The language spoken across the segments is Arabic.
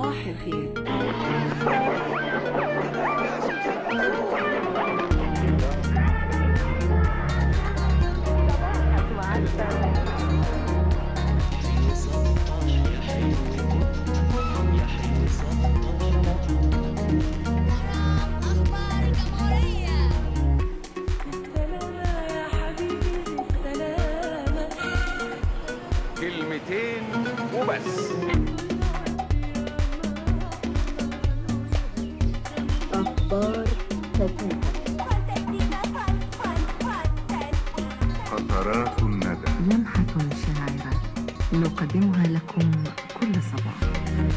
صباح الخير. كلمتين وبس. أخبار خفيفة. قطرات الندى. لمحة شاعرة نقدمها لكم كل صباح.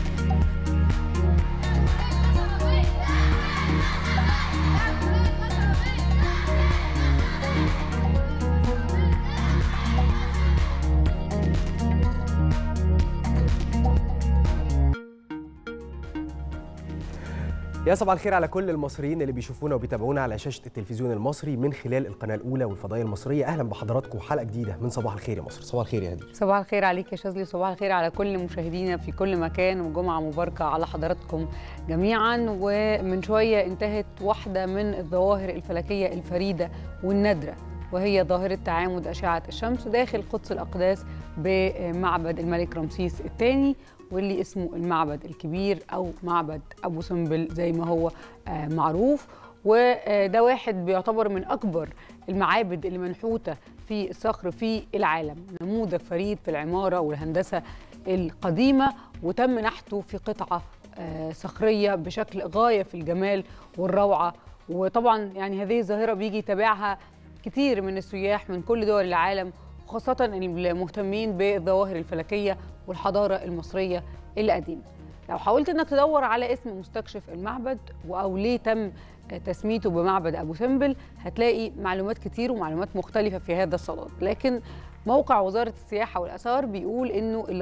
يا صباح الخير على كل المصريين اللي بيشوفونا وبيتابعونا على شاشة التلفزيون المصري من خلال القناة الأولى والفضائية المصرية. أهلا بحضراتكم حلقة جديدة من صباح الخير يا مصر. صباح الخير يا هدي. صباح الخير عليك يا شاذلي، صباح الخير على كل مشاهدينا في كل مكان، وجمعة مباركة على حضراتكم جميعا. ومن شوية انتهت واحدة من الظواهر الفلكية الفريدة والنادرة، وهي ظاهرة تعامد أشعة الشمس داخل قدس الأقداس بمعبد الملك رمسيس الثاني، واللي اسمه المعبد الكبير أو معبد أبو سمبل زي ما هو معروف. وده واحد بيعتبر من أكبر المعابد اللي منحوتة في الصخر في العالم، نموذج فريد في العمارة والهندسة القديمة، وتم نحته في قطعة صخرية بشكل غاية في الجمال والروعة. وطبعا يعني هذه الظاهرة بيجي يتابعها كتير من السياح من كل دول العالم، وخاصة المهتمين بالظواهر الفلكية والحضارة المصرية القديمة. لو حاولت انك تدور على اسم مستكشف المعبد او ليه تم تسميته بمعبد ابو سمبل، هتلاقي معلومات كتير ومعلومات مختلفة في هذا الصدد. لكن موقع وزارة السياحة والآثار بيقول انه اللي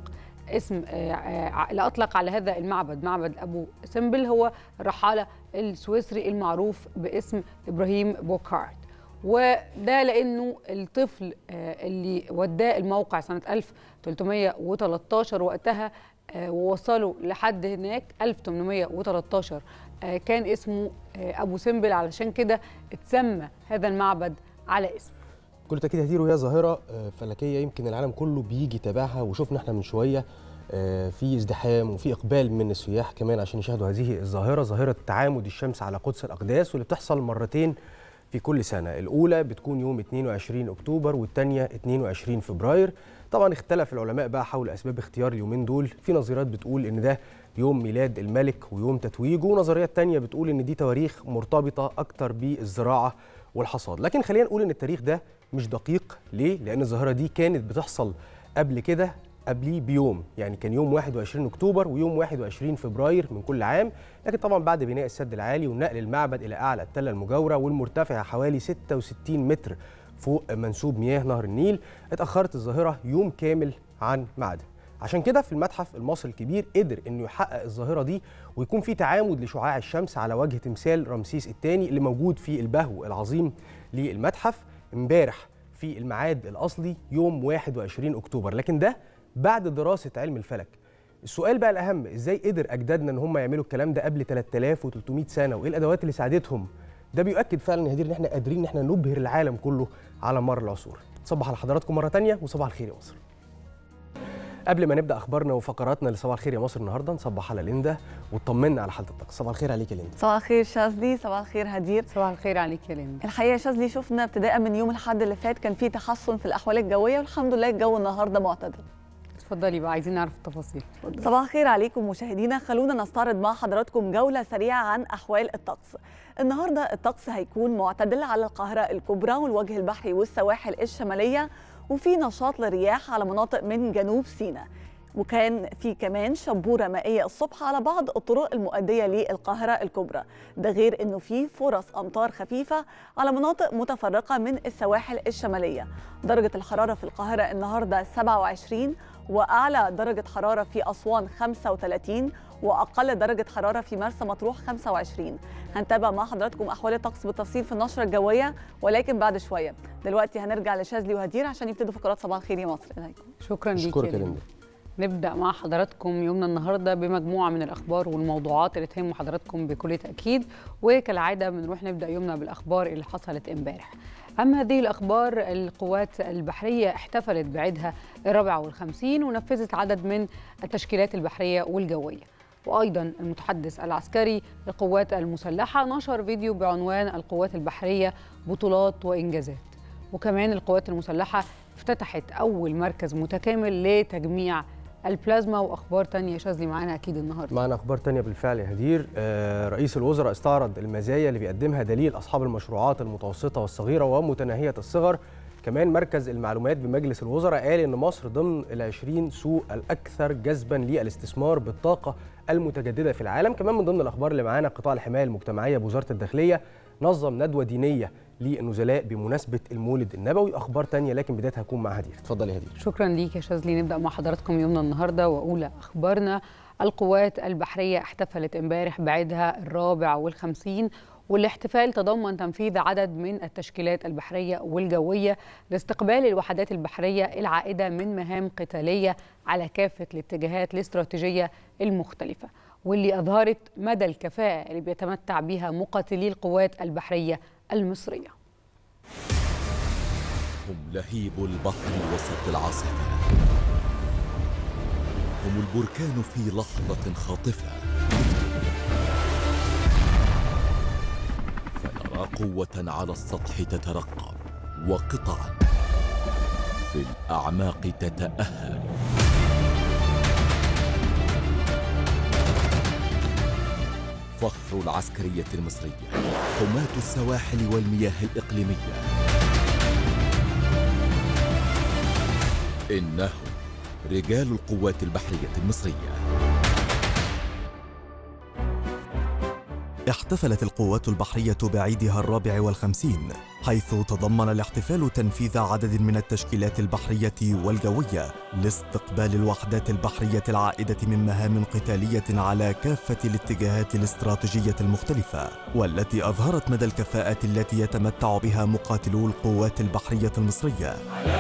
اطلق على هذا المعبد معبد ابو سمبل هو الرحالة السويسري المعروف باسم ابراهيم بوكارت. وده لأنه الطفل اللي وداه الموقع سنة 1313 وقتها ووصله لحد هناك 1813 كان اسمه أبو سمبل، علشان كده اتسمى هذا المعبد على اسمه. كل تأكيد هدير، وهي ظاهرة فلكية يمكن العالم كله بيجي يتابعها، وشوفنا احنا من شوية في ازدحام وفي إقبال من السياح كمان عشان يشاهدوا هذه الظاهرة، ظاهرة تعامد الشمس على قدس الأقداس، واللي بتحصل مرتين في كل سنة. الأولى بتكون يوم 22 أكتوبر والثانية 22 فبراير. طبعا اختلف العلماء بقى حول أسباب اختيار اليومين دول، في نظريات بتقول إن ده يوم ميلاد الملك ويوم تتويجه، ونظريات تانية بتقول إن دي تواريخ مرتبطة أكتر بالزراعة والحصاد. لكن خلينا نقول إن التاريخ ده مش دقيق. ليه؟ لأن الظاهرة دي كانت بتحصل قبل كده قبليه بيوم، يعني كان يوم 21 أكتوبر ويوم 21 فبراير من كل عام. لكن طبعا بعد بناء السد العالي ونقل المعبد إلى أعلى التلة المجاورة والمرتفعة حوالي 66 متر فوق منسوب مياه نهر النيل، اتأخرت الظاهرة يوم كامل عن ميعادها. عشان كده في المتحف المصري الكبير قدر إنه يحقق الظاهرة دي ويكون في تعامد لشعاع الشمس على وجه تمثال رمسيس الثاني اللي موجود في البهو العظيم للمتحف امبارح في الميعاد الأصلي يوم 21 أكتوبر. لكن ده بعد دراسة علم الفلك. السؤال بقى الأهم، إزاي قدر أجدادنا إن هم يعملوا الكلام ده قبل 3300 سنة، وإيه الأدوات اللي ساعدتهم؟ ده بيؤكد فعلا يا هدير إن إحنا قادرين إن إحنا نبهر العالم كله على مر العصور. تصبح على حضراتكم مرة تانية وصباح الخير يا مصر. قبل ما نبدأ أخبارنا وفقراتنا لصباح الخير يا مصر النهاردة، نصبح على ليندا وطمنا على حالة الطقس. صباح الخير عليك يا ليندا. صباح الخير شاذلي، صباح الخير هدير. صباح الخير عليك يا ليندا. الحقيقة شاذلي شفنا ابتداء من يوم الأحد اللي فات كان في تحسن في الأحوال الجوية، والحمد لله الجو النهاردة معتدل. اتفضلي بقى، عايزين نعرف التفاصيل. صباح الخير عليكم مشاهدينا، خلونا نستعرض مع حضراتكم جولة سريعة عن أحوال الطقس. النهاردة الطقس هيكون معتدل على القاهرة الكبرى والوجه البحري والسواحل الشمالية، وفي نشاط للرياح على مناطق من جنوب سيناء، وكان في كمان شبورة مائية الصبح على بعض الطرق المؤدية للقاهرة الكبرى. ده غير انه في فرص امطار خفيفة على مناطق متفرقة من السواحل الشمالية. درجة الحرارة في القاهرة النهاردة 27، واعلى درجة حرارة في اسوان 35، واقل درجة حرارة في مرسى مطروح 25. هنتابع مع حضراتكم احوال الطقس بالتفصيل في النشرة الجوية ولكن بعد شوية. دلوقتي هنرجع لشاذلي وهدير عشان يبتدوا فقرات صباح الخير يا مصر. شكرا ليك يا ليندا. نبدأ مع حضراتكم يومنا النهاردة بمجموعة من الأخبار والموضوعات اللي تهم حضراتكم بكل تأكيد، وكالعادة بنروح نبدأ يومنا بالأخبار اللي حصلت امبارح. أما هذه الأخبار، القوات البحرية احتفلت بعيدها الرابع وال50 ونفذت عدد من التشكيلات البحرية والجوية. وأيضا المتحدث العسكري للقوات المسلحة نشر فيديو بعنوان القوات البحرية بطولات وإنجازات. وكمان القوات المسلحة افتتحت أول مركز متكامل لتجميع البلازما. وأخبار تانية شاذلي معانا أكيد النهاردة. معنا أخبار تانية بالفعل يا هدير. رئيس الوزراء استعرض المزايا اللي بيقدمها دليل أصحاب المشروعات المتوسطة والصغيرة ومتناهية الصغر. كمان مركز المعلومات بمجلس الوزراء قال إن مصر ضمن ال20 سوق الأكثر جذبا للاستثمار بالطاقة المتجددة في العالم. كمان من ضمن الأخبار اللي معانا قطاع الحماية المجتمعية بوزارة الداخلية نظم ندوة دينية للنزلاء بمناسبة المولد النبوي. أخبار تانية لكن بدايتها هتكون مع هدير. اتفضل يا هدير. شكرا ليك يا شاذلي. نبدأ مع حضراتكم يومنا النهاردة وأولى أخبارنا. القوات البحرية احتفلت امبارح بعيدها الرابع وال50، والاحتفال تضمن تنفيذ عدد من التشكيلات البحرية والجوية لاستقبال الوحدات البحرية العائدة من مهام قتالية على كافة الاتجاهات الاستراتيجية المختلفة، واللي أظهرت مدى الكفاءة اللي بيتمتع بها مقاتلي القوات البحرية المصرية. هم لهيب البحر وسط العاصفة، هم البركان في لحظة خاطفة، فنرى قوة على السطح تترقب وقطعا في الأعماق تتأهل. فخر العسكرية المصرية، حماة السواحل والمياه الإقليمية، إنهم رجال القوات البحرية المصرية. احتفلت القوات البحرية بعيدها الرابع والخمسين، حيث تضمن الاحتفال تنفيذ عدد من التشكيلات البحرية والجوية لاستقبال الوحدات البحرية العائدة من مهام قتالية على كافة الاتجاهات الاستراتيجية المختلفة، والتي أظهرت مدى الكفاءة التي يتمتع بها مقاتلو القوات البحرية المصرية.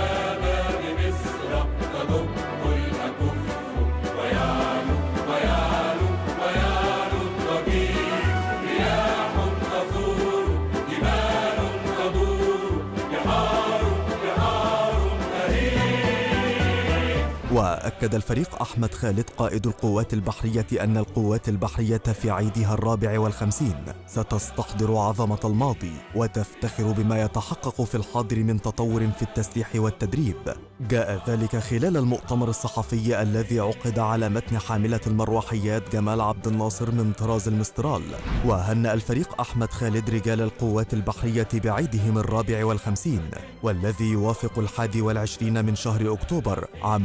وأكد الفريق أحمد خالد قائد القوات البحرية أن القوات البحرية في عيدها الرابع والخمسين ستستحضر عظمة الماضي وتفتخر بما يتحقق في الحاضر من تطور في التسليح والتدريب. جاء ذلك خلال المؤتمر الصحفي الذي عقد على متن حاملة المروحيات جمال عبد الناصر من طراز المسترال. وهنأ الفريق أحمد خالد رجال القوات البحرية بعيدهم الرابع والخمسين، والذي يوافق 21 من شهر أكتوبر عام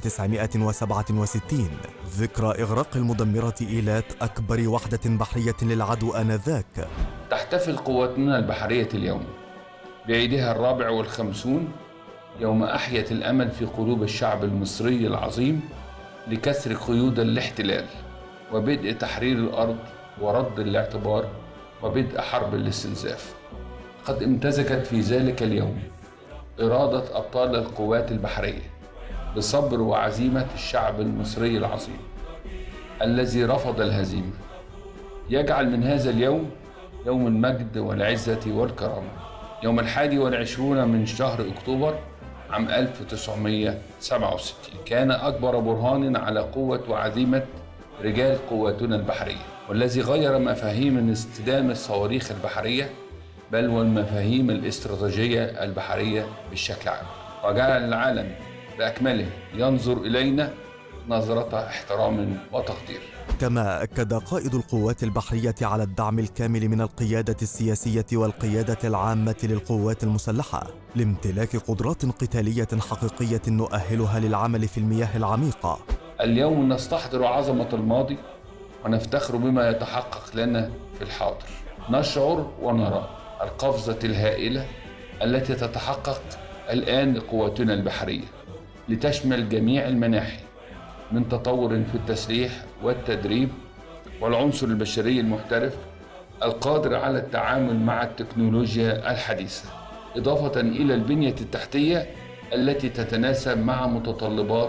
1967، ذكرى إغراق المدمرة إيلات أكبر وحدة بحرية للعدو آنذاك. تحتفل قواتنا البحرية اليوم بعيدها الرابع والخمسون، يوم أحيت الأمل في قلوب الشعب المصري العظيم لكسر قيود الاحتلال وبدء تحرير الأرض ورد الاعتبار وبدء حرب الاستنزاف. قد امتزجت في ذلك اليوم إرادة أبطال القوات البحرية بصبر وعزيمة الشعب المصري العظيم الذي رفض الهزيمة، يجعل من هذا اليوم يوم المجد والعزة والكرامة، يوم 21 من شهر أكتوبر عام 1967. كان أكبر برهان على قوة وعزيمة رجال قواتنا البحرية، والذي غير مفاهيم استخدام الصواريخ البحرية بل والمفاهيم الاستراتيجية البحرية بالشكل عام، وجعل العالم بأكمله ينظر إلينا نظرة احترام وتقدير. كما أكد قائد القوات البحرية على الدعم الكامل من القيادة السياسية والقيادة العامة للقوات المسلحة لامتلاك قدرات قتالية حقيقية نؤهلها للعمل في المياه العميقة. اليوم نستحضر عظمة الماضي ونفتخر بما يتحقق لنا في الحاضر. نشعر ونرى القفزة الهائلة التي تتحقق الآن لقواتنا البحرية لتشمل جميع المناحي من تطور في التسليح والتدريب والعنصر البشري المحترف القادر على التعامل مع التكنولوجيا الحديثة، إضافة إلى البنية التحتية التي تتناسب مع متطلبات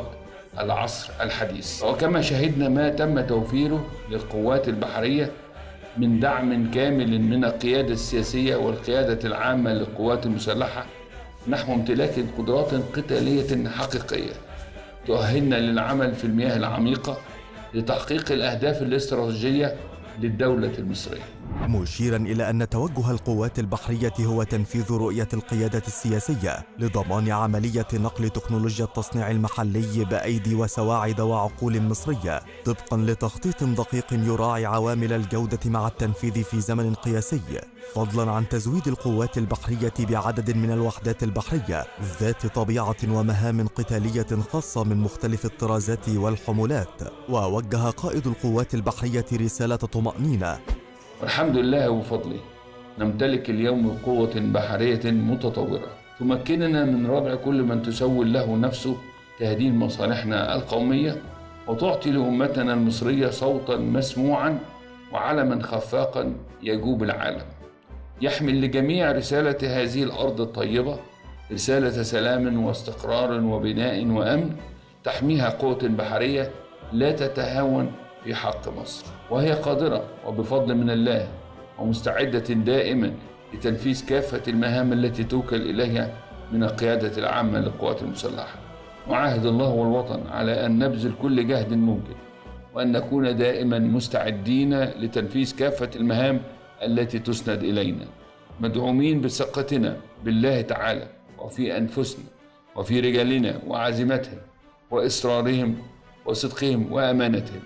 العصر الحديث. وكما شهدنا ما تم توفيره للقوات البحرية من دعم كامل من القيادة السياسية والقيادة العامة للقوات المسلحة نحو امتلاك قدرات قتالية حقيقية تؤهلنا للعمل في المياه العميقة لتحقيق الأهداف الاستراتيجية للدولة المصرية. مشيرا إلى أن توجه القوات البحرية هو تنفيذ رؤية القيادة السياسية لضمان عملية نقل تكنولوجيا التصنيع المحلي بأيدي وسواعد وعقول مصرية طبقا لتخطيط دقيق يراعي عوامل الجودة مع التنفيذ في زمن قياسي، فضلا عن تزويد القوات البحرية بعدد من الوحدات البحرية ذات طبيعة ومهام قتالية خاصة من مختلف الطرازات والحمولات. ووجه قائد القوات البحرية رسالة طمأنينة: والحمد لله وبفضله نمتلك اليوم قوة بحرية متطورة تمكننا من ردع كل من تسول له نفسه تهديد مصالحنا القومية، وتعطي لأمتنا المصرية صوتا مسموعا وعلما خفاقا يجوب العالم، يحمل لجميع رسالة هذه الأرض الطيبة، رسالة سلام واستقرار وبناء وأمن تحميها قوة بحرية لا تتهاون في حق مصر، وهي قادرة وبفضل من الله ومستعدة دائما لتنفيذ كافة المهام التي توكل إليها من القيادة العامة للقوات المسلحة. وعاهد الله والوطن على أن نبذل كل جهد ممكن وأن نكون دائما مستعدين لتنفيذ كافة المهام التي تسند إلينا، مدعومين بثقتنا بالله تعالى وفي أنفسنا وفي رجالنا وعزيمتهم وإصرارهم وصدقهم وأمانتهم.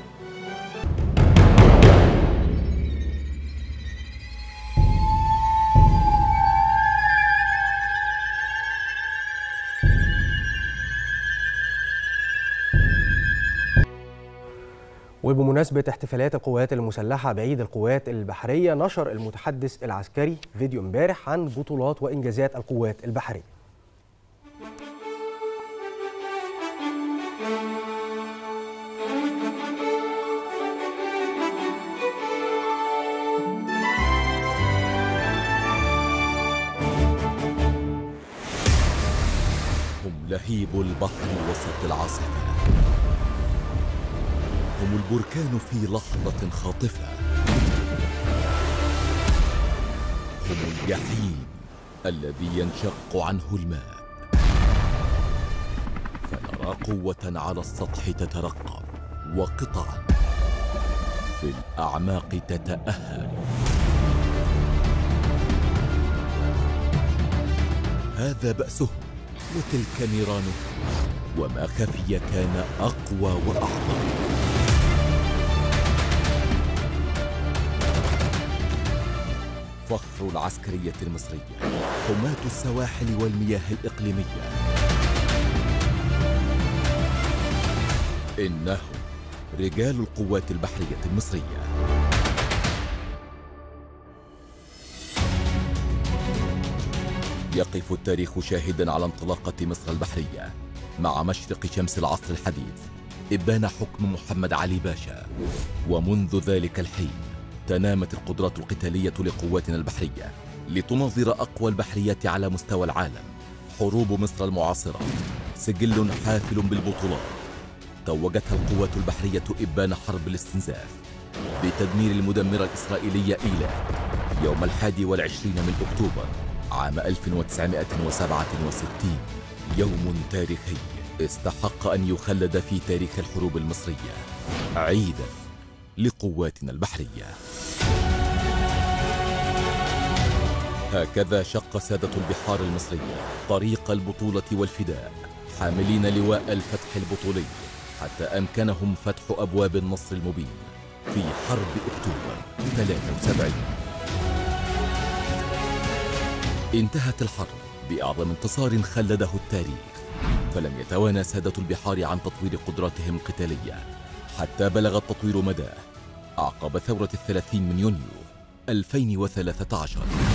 وبمناسبة احتفالات القوات المسلحة بعيد القوات البحرية، نشر المتحدث العسكري فيديو امبارح عن بطولات وإنجازات القوات البحرية. هم لهيب البحر وسط العاصفة، هم البركان في لحظة خاطفة، هم الجحيم الذي ينشق عنه الماء، فنرى قوة على السطح تترقب وقطعا في الأعماق تتأهل. هذا بأسهم وتلك نيرانهم، وما خفي كان أقوى وأعظم. فخر العسكرية المصرية، حماة السواحل والمياه الإقليمية، إنهم رجال القوات البحرية المصرية. يقف التاريخ شاهدا على انطلاقة مصر البحرية مع مشرق شمس العصر الحديث إبان حكم محمد علي باشا، ومنذ ذلك الحين تنامت القدرات القتالية لقواتنا البحرية لتناظر أقوى البحريات على مستوى العالم. حروب مصر المعاصرة سجل حافل بالبطولات توجتها القوات البحرية إبان حرب الاستنزاف بتدمير المدمرة الإسرائيلية إيلات يوم 21 من أكتوبر عام 1967. يوم تاريخي استحق أن يخلد في تاريخ الحروب المصرية، عيدا لقواتنا البحرية. هكذا شق سادة البحار المصرية طريق البطولة والفداء، حاملين لواء الفتح البطولي حتى أمكنهم فتح أبواب النصر المبين في حرب أكتوبر 73. انتهت الحرب بأعظم انتصار خلده التاريخ، فلم يتوانى سادة البحار عن تطوير قدراتهم القتالية حتى بلغ التطوير مداه أعقب ثورة 30 من يونيو 2013.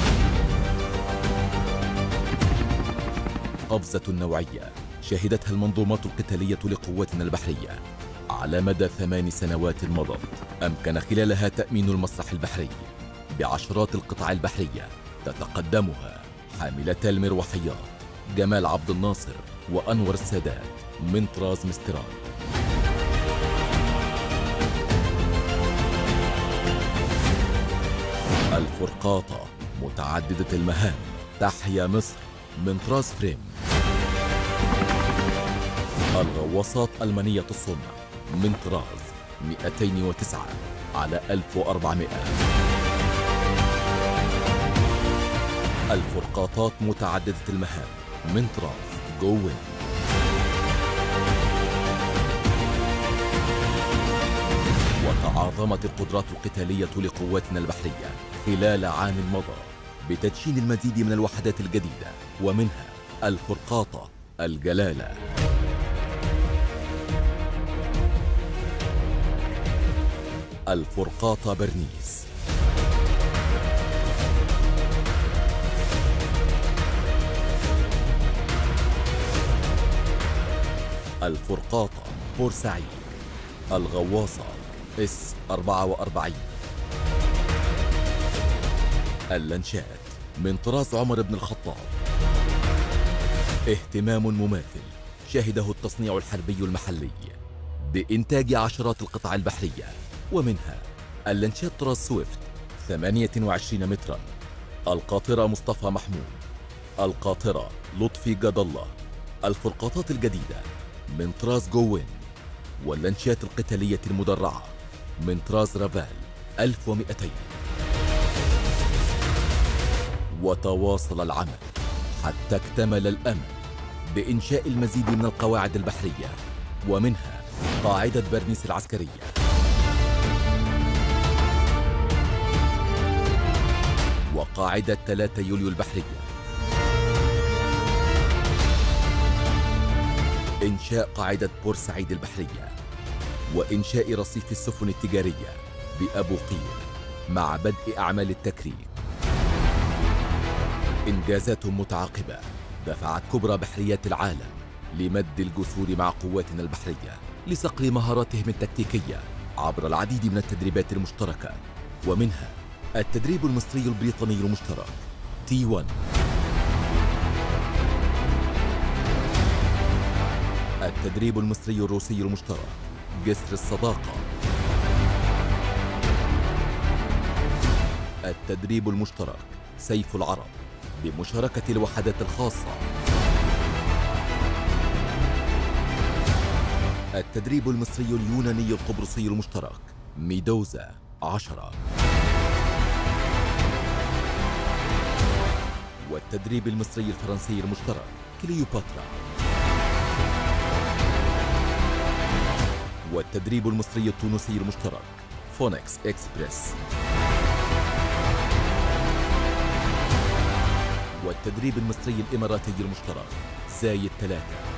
قفزة نوعية شهدتها المنظومات القتالية لقواتنا البحرية على مدى 8 سنوات مضت، أمكن خلالها تأمين المسرح البحري بعشرات القطع البحرية تتقدمها حاملتا المروحيات جمال عبد الناصر وأنور السادات من طراز مسترال. الفرقاطة متعددة المهام تحيا مصر من طراز فريم. الغواصات ألمانية الصنع من طراز 209 على 1400. الفرقاطات متعددة المهام من طراز جوين. وتعاظمت القدرات القتالية لقواتنا البحرية خلال عام مضى بتدشين المزيد من الوحدات الجديدة، ومنها الفرقاطة الجلالة. الفرقاطة برنيس. الفرقاطة بورسعيد. الغواصة S-44. اللانشات من طراز عمر بن الخطاب. اهتمام مماثل شهده التصنيع الحربي المحلي بإنتاج عشرات القطع البحرية، ومنها اللانشات طراز سويفت 28 مترا، القاطرة مصطفى محمود، القاطرة لطفي جد الله. الفرقاطات الجديدة من طراز جوين، واللانشات القتالية المدرعة من طراز رافال 1200. وتواصل العمل حتى اكتمل الأمل بإنشاء المزيد من القواعد البحرية، ومنها قاعدة برنيس العسكرية، وقاعدة 3 يوليو البحرية، إنشاء قاعدة بورسعيد البحرية، وإنشاء رصيف السفن التجارية بأبو قير مع بدء أعمال التكريك. إنجازات متعاقبة دفعت كبرى بحريات العالم لمد الجسور مع قواتنا البحرية لصقل مهاراتهم التكتيكية عبر العديد من التدريبات المشتركة، ومنها التدريب المصري البريطاني المشترك T1، التدريب المصري الروسي المشترك جسر الصداقة، التدريب المشترك سيف العرب بمشاركة الوحدات الخاصة، التدريب المصري اليوناني القبرصي المشترك ميدوزا 10، والتدريب المصري الفرنسي المشترك كليوباترا، والتدريب المصري التونسي المشترك فونكس إكسبريس، والتدريب المصري الإماراتي المشترك زايد 3،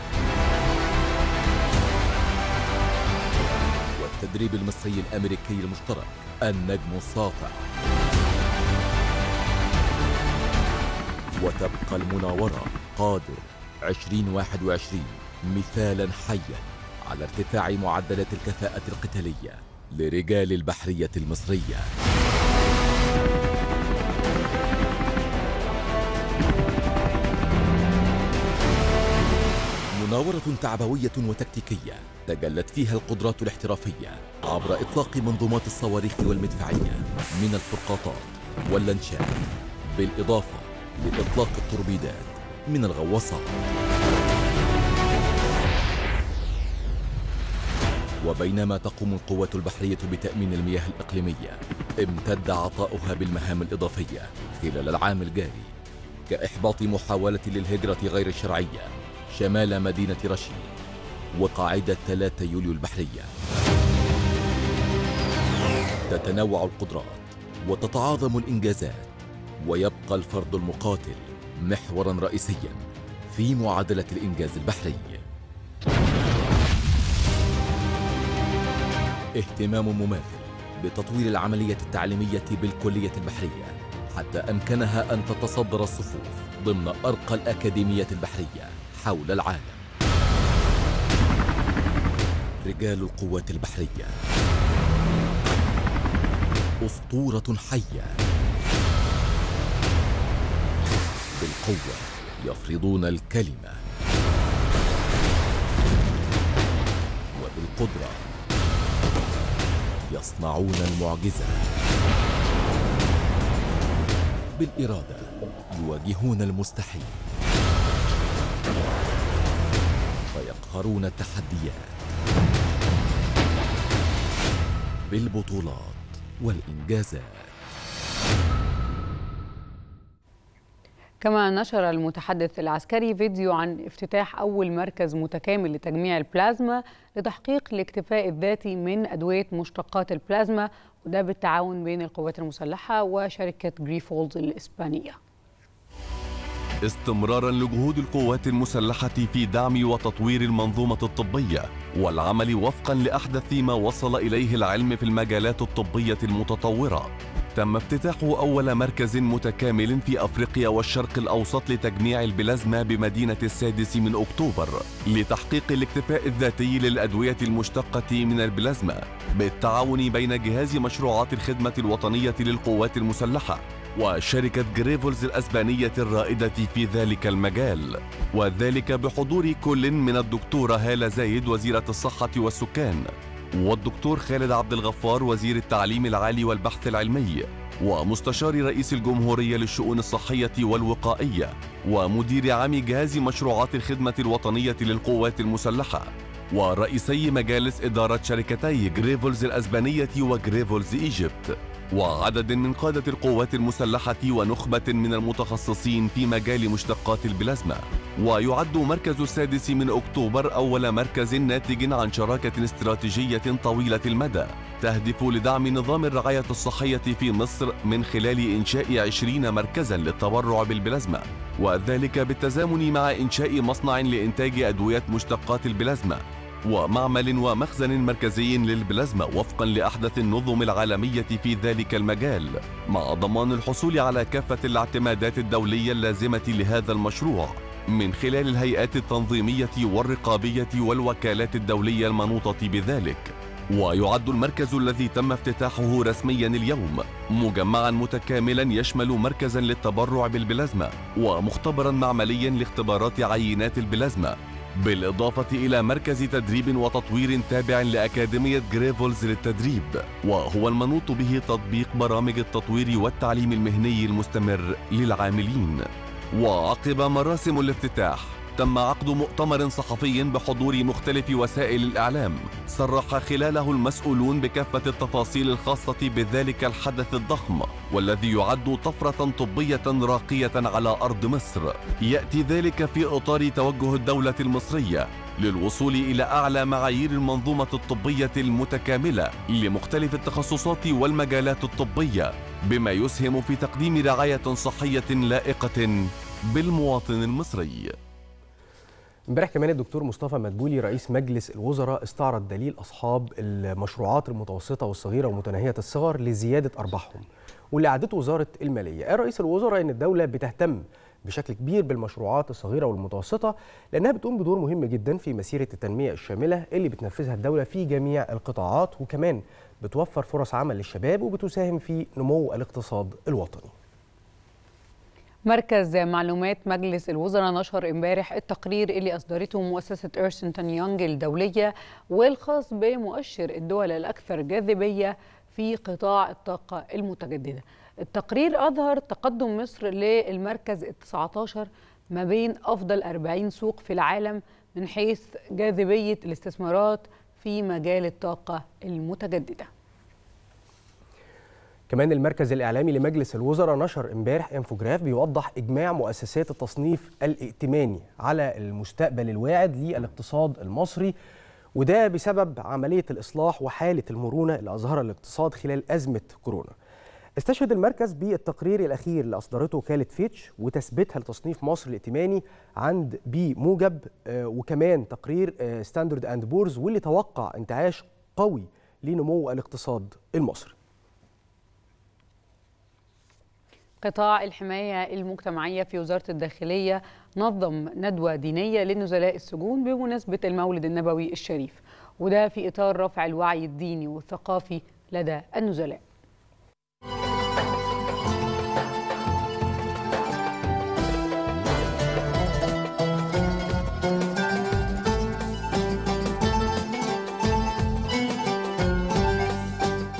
والتدريب المصري الأمريكي المشترك النجم الساطع. وتبقى المناورة قادر 2021 مثالا حيا على ارتفاع معدلات الكفاءة القتالية لرجال البحرية المصرية. مناورة تعبوية وتكتيكية تجلت فيها القدرات الاحترافية عبر إطلاق منظومات الصواريخ والمدفعية من الفرقاطات واللانشات، بالإضافة لإطلاق التوربيدات من الغواصات. وبينما تقوم القوات البحرية بتأمين المياه الإقليمية، امتد عطاؤها بالمهام الإضافية خلال العام الجاري، كإحباط محاولة للهجرة غير الشرعية شمال مدينة رشيد، وقاعدة 3 يوليو البحرية. تتنوع القدرات وتتعاظم الإنجازات، ويبقى الفرد المقاتل محوراً رئيسياً في معادلة الإنجاز البحري. اهتمام مماثل بتطوير العملية التعليمية بالكلية البحرية حتى أمكنها أن تتصدر الصفوف ضمن أرقى الأكاديميات البحرية حول العالم. رجال القوات البحرية أسطورة حية، بالقوة يفرضون الكلمة. بالقدرة، يصنعون المعجزة، بالإرادة يواجهون المستحيل، فيقهرون التحديات، بالبطولات والإنجازات. كما نشر المتحدث العسكري فيديو عن افتتاح أول مركز متكامل لتجميع البلازما لتحقيق الاكتفاء الذاتي من أدوية مشتقات البلازما، وده بالتعاون بين القوات المسلحة وشركة جريفولز الإسبانية. استمرارا لجهود القوات المسلحة في دعم وتطوير المنظومة الطبية والعمل وفقا لأحدث ما وصل إليه العلم في المجالات الطبية المتطورة، تم افتتاح أول مركز متكامل في أفريقيا والشرق الأوسط لتجميع البلازما بمدينة 6 من أكتوبر لتحقيق الاكتفاء الذاتي للأدوية المشتقة من البلازما بالتعاون بين جهاز مشروعات الخدمة الوطنية للقوات المسلحة وشركة جريفولز الأسبانية الرائدة في ذلك المجال، وذلك بحضور كل من الدكتورة هالة زايد وزيرة الصحة والسكان، والدكتور خالد عبد الغفار وزير التعليم العالي والبحث العلمي، ومستشار رئيس الجمهورية للشؤون الصحية والوقائية، ومدير عام جهاز مشروعات الخدمة الوطنية للقوات المسلحة، ورئيسي مجالس إدارة شركتي جريفولز الأسبانية وجريفولز إيجيبت، وعدد من قادة القوات المسلحة ونخبة من المتخصصين في مجال مشتقات البلازما. ويعد مركز 6 من أكتوبر أول مركز ناتج عن شراكة استراتيجية طويلة المدى تهدف لدعم نظام الرعاية الصحية في مصر من خلال إنشاء 20 مركزا للتبرع بالبلازما، وذلك بالتزامن مع إنشاء مصنع لإنتاج أدوية مشتقات البلازما ومعمل ومخزن مركزي للبلازما وفقا لأحدث النظم العالمية في ذلك المجال، مع ضمان الحصول على كافة الاعتمادات الدولية اللازمة لهذا المشروع من خلال الهيئات التنظيمية والرقابية والوكالات الدولية المنوطة بذلك. ويعد المركز الذي تم افتتاحه رسميا اليوم مجمعا متكاملا يشمل مركزا للتبرع بالبلازما ومختبرا معمليا لاختبارات عينات البلازما، بالإضافة إلى مركز تدريب وتطوير تابع لأكاديمية جريفولز للتدريب، وهو المنوط به تطبيق برامج التطوير والتعليم المهني المستمر للعاملين. وعقب مراسم الافتتاح تم عقد مؤتمر صحفي بحضور مختلف وسائل الإعلام صرح خلاله المسؤولون بكافة التفاصيل الخاصة بذلك الحدث الضخم والذي يعد طفرة طبية راقية على أرض مصر. يأتي ذلك في إطار توجه الدولة المصرية للوصول إلى أعلى معايير المنظومة الطبية المتكاملة لمختلف التخصصات والمجالات الطبية، بما يسهم في تقديم رعاية صحية لائقة بالمواطن المصري. امبارح كمان الدكتور مصطفى مدبولي رئيس مجلس الوزراء استعرض دليل أصحاب المشروعات المتوسطة والصغيرة ومتناهية الصغر لزيادة أرباحهم، واللي أعدته وزارة المالية. قال رئيس الوزراء إن الدولة بتهتم بشكل كبير بالمشروعات الصغيرة والمتوسطة لأنها بتقوم بدور مهم جدا في مسيرة التنمية الشاملة اللي بتنفذها الدولة في جميع القطاعات، وكمان بتوفر فرص عمل للشباب وبتساهم في نمو الاقتصاد الوطني. مركز معلومات مجلس الوزراء نشر امبارح التقرير اللي أصدرته مؤسسة إرسنتون يونغ الدولية والخاص بمؤشر الدول الأكثر جاذبية في قطاع الطاقة المتجددة. التقرير أظهر تقدم مصر للمركز ال19 ما بين أفضل 40 سوق في العالم من حيث جاذبية الاستثمارات في مجال الطاقة المتجددة. كمان المركز الإعلامي لمجلس الوزراء نشر امبارح انفوجراف بيوضح إجماع مؤسسات التصنيف الائتماني على المستقبل الواعد للاقتصاد المصري، وده بسبب عملية الإصلاح وحالة المرونة اللي أظهرها الاقتصاد خلال أزمة كورونا. استشهد المركز بالتقرير الأخير اللي أصدرته وكالة فيتش وتثبيتها لتصنيف مصر الائتماني عند بي موجب، وكمان تقرير ستاندرد أند بورز واللي توقع انتعاش قوي لنمو الاقتصاد المصري. قطاع الحماية المجتمعية في وزارة الداخلية نظم ندوة دينية لنزلاء السجون بمناسبة المولد النبوي الشريف، وده في إطار رفع الوعي الديني والثقافي لدى النزلاء.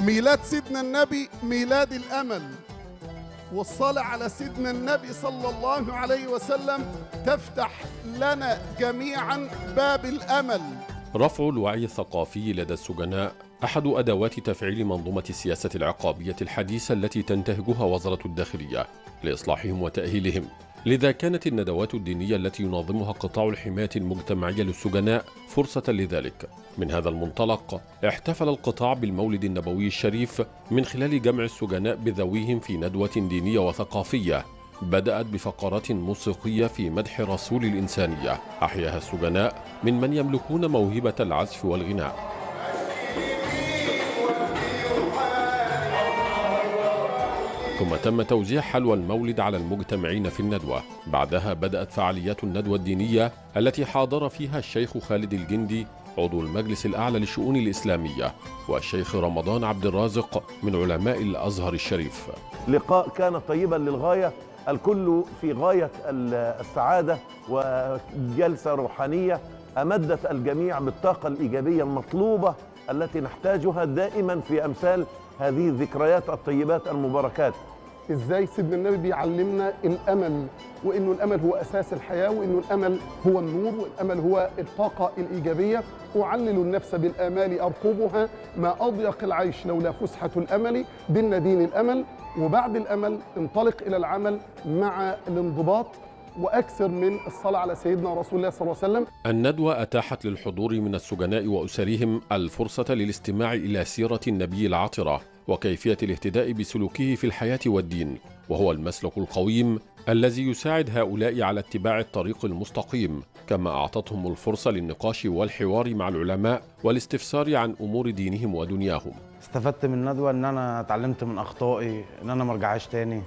ميلاد سيدنا النبي ميلاد الأمل، والصلاة على سيدنا النبي صلى الله عليه وسلم تفتح لنا جميعا باب الأمل. رفع الوعي الثقافي لدى السجناء أحد أدوات تفعيل منظومة السياسة العقابية الحديثة التي تنتهجها وزارة الداخلية لإصلاحهم وتأهيلهم. لذا كانت الندوات الدينية التي ينظمها قطاع الحماية المجتمعية للسجناء فرصة لذلك. من هذا المنطلق احتفل القطاع بالمولد النبوي الشريف من خلال جمع السجناء بذويهم في ندوة دينية وثقافية بدأت بفقرات موسيقية في مدح رسول الإنسانية أحياها السجناء من يملكون موهبة العزف والغناء. ثم تم توزيع حلوى المولد على المجتمعين في الندوة. بعدها بدأت فعاليات الندوة الدينية التي حاضر فيها الشيخ خالد الجندي عضو المجلس الأعلى للشؤون الإسلامية والشيخ رمضان عبد الرازق من علماء الأزهر الشريف. لقاء كان طيبا للغاية، الكل في غاية السعادة، وجلسة روحانية أمدت الجميع بالطاقة الإيجابية المطلوبة التي نحتاجها دائما في أمثال هذه الذكريات الطيبات المباركات. ازاي سيدنا النبي بيعلمنا الامل، وانه الامل هو اساس الحياه، وانه الامل هو النور، والامل هو الطاقه الايجابيه. اعلل النفس بالامال ارقبها، ما اضيق العيش لولا فسحه الامل، دين دين الامل. وبعد الامل انطلق الى العمل مع الانضباط، واكثر من الصلاه على سيدنا رسول الله صلى الله عليه وسلم. الندوة اتاحت للحضور من السجناء واسرهم الفرصة للاستماع الى سيرة النبي العطرة وكيفية الاهتداء بسلوكه في الحياة والدين، وهو المسلك القويم الذي يساعد هؤلاء على اتباع الطريق المستقيم، كما أعطتهم الفرصة للنقاش والحوار مع العلماء والاستفسار عن أمور دينهم ودنياهم. استفدت من الندوة إن أنا اتعلمت من أخطائي، إن أنا مرجعش تاني،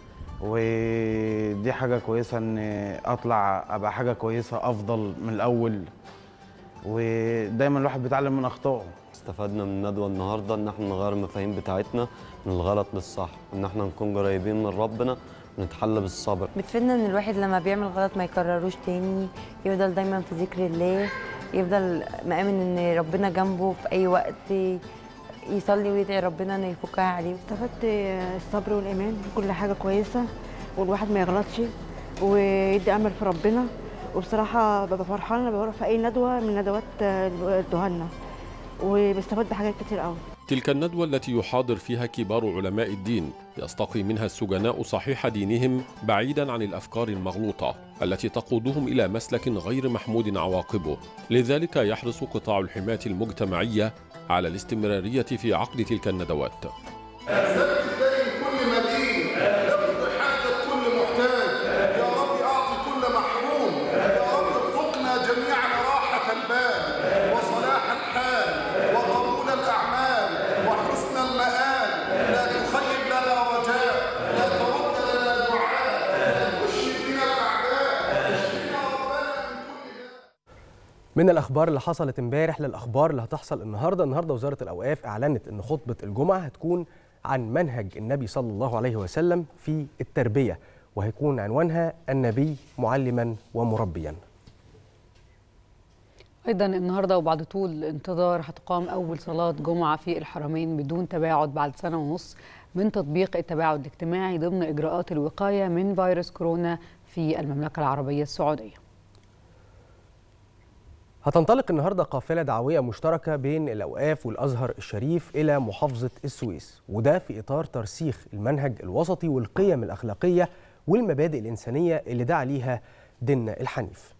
ودي حاجة كويسة إن أطلع أبقى حاجة كويسة أفضل من الأول، ودايما الواحد بيتعلم من أخطائه. استفدنا من الندوة النهاردة إن احنا نغير المفاهيم بتاعتنا من الغلط للصح، إن احنا نكون قريبين من ربنا ونتحلى بالصبر. بتفيدنا إن الواحد لما بيعمل غلط ما يكرروش تاني، يفضل دايما في ذكر الله، يفضل مآمن إن ربنا جنبه في أي وقت، يصلي ويدعي ربنا إنه يفكها عليه. استفدت الصبر والإيمان، كل حاجة كويسة، والواحد ما يغلطش ويدي أمل في ربنا. وبصراحة ببقى فرحانة لما بروح في أي ندوة من ندوات الدهنة، وبستفاد بحاجات كتير قوي. تلك الندوة التي يحاضر فيها كبار علماء الدين يستقي منها السجناء صحيح دينهم بعيدا عن الأفكار المغلوطة التي تقودهم إلى مسلك غير محمود عواقبه. لذلك يحرص قطاع الحماية المجتمعية على الاستمرارية في عقد تلك الندوات. من الأخبار اللي حصلت امبارح للأخبار اللي هتحصل النهاردة وزارة الأوقاف أعلنت أن خطبة الجمعة هتكون عن منهج النبي صلى الله عليه وسلم في التربية، وهيكون عنوانها النبي معلما ومربيا. أيضا النهاردة وبعد طول انتظار هتقام أول صلاة جمعة في الحرمين بدون تباعد بعد سنة ونص من تطبيق التباعد الاجتماعي ضمن إجراءات الوقاية من فيروس كورونا في المملكة العربية السعودية. هتنطلق النهارده قافلة دعوية مشتركة بين الأوقاف والأزهر الشريف إلى محافظة السويس، وده في إطار ترسيخ المنهج الوسطي والقيم الأخلاقية والمبادئ الإنسانية اللي دعا ليها ديننا الحنيف.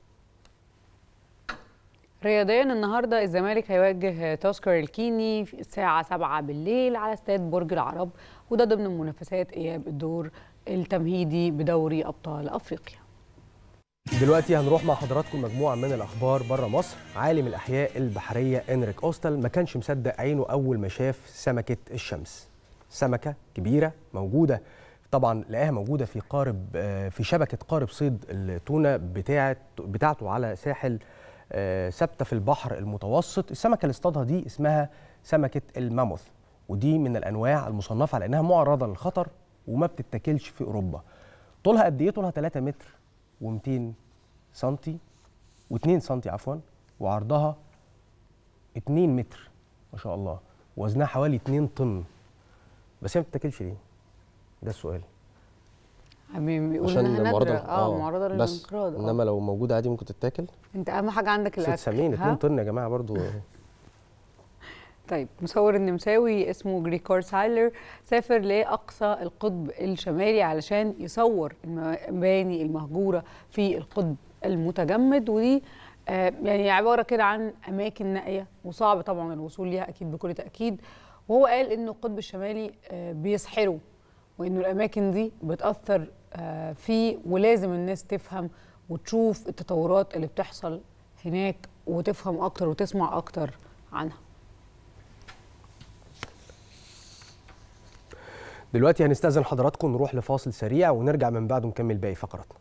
رياضيا النهارده الزمالك هيواجه تذكر الكيني في الساعة 7 بالليل على استاد برج العرب، وده ضمن منافسات إياب الدور التمهيدي بدوري أبطال أفريقيا. دلوقتي هنروح مع حضراتكم مجموعة من الأخبار بره مصر. عالم الأحياء البحرية إنريك أوستل ما كانش مصدق عينه أول ما شاف سمكة الشمس. سمكة كبيرة موجودة طبعا لقاها موجودة في شبكة قارب صيد التونة بتاعته على ساحل ثابتة في البحر المتوسط. السمكة اللي اصطادها دي اسمها سمكة الماموث، ودي من الأنواع المصنفة على أنها معرضة للخطر وما بتتاكلش في أوروبا. طولها قد إيه؟ طولها 3 متر و200 سنتي و2 سنتي عفوا، وعرضها 2 متر ما شاء الله. وزنها حوالي 2 طن، بس هي ما بتتاكلش ليه؟ ده السؤال. بيقولوا انها نادره معرضه للانقراض. انما لو موجوده عادي ممكن تتاكل. انت اهم حاجه عندك الاكل. ست سمين 2 طن يا جماعه برضو. طيب، مصور النمساوي اسمه جريكور سايلر سافر لاقصى القطب الشمالي علشان يصور المباني المهجوره في القطب المتجمد، ودي يعني عباره كده عن اماكن نائيه وصعب طبعا الوصول ليها اكيد بكل تاكيد. وهو قال انه القطب الشمالي بيسحره، وانه الاماكن دي بتاثر فيه، ولازم الناس تفهم وتشوف التطورات اللي بتحصل هناك وتفهم اكتر وتسمع اكتر عنها. دلوقتي هنستأذن حضراتكم نروح لفاصل سريع ونرجع من بعده نكمل باقي فقراتنا.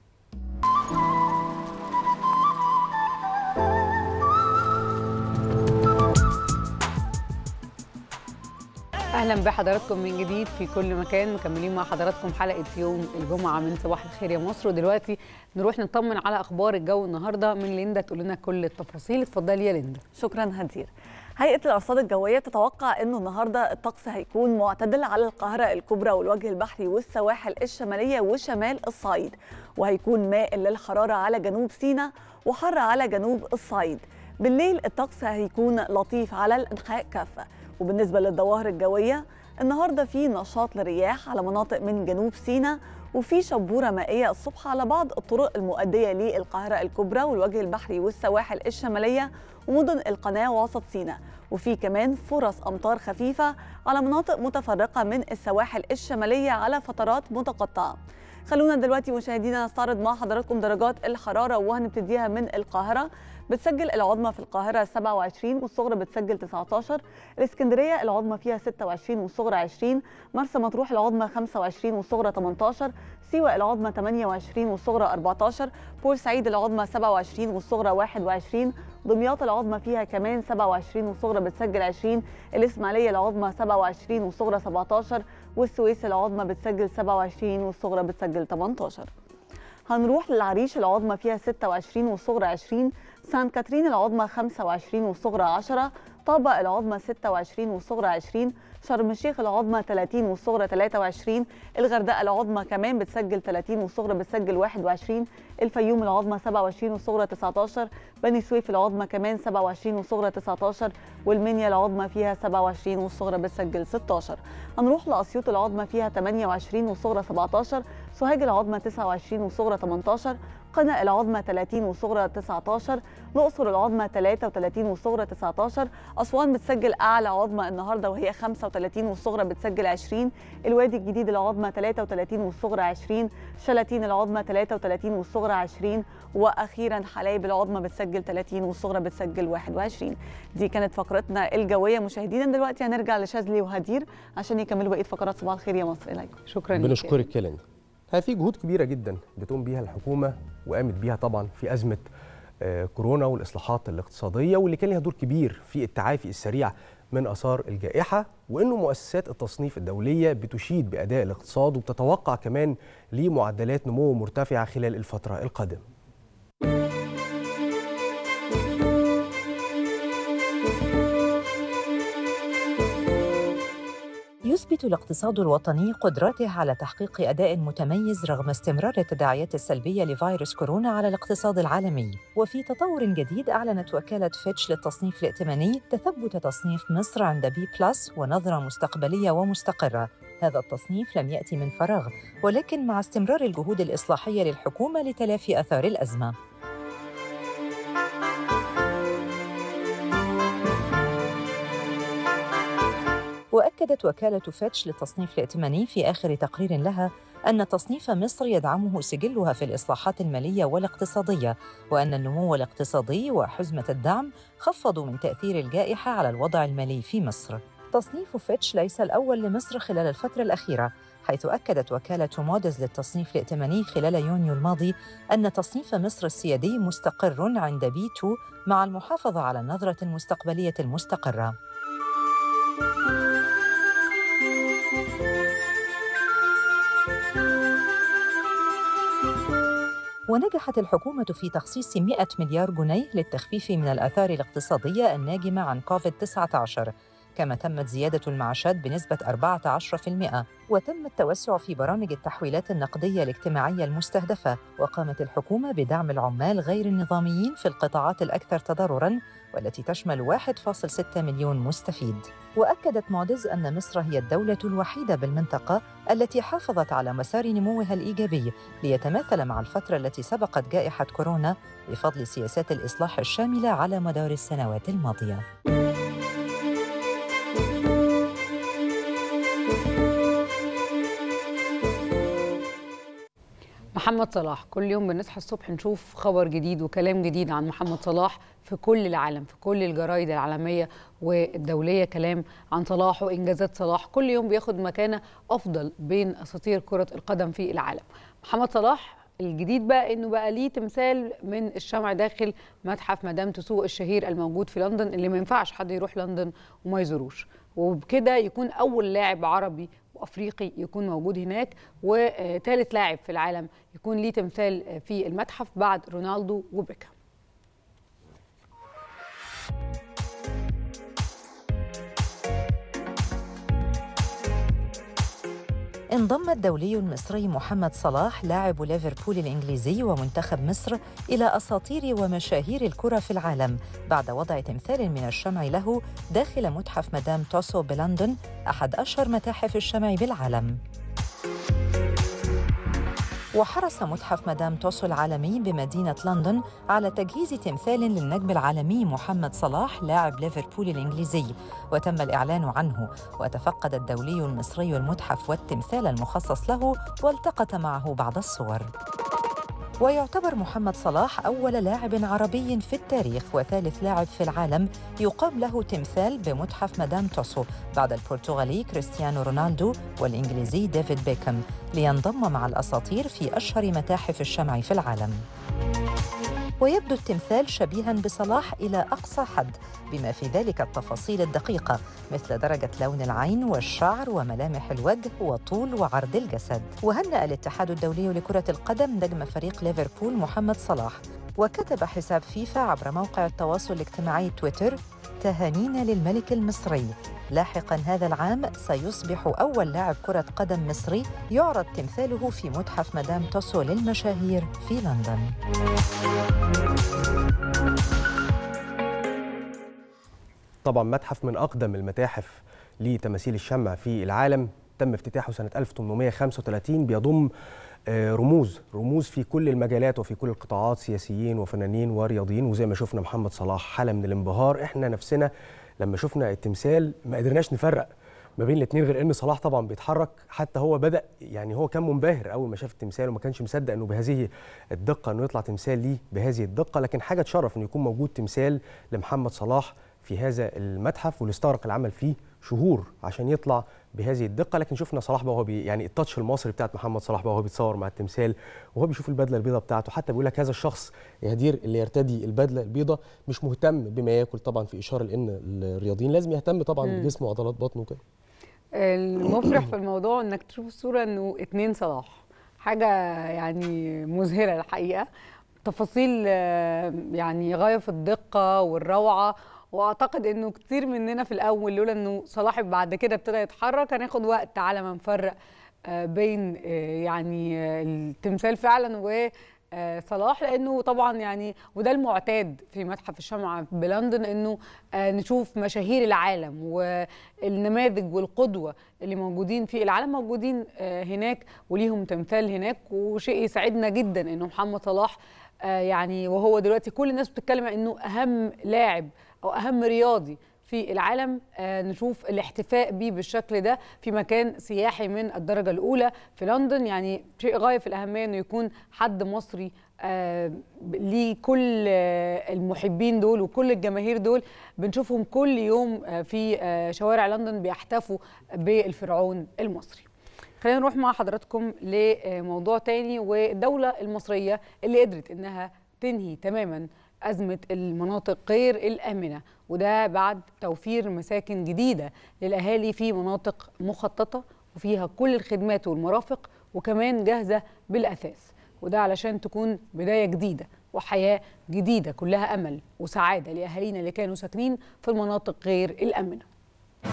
اهلا بحضراتكم من جديد في كل مكان، مكملين مع حضراتكم حلقه يوم الجمعه من صباح الخير يا مصر. ودلوقتي نروح نطمن على اخبار الجو النهارده من ليندا تقول لنا كل التفاصيل. اتفضلي يا ليندا. شكرا هدير. هيئه الارصاد الجويه تتوقع انه النهارده الطقس هيكون معتدل على القاهره الكبرى والوجه البحري والسواحل الشماليه وشمال الصعيد، وهيكون مائل للحراره على جنوب سيناء وحر على جنوب الصعيد. بالليل الطقس هيكون لطيف على الانحاء كافه. وبالنسبه للظواهر الجويه النهارده في نشاط للرياح على مناطق من جنوب سيناء، وفي شبوره مائيه الصبح على بعض الطرق المؤديه للقاهره الكبرى والوجه البحري والسواحل الشماليه ومدن القناه ووسط سيناء، وفي كمان فرص امطار خفيفه على مناطق متفرقه من السواحل الشماليه على فترات متقطعه. خلونا دلوقتي مشاهدينا نستعرض مع حضراتكم درجات الحراره، وهنبتديها من القاهره. بتسجل العظمى في القاهرة 27 والصغرى بتسجل 19، الإسكندرية العظمى فيها 26 والصغرى 20، مرسى مطروح العظمى 25 والصغرى 18، سيوة العظمى 28 والصغرى 14، بورسعيد العظمى 27 والصغرى 21، دمياط العظمى فيها كمان 27 والصغرى بتسجل 20، الإسماعيلية العظمى 27 والصغرى 17، والسويس العظمى بتسجل 27 والصغرى بتسجل 18. هنروح للعريش العظمى فيها 26 والصغرى 20، سان كاترين العظمى 25 والصغرى 10، طابة العظمى 26 والصغرى 20، شرم الشيخ العظمى 30 والصغرى 23، الغردقة العظمى كمان بتسجل 30 والصغرى بتسجل 21، الفيوم العظمى 27 والصغرى 19، بني سويف العظمى كمان 27 والصغرى 19، والمنيا العظمى فيها 27 والصغرى بتسجل 16. هنروح لأسيوط العظمى فيها 28 والصغرى 17، سوهاج العظمى 29 والصغرى 18، قنا العظمى 30 والصغرى 19، الأقصر العظمى 33 والصغرى 19، أسوان بتسجل أعلى عظمى النهارده وهي 35 والصغرى بتسجل 20، الوادي الجديد العظمى 33 والصغرى 20، شلاتين العظمى 33 والصغرى 20، وأخيرا حلايب العظمى بتسجل 30 والصغرى بتسجل 21. دي كانت فقرتنا الجوية مشاهدينا. دلوقتي هنرجع لشاذلي وهدير عشان يكملوا بقية فقرات صباح الخير يا مصر. إليكم. شكرا. بنشكرك كلنا. في جهود كبيرة جدا بتقوم بيها الحكومة وقامت بيها طبعا في أزمة كورونا والإصلاحات الاقتصادية، واللي كان لها دور كبير في التعافي السريع من آثار الجائحة، وإنه مؤسسات التصنيف الدولية بتشيد بأداء الاقتصاد وبتتوقع كمان لمعدلات نمو مرتفعة خلال الفترة القادمة. يثبت الاقتصاد الوطني قدرته على تحقيق أداء متميز رغم استمرار التداعيات السلبية لفيروس كورونا على الاقتصاد العالمي. وفي تطور جديد أعلنت وكالة فيتش للتصنيف الائتماني تثبت تصنيف مصر عند B+ ونظرة مستقبلية ومستقرة. هذا التصنيف لم يأتي من فراغ، ولكن مع استمرار الجهود الإصلاحية للحكومة لتلافي آثار الأزمة. وأكدت وكالة فيتش للتصنيف الائتماني في آخر تقرير لها أن تصنيف مصر يدعمه سجلها في الإصلاحات المالية والاقتصادية، وأن النمو الاقتصادي وحزمة الدعم خفضوا من تأثير الجائحة على الوضع المالي في مصر. تصنيف فيتش ليس الأول لمصر خلال الفترة الأخيرة، حيث أكدت وكالة موديز للتصنيف الائتماني خلال يونيو الماضي أن تصنيف مصر السيادي مستقر عند B2 مع المحافظة على النظرة المستقبلية المستقرة. ونجحت الحكومة في تخصيص 100 مليار جنيه للتخفيف من الآثار الاقتصادية الناجمة عن كوفيد-19. كما تمت زيادة المعاشات بنسبة 14%، وتم التوسع في برامج التحويلات النقدية الاجتماعية المستهدفة، وقامت الحكومة بدعم العمال غير النظاميين في القطاعات الأكثر تضرراً والتي تشمل 1.6 مليون مستفيد. وأكدت معدز أن مصر هي الدولة الوحيدة بالمنطقة التي حافظت على مسار نموها الإيجابي ليتماثل مع الفترة التي سبقت جائحة كورونا بفضل سياسات الإصلاح الشاملة على مدار السنوات الماضية. محمد صلاح، كل يوم بنصحى الصبح نشوف خبر جديد وكلام جديد عن محمد صلاح في كل العالم، في كل الجرايد العالمية والدولية كلام عن صلاح وإنجازات صلاح، كل يوم بياخد مكانة أفضل بين أساطير كرة القدم في العالم. محمد صلاح الجديد بقى إنه بقى ليه تمثال من الشمع داخل متحف مدام تسو الشهير الموجود في لندن، اللي ما ينفعش حد يروح لندن وما يزوروش، وبكده يكون أول لاعب عربي وافريقي يكون موجود هناك، وثالث لاعب في العالم يكون ليه تمثال في المتحف بعد رونالدو وبيكهام. انضم الدولي المصري محمد صلاح لاعب ليفربول الإنجليزي ومنتخب مصر إلى أساطير ومشاهير الكرة في العالم بعد وضع تمثال من الشمع له داخل متحف مدام توسو بلندن، أحد أشهر متاحف الشمع بالعالم. وحرص متحف مدام توسو العالمي بمدينة لندن على تجهيز تمثال للنجم العالمي محمد صلاح لاعب ليفربول الإنجليزي، وتم الإعلان عنه، وتفقد الدولي المصري المتحف والتمثال المخصص له والتقط معه بعض الصور. ويعتبر محمد صلاح أول لاعب عربي في التاريخ وثالث لاعب في العالم يقام له تمثال بمتحف مدام توسو بعد البرتغالي كريستيانو رونالدو والإنجليزي ديفيد بيكهام، لينضم مع الأساطير في أشهر متاحف الشمع في العالم. ويبدو التمثال شبيهاً بصلاح إلى أقصى حد، بما في ذلك التفاصيل الدقيقة مثل درجة لون العين والشعر وملامح الوجه وطول وعرض الجسد. وهنأ الاتحاد الدولي لكرة القدم نجم فريق ليفربول محمد صلاح، وكتب حساب فيفا عبر موقع التواصل الاجتماعي تويتر: تهانينا للملك المصري، لاحقاً هذا العام سيصبح أول لاعب كرة قدم مصري يعرض تمثاله في متحف مدام توسو للمشاهير في لندن. طبعا متحف من أقدم المتاحف لتماثيل الشمع في العالم، تم افتتاحه سنة 1835، بيضم رموز في كل المجالات وفي كل القطاعات، سياسيين وفنانين ورياضيين، وزي ما شفنا محمد صلاح حالة من الانبهار. احنا نفسنا لما شفنا التمثال ما قدرناش نفرق ما بين الاثنين، غير ان صلاح طبعا بيتحرك، حتى هو بدأ يعني هو كان منبهر اول ما شاف التمثال وما كانش مصدق انه بهذه الدقة، انه يطلع تمثال ليه بهذه الدقة، لكن حاجة تشرف انه يكون موجود تمثال لمحمد صلاح في هذا المتحف، واللي استغرق العمل فيه شهور عشان يطلع بهذه الدقه. لكن شفنا صلاح بقى هو يعني التاتش المصري بتاعت محمد صلاح بقى وهو بيتصور مع التمثال وهو بيشوف البدله البيضاء بتاعته، حتى بيقول لك هذا الشخص يا هدير اللي يرتدي البدله البيضاء مش مهتم بما ياكل، طبعا في اشاره لان الرياضيين لازم يهتم طبعا بجسمه وعضلات بطنه وكده. المفرح في الموضوع انك تشوف الصوره انه 2 صلاح، حاجه يعني مذهله الحقيقه، تفاصيل يعني غايه في الدقه والروعه. واعتقد انه كتير مننا في الاول لولا انه صلاح بعد كده ابتدى يتحرك هناخد وقت على ما نفرق بين يعني التمثال فعلا وصلاح، لانه طبعا يعني وده المعتاد في متحف الشمع بلندن، انه نشوف مشاهير العالم والنماذج والقدوه اللي موجودين في العالم موجودين هناك وليهم تمثال هناك. وشيء يسعدنا جدا انه محمد صلاح يعني وهو دلوقتي كل الناس بتتكلم انه اهم لاعب أو أهم رياضي في العالم، نشوف الاحتفاء بيه بالشكل ده في مكان سياحي من الدرجة الأولى في لندن. يعني شيء غاية في الأهمية أنه يكون حد مصري ليه كل المحبين دول وكل الجماهير دول بنشوفهم كل يوم في شوارع لندن بيحتفوا بالفرعون المصري. خلينا نروح مع حضراتكم لموضوع تاني، والدولة المصرية اللي قدرت أنها تنهي تماماً أزمة المناطق غير الآمنة، وده بعد توفير مساكن جديدة للأهالي في مناطق مخططة وفيها كل الخدمات والمرافق وكمان جاهزة بالأثاث، وده علشان تكون بداية جديدة وحياة جديدة كلها أمل وسعادة لأهالينا اللي كانوا ساكنين في المناطق غير الآمنة.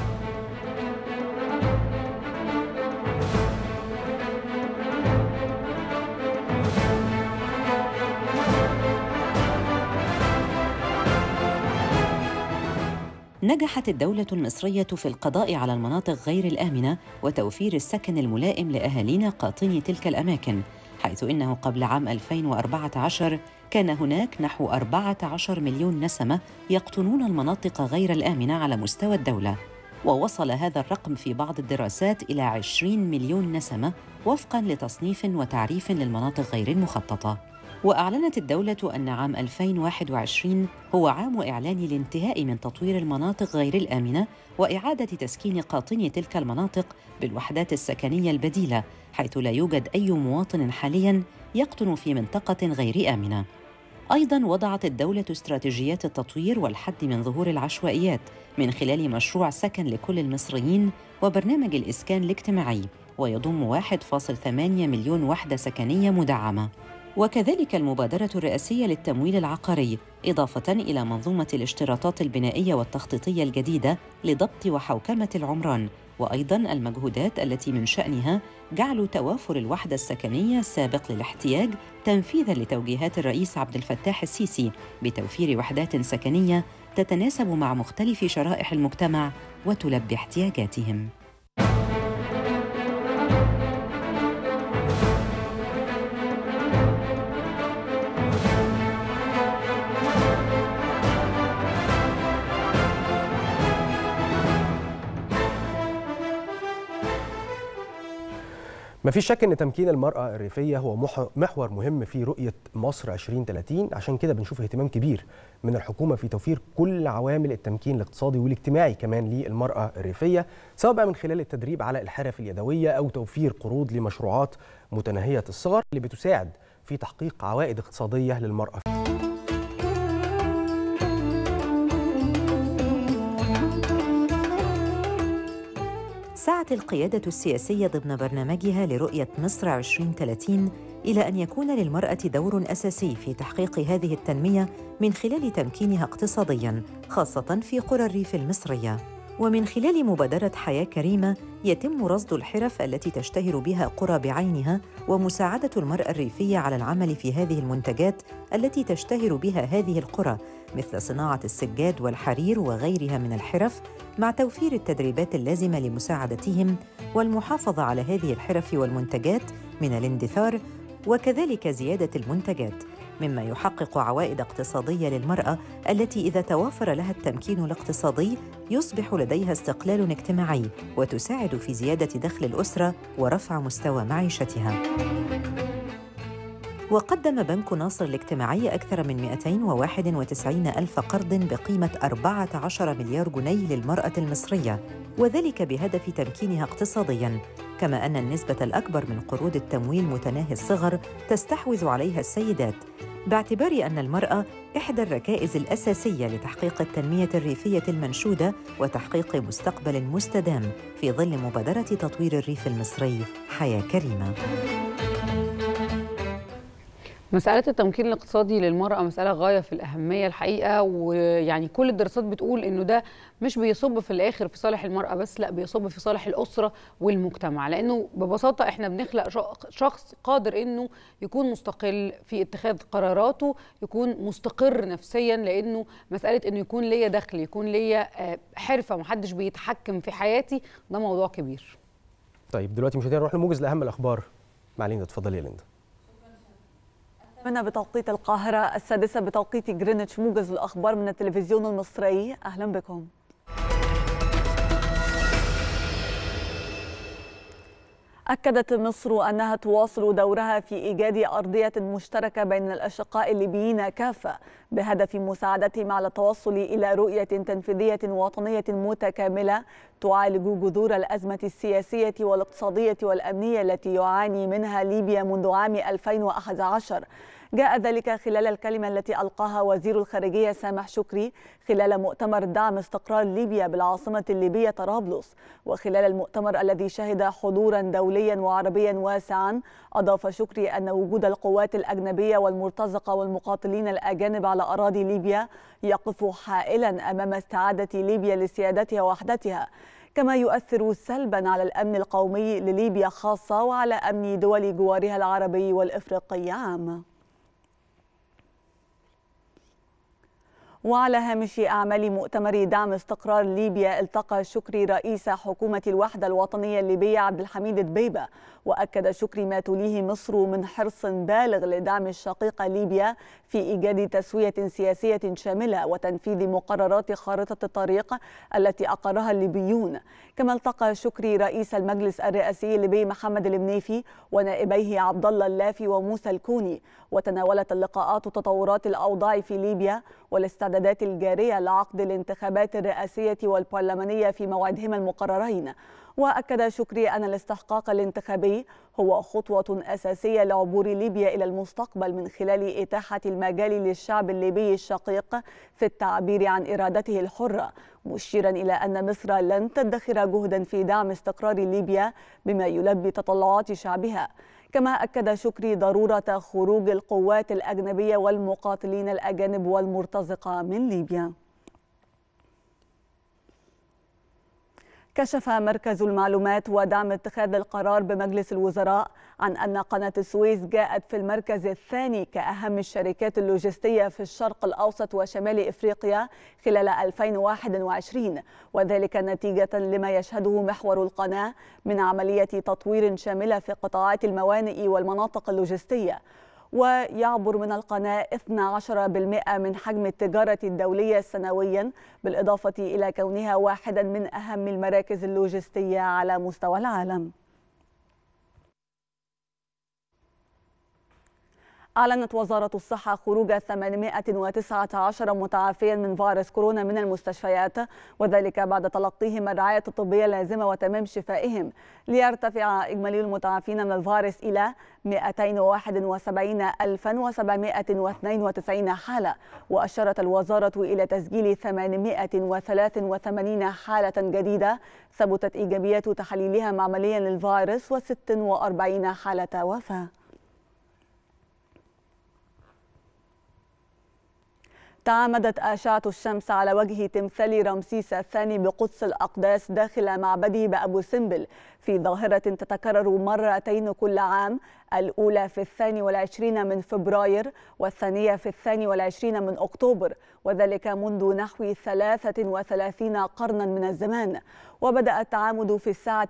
نجحت الدولة المصرية في القضاء على المناطق غير الآمنة وتوفير السكن الملائم لأهالينا قاطني تلك الأماكن، حيث إنه قبل عام 2014 كان هناك نحو 14 مليون نسمة يقطنون المناطق غير الآمنة على مستوى الدولة، ووصل هذا الرقم في بعض الدراسات إلى 20 مليون نسمة وفقاً لتصنيف وتعريف للمناطق غير المخططة. وأعلنت الدولة أن عام 2021 هو عام إعلان الانتهاء من تطوير المناطق غير الآمنة وإعادة تسكين قاطني تلك المناطق بالوحدات السكنية البديلة، حيث لا يوجد أي مواطن حالياً يقطن في منطقة غير آمنة. أيضاً وضعت الدولة استراتيجيات التطوير والحد من ظهور العشوائيات من خلال مشروع سكن لكل المصريين وبرنامج الإسكان الاجتماعي، ويضم 1.8 مليون وحدة سكنية مدعمة، وكذلك المبادرة الرئاسية للتمويل العقاري، إضافة إلى منظومة الاشتراطات البنائية والتخطيطية الجديدة لضبط وحوكمة العمران، وأيضاً المجهودات التي من شأنها جعل توافر الوحدة السكنية سابق للاحتياج تنفيذاً لتوجيهات الرئيس عبد الفتاح السيسي بتوفير وحدات سكنية تتناسب مع مختلف شرائح المجتمع وتلبي احتياجاتهم. ما فيش شك ان تمكين المرأة الريفية هو محور مهم في رؤية مصر 2030، عشان كده بنشوف اهتمام كبير من الحكومة في توفير كل عوامل التمكين الاقتصادي والاجتماعي كمان للمرأة الريفية، سواء بقى من خلال التدريب على الحرف اليدوية أو توفير قروض لمشروعات متناهية الصغر اللي بتساعد في تحقيق عوائد اقتصادية للمرأة. سعت القيادة السياسية ضمن برنامجها لرؤية مصر 2030 إلى أن يكون للمرأة دور أساسي في تحقيق هذه التنمية من خلال تمكينها اقتصادياً، خاصة في قرى الريف المصرية. ومن خلال مبادرة حياة كريمة يتم رصد الحرف التي تشتهر بها قرى بعينها ومساعدة المرأة الريفية على العمل في هذه المنتجات التي تشتهر بها هذه القرى، مثل صناعة السجاد والحرير وغيرها من الحرف، مع توفير التدريبات اللازمة لمساعدتهم والمحافظة على هذه الحرف والمنتجات من الاندثار، وكذلك زيادة المنتجات، مما يحقق عوائد اقتصادية للمرأة التي إذا توافر لها التمكين الاقتصادي يصبح لديها استقلال اجتماعي وتساعد في زيادة دخل الأسرة ورفع مستوى معيشتها. وقدم بنك ناصر الاجتماعي أكثر من 291 ألف قرض بقيمة 14 مليار جنيه للمرأة المصرية، وذلك بهدف تمكينها اقتصادياً، كما أن النسبة الأكبر من قروض التمويل متناهي الصغر تستحوذ عليها السيدات، باعتبار أن المرأة إحدى الركائز الأساسية لتحقيق التنمية الريفية المنشودة وتحقيق مستقبل مستدام في ظل مبادرة تطوير الريف المصري حياة كريمة. مسألة التمكين الاقتصادي للمرأة مسألة غاية في الأهمية الحقيقة، ويعني كل الدراسات بتقول إنه ده مش بيصب في الآخر في صالح المرأة بس، لا بيصب في صالح الأسرة والمجتمع، لأنه ببساطة إحنا بنخلق شخص قادر إنه يكون مستقل في اتخاذ قراراته، يكون مستقر نفسيا، لأنه مسألة إنه يكون ليا دخل، يكون ليا حرفة، محدش بيتحكم في حياتي، ده موضوع كبير. طيب دلوقتي مشاهدينا نروح لموجز لأهم الأخبار مع ليندا. اتفضلي يا ليندا. من بتوقيت القاهرة 6 بتوقيت جرينتش، موجز الأخبار من التلفزيون المصري، أهلا بكم. أكدت مصر أنها تواصل دورها في إيجاد أرضية مشتركة بين الأشقاء الليبيين كافة بهدف مساعدتهم على التوصل إلى رؤية تنفيذية وطنية متكاملة تعالج جذور الأزمة السياسية والاقتصادية والأمنية التي يعاني منها ليبيا منذ عام 2011. جاء ذلك خلال الكلمة التي ألقاها وزير الخارجية سامح شكري خلال مؤتمر دعم استقرار ليبيا بالعاصمة الليبية طرابلس. وخلال المؤتمر الذي شهد حضورا دوليا وعربيا واسعا، أضاف شكري أن وجود القوات الأجنبية والمرتزقة والمقاتلين الأجانب على أراضي ليبيا يقف حائلا أمام استعادة ليبيا لسيادتها ووحدتها، كما يؤثر سلبا على الأمن القومي لليبيا خاصة وعلى أمن دول جوارها العربي والإفريقي عامة. وعلى هامش أعمال مؤتمر دعم استقرار ليبيا، التقى شكري رئيس حكومة الوحدة الوطنية الليبية عبد الحميد دبيبة، وأكد شكري ما توليه مصر من حرص بالغ لدعم الشقيقة ليبيا في إيجاد تسوية سياسية شاملة وتنفيذ مقررات خارطة الطريق التي أقرها الليبيون. كما التقى شكري رئيس المجلس الرئاسي الليبي محمد المنيفي ونائبيه عبد الله اللافي وموسى الكوني، وتناولت اللقاءات تطورات الأوضاع في ليبيا والاستعدادات الجارية لعقد الانتخابات الرئاسية والبرلمانية في موعدهما المقررين. وأكد شكري أن الاستحقاق الانتخابي هو خطوة أساسية لعبور ليبيا إلى المستقبل من خلال إتاحة المجال للشعب الليبي الشقيق في التعبير عن إرادته الحرة، مشيرا إلى أن مصر لن تدخر جهدا في دعم استقرار ليبيا بما يلبي تطلعات شعبها. كما أكد شكري ضرورة خروج القوات الأجنبية والمقاتلين الأجانب والمرتزقة من ليبيا. كشف مركز المعلومات ودعم اتخاذ القرار بمجلس الوزراء عن أن قناة السويس جاءت في المركز الثاني كأهم الشركات اللوجستية في الشرق الأوسط وشمال إفريقيا خلال 2021، وذلك نتيجة لما يشهده محور القناة من عملية تطوير شاملة في قطاعات الموانئ والمناطق اللوجستية. ويعبر من القناة 12% من حجم التجارة الدولية سنويا، بالإضافة إلى كونها واحدا من أهم المراكز اللوجستية على مستوى العالم. أعلنت وزارة الصحة خروج 819 متعافيا من فيروس كورونا من المستشفيات، وذلك بعد تلقيهم الرعاية الطبية اللازمة وتمام شفائهم، ليرتفع إجمالي المتعافين من الفيروس إلى 271,792 حالة. وأشارت الوزارة إلى تسجيل 883 حالة جديدة ثبتت إيجابية تحاليلها معمليا للفيروس و46 حالة وفاة. تعامدت أشعة الشمس على وجه تمثال رمسيس الثاني بقدس الأقداس داخل معبده بأبو سمبل في ظاهرة تتكرر مرتين كل عام، الأولى في 22 من فبراير والثانية في 22 من أكتوبر، وذلك منذ نحو 33 قرنا من الزمان. وبدأ التعامد في الساعة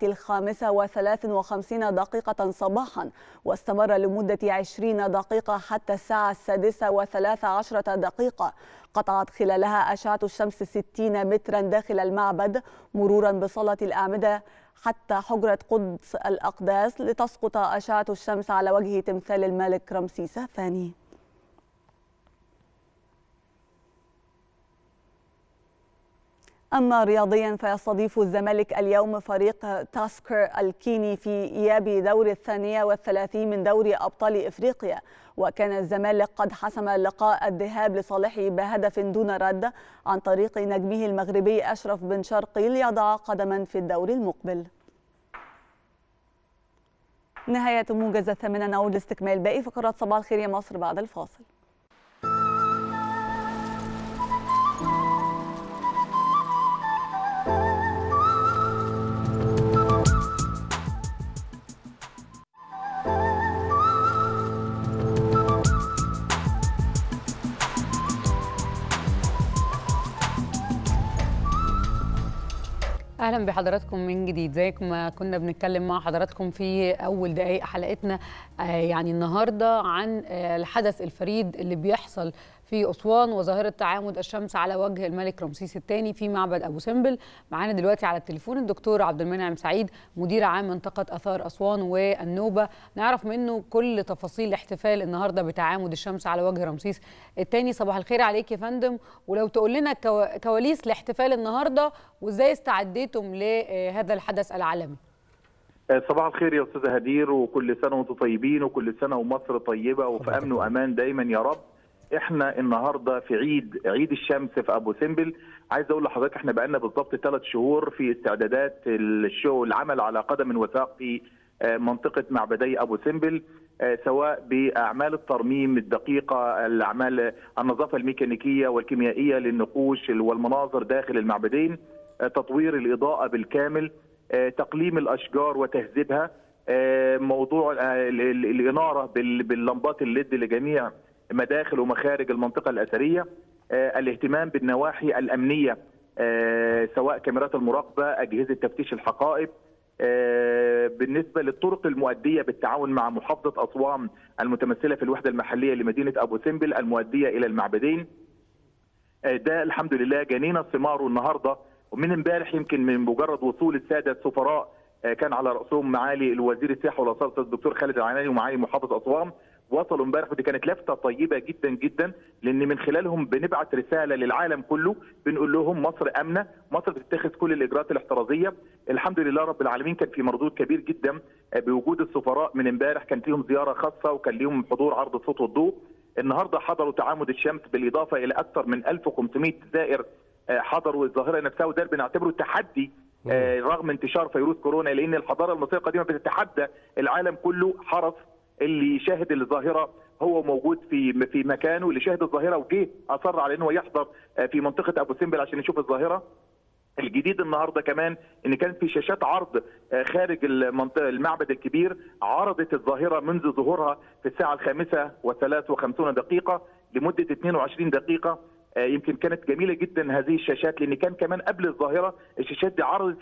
5:53 صباحا، واستمر لمدة 20 دقيقة حتى الساعة 6:13. قطعت خلالها أشعة الشمس 60 مترا داخل المعبد، مرورا بصالة الأعمدة حتى حجرة قدس الأقداس، لتسقط أشعة الشمس على وجه تمثال الملك رمسيس الثاني. أما رياضيا فيستضيف الزمالك اليوم فريق تاسكر الكيني في إياب دور 32 من دوري أبطال إفريقيا، وكان الزمالك قد حسم لقاء الذهاب لصالحه بهدف دون رد عن طريق نجمه المغربي أشرف بن شرقي ليضع قدما في الدور المقبل. نهاية موجز الثامنة، نعود لاستكمال باقي فقرات صباح الخير يا مصر بعد الفاصل. اهلا بحضراتكم من جديد. زي ما كنا بنتكلم مع حضراتكم في اول دقائق حلقتنا يعني النهارده عن الحدث الفريد اللي بيحصل في أسوان وظاهرة تعامد الشمس على وجه الملك رمسيس الثاني في معبد أبو سمبل. معانا دلوقتي على التليفون الدكتور عبد المنعم سعيد، مدير عام منطقة آثار أسوان والنوبة، نعرف منه كل تفاصيل الاحتفال النهارده بتعامد الشمس على وجه رمسيس الثاني. صباح الخير عليك يا فندم، ولو تقول لنا كواليس الاحتفال النهارده وازاي استعديتم لهذا الحدث العالمي. صباح الخير يا استاذه هدير، وكل سنه وانتم طيبين، وكل سنه ومصر طيبه وفي امن وامان دايما يا رب. احنا النهارده في عيد الشمس في ابو سمبل. عايز اقول لحضرتك احنا بقالنا بالظبط 3 شهور في استعدادات العمل على قدم وساق في منطقه معبدي ابو سمبل، سواء باعمال الترميم الدقيقه، الاعمال النظافه الميكانيكيه والكيميائيه للنقوش والمناظر داخل المعبدين، تطوير الاضاءه بالكامل، تقليم الاشجار وتهذيبها، موضوع الاناره باللمبات الليد لجميع مداخل ومخارج المنطقه الاثريه. الاهتمام بالنواحي الامنيه، سواء كاميرات المراقبه، اجهزه تفتيش الحقائب، بالنسبه للطرق المؤديه بالتعاون مع محافظه اسوان المتمثله في الوحده المحليه لمدينه ابو سمبل المؤديه الى المعبدين. ده الحمد لله جنينا ثماره النهارده، ومن امبارح يمكن من مجرد وصول الساده السفراء كان على راسهم معالي الوزير السياحه والاثار الدكتور خالد العناني ومعالي محافظ اسوان، وصلوا امبارح، ودي كانت لفته طيبه جدا جدا، لان من خلالهم بنبعت رساله للعالم كله بنقول لهم مصر امنه، مصر بتتخذ كل الاجراءات الاحترازيه. الحمد لله رب العالمين كان في مردود كبير جدا بوجود السفراء من امبارح، كان فيهم زياره خاصه وكان لهم حضور عرض الصوت والضوء. النهارده حضروا تعامد الشمس بالاضافه الى اكثر من 1500 زائر حضروا الظاهره نفسها، وده بنعتبره تحدي رغم انتشار فيروس كورونا، لان الحضاره المصريه القديمه بتتحدى العالم كله. حرص اللي يشاهد الظاهره هو موجود في مكانه، اللي شاهد الظاهره وجه اصر على انه يحضر في منطقه ابو سمبل عشان يشوف الظاهره. الجديد النهارده كمان ان كانت في شاشات عرض خارج المعبد الكبير عرضت الظاهره منذ ظهورها في الساعه 5:53 لمده 22 دقيقه. يمكن كانت جميله جدا هذه الشاشات، لان كان كمان قبل الظاهره الشاشات دي عرضت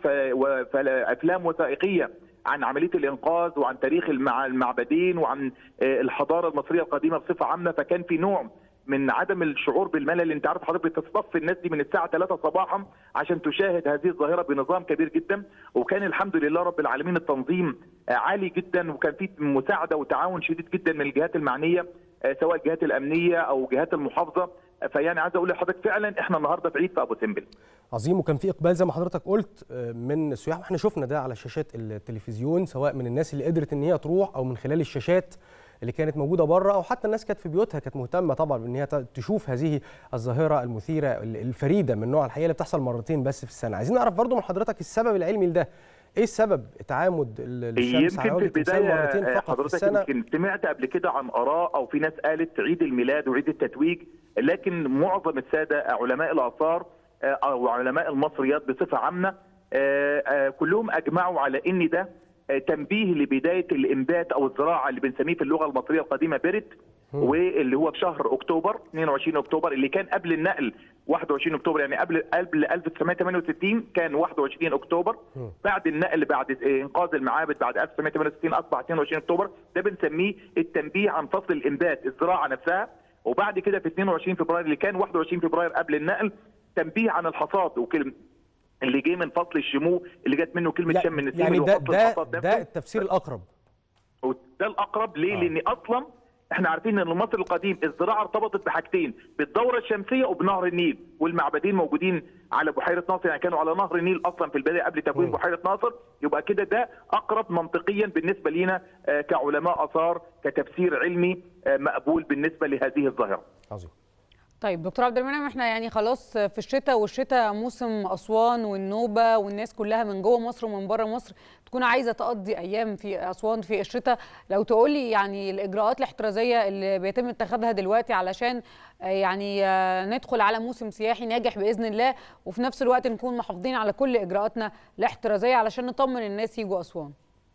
افلام وثائقيه عن عمليه الانقاذ وعن تاريخ المعبدين وعن الحضاره المصريه القديمه بصفه عامه، فكان في نوع من عدم الشعور بالملل. انت عارف حضرتك بتصطف الناس دي من الساعه 3 صباحا عشان تشاهد هذه الظاهره بنظام كبير جدا، وكان الحمد لله رب العالمين التنظيم عالي جدا، وكان في مساعده وتعاون شديد جدا من الجهات المعنيه سواء الجهات الامنيه او جهات المحافظه. فيعني عايز اقول لحضرتك فعلا احنا النهارده في عيد في ابو سمبل. عظيم، وكان في اقبال زي ما حضرتك قلت من السياح، واحنا شفنا ده على شاشات التلفزيون، سواء من الناس اللي قدرت ان هي تروح او من خلال الشاشات اللي كانت موجوده بره، او حتى الناس كانت في بيوتها كانت مهتمه طبعا بان هي تشوف هذه الظاهره المثيره الفريده من نوع الحقيقه اللي بتحصل مرتين بس في السنه. عايزين نعرف برضو من حضرتك السبب العلمي لده، ايه السبب تعامد الشمس على وجه التمثال مرتين فقط في السنه؟ يمكن سمعت قبل كده عن اراء او في ناس قالت عيد الميلاد وعيد التتويج، لكن معظم الساده علماء الاثار او علماء المصريات بصفه عامه كلهم اجمعوا على ان ده تنبيه لبدايه الانبات او الزراعه اللي بنسميه في اللغه المصريه القديمه برد، واللي هو في شهر اكتوبر 22 اكتوبر اللي كان قبل النقل 21 اكتوبر، يعني قبل 1968 كان 21 اكتوبر، بعد النقل بعد انقاذ المعابد بعد 1968 اصبح 22 اكتوبر. ده بنسميه التنبيه عن فصل الانبات الزراعه نفسها. وبعد كده في 22 فبراير اللي كان 21 فبراير قبل النقل تنبيه عن الحصاد، وكلمه اللي جه من فصل الشمو اللي جت منه كلمه شم النسيم، يعني ده التفسير الاقرب. وده الاقرب ليه؟ لان اصلا احنا عارفين ان مصر القديم الزراعه ارتبطت بحاجتين، بالدوره الشمسيه وبنهر النيل، والمعبدين موجودين على بحيره ناصر، يعني كانوا على نهر النيل اصلا في البدايه قبل تكوين بحيره ناصر. يبقى كده ده اقرب منطقيا بالنسبه لينا كعلماء اثار، كتفسير علمي مقبول بالنسبه لهذه الظاهره. عظيم. طيب دكتور عبد المنعم، احنا يعني خلاص في الشتاء، والشتاء موسم اسوان والنوبه، والناس كلها من جوه مصر ومن بره مصر تكون عايزه تقضي ايام في اسوان في الشتاء. لو تقولي يعني الاجراءات الاحترازيه اللي بيتم اتخاذها دلوقتي علشان يعني ندخل على موسم سياحي ناجح باذن الله، وفي نفس الوقت نكون محافظين على كل اجراءاتنا الاحترازيه علشان نطمن الناس يجوا اسوان.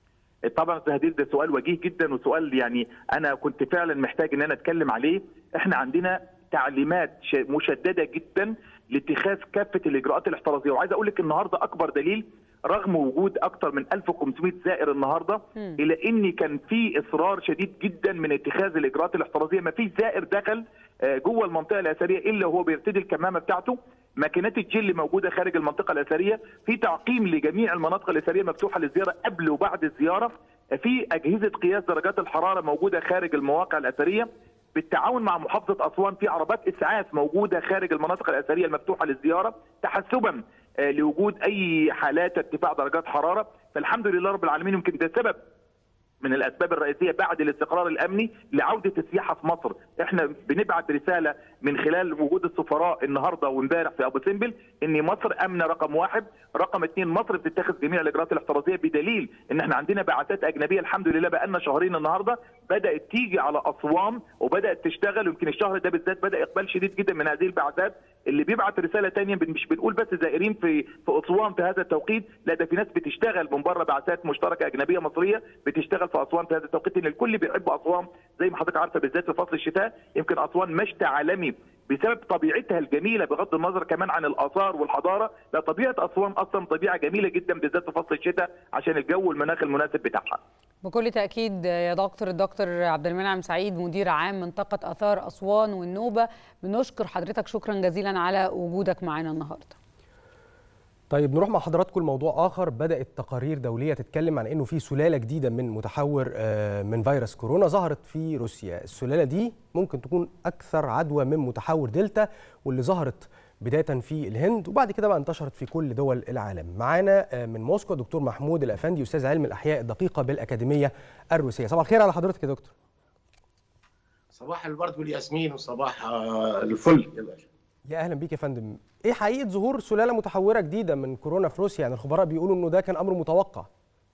طبعا هدير ده سؤال وجيه جدا، وسؤال يعني انا كنت فعلا محتاج ان انا اتكلم عليه. احنا عندنا تعليمات مشدده جدا لاتخاذ كافه الاجراءات الاحترازيه، وعايز اقول لك النهارده اكبر دليل رغم وجود اكثر من 1500 زائر النهارده الى ان كان في اصرار شديد جدا من اتخاذ الاجراءات الاحترازيه. ما فيش زائر دخل جوه المنطقه الاثريه الا وهو بيرتدي الكمامه بتاعته، ماكينات الجل موجوده خارج المنطقه الاثريه، في تعقيم لجميع المناطق الاثريه مفتوحه للزياره قبل وبعد الزياره، في اجهزه قياس درجات الحراره موجوده خارج المواقع الاثريه، بالتعاون مع محافظه اسوان في عربات اسعاف موجوده خارج المناطق الاثريه المفتوحه للزياره تحسبا لوجود اي حالات ارتفاع درجات حراره. فالحمد لله رب العالمين يمكن ده سبب من الاسباب الرئيسيه بعد الاستقرار الامني لعوده السياحه في مصر. احنا بنبعت رساله من خلال وجود السفراء النهارده وامبارح في ابو سمبل ان مصر امنه رقم 1، رقم 2 مصر بتتخذ جميع الاجراءات الاحترازيه، بدليل ان احنا عندنا بعثات اجنبيه الحمد لله بقى لنا شهرين النهارده بدات تيجي على اسوان وبدات تشتغل، ويمكن الشهر ده بالذات بدا اقبال شديد جدا من هذه البعثات اللي بيبعت رساله ثانيه. مش بنقول بس زائرين في اسوان في هذا التوقيت، لا ده في ناس بتشتغل من بره، بعثات مشتركه اجنبيه مصريه بتشتغل في اسوان في هذا التوقيت، ان الكل بيحب اسوان زي ما حضرتك عارفه بالذات في فصل الشتاء. يمكن اسوان مشتى عالمي بسبب طبيعتها الجميله بغض النظر كمان عن الاثار والحضاره. لا، طبيعه اسوان اصلا طبيعه جميله جدا بالذات في فصل الشتاء عشان الجو والمناخ المناسب بتاعها. بكل تأكيد يا دكتور. الدكتور عبد المنعم سعيد مدير عام منطقة آثار أسوان والنوبة، بنشكر حضرتك شكرا جزيلا على وجودك معنا النهارده. طيب نروح مع حضراتكم لموضوع آخر. بدأت تقارير دولية تتكلم عن إنه في سلالة جديدة من متحور من فيروس كورونا ظهرت في روسيا. السلالة دي ممكن تكون أكثر عدوى من متحور دلتا، واللي ظهرت بداية في الهند وبعد كده بقى انتشرت في كل دول العالم. معانا من موسكو دكتور محمود الأفندي، أستاذ علم الأحياء الدقيقة بالأكاديمية الروسية. صباح الخير على حضرتك يا دكتور. صباح الورد والياسمين وصباح الفل يا باشا. يا اهلا بيك يا فندم. ايه حقيقه ظهور سلاله متحوره جديده من كورونا في روسيا؟ يعني الخبراء بيقولوا انه ده كان امر متوقع.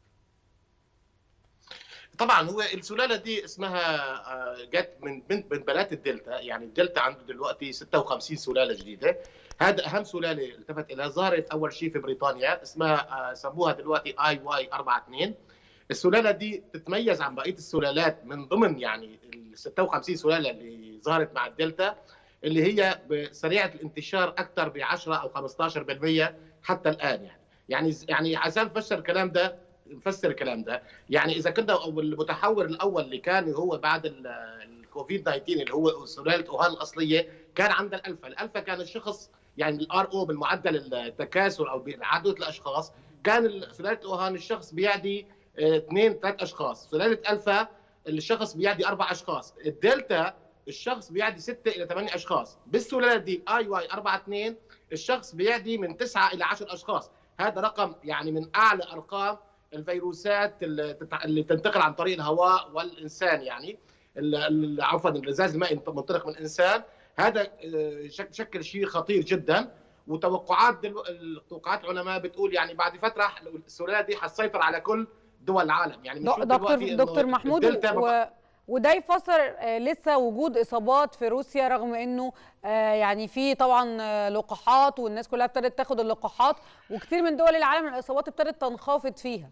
طبعا هو السلاله دي اسمها جت من بنات الدلتا، يعني الدلتا عنده دلوقتي 56 سلاله جديده. هذا اهم سلاله التفت اليها، ظهرت اول شيء في بريطانيا، اسمها سموها دلوقتي IY42. السلاله دي تتميز عن بقيه السلالات من ضمن يعني ال 56 سلاله اللي ظهرت مع الدلتا، اللي هي سريعه الانتشار اكثر ب 10 او 15% حتى الان. يعني عشان نفسر الكلام ده، يعني اذا كنا المتحور الاول اللي كان هو بعد الكوفيد 19 اللي هو سلاله اوهان الاصليه، كان عند الالفا كان الشخص يعني الار او بالمعدل التكاثر او بعدد الاشخاص، كان سلاله اوهان الشخص بيعدي 2-3 اشخاص، سلاله الفا الشخص بيعدي 4 اشخاص، الدلتا الشخص بيعدي 6 إلى 8 اشخاص. بالسلاله دي IY42 الشخص بيعدي من 9 إلى 10 اشخاص. هذا رقم يعني من اعلى ارقام الفيروسات اللي تنتقل عن طريق الهواء والانسان، يعني عفوا الغاز المائي منطلق من الانسان. هذا شكل شيء خطير جدا، وتوقعات العلماء بتقول يعني بعد فتره السلاله دي حتسيطر على كل دول العالم. يعني دكتور محمود، وده يفسر لسه وجود اصابات في روسيا رغم انه يعني في طبعا لقاحات والناس كلها ابتدت تاخد اللقاحات، وكثير من دول العالم الاصابات ابتدت تنخفض فيها.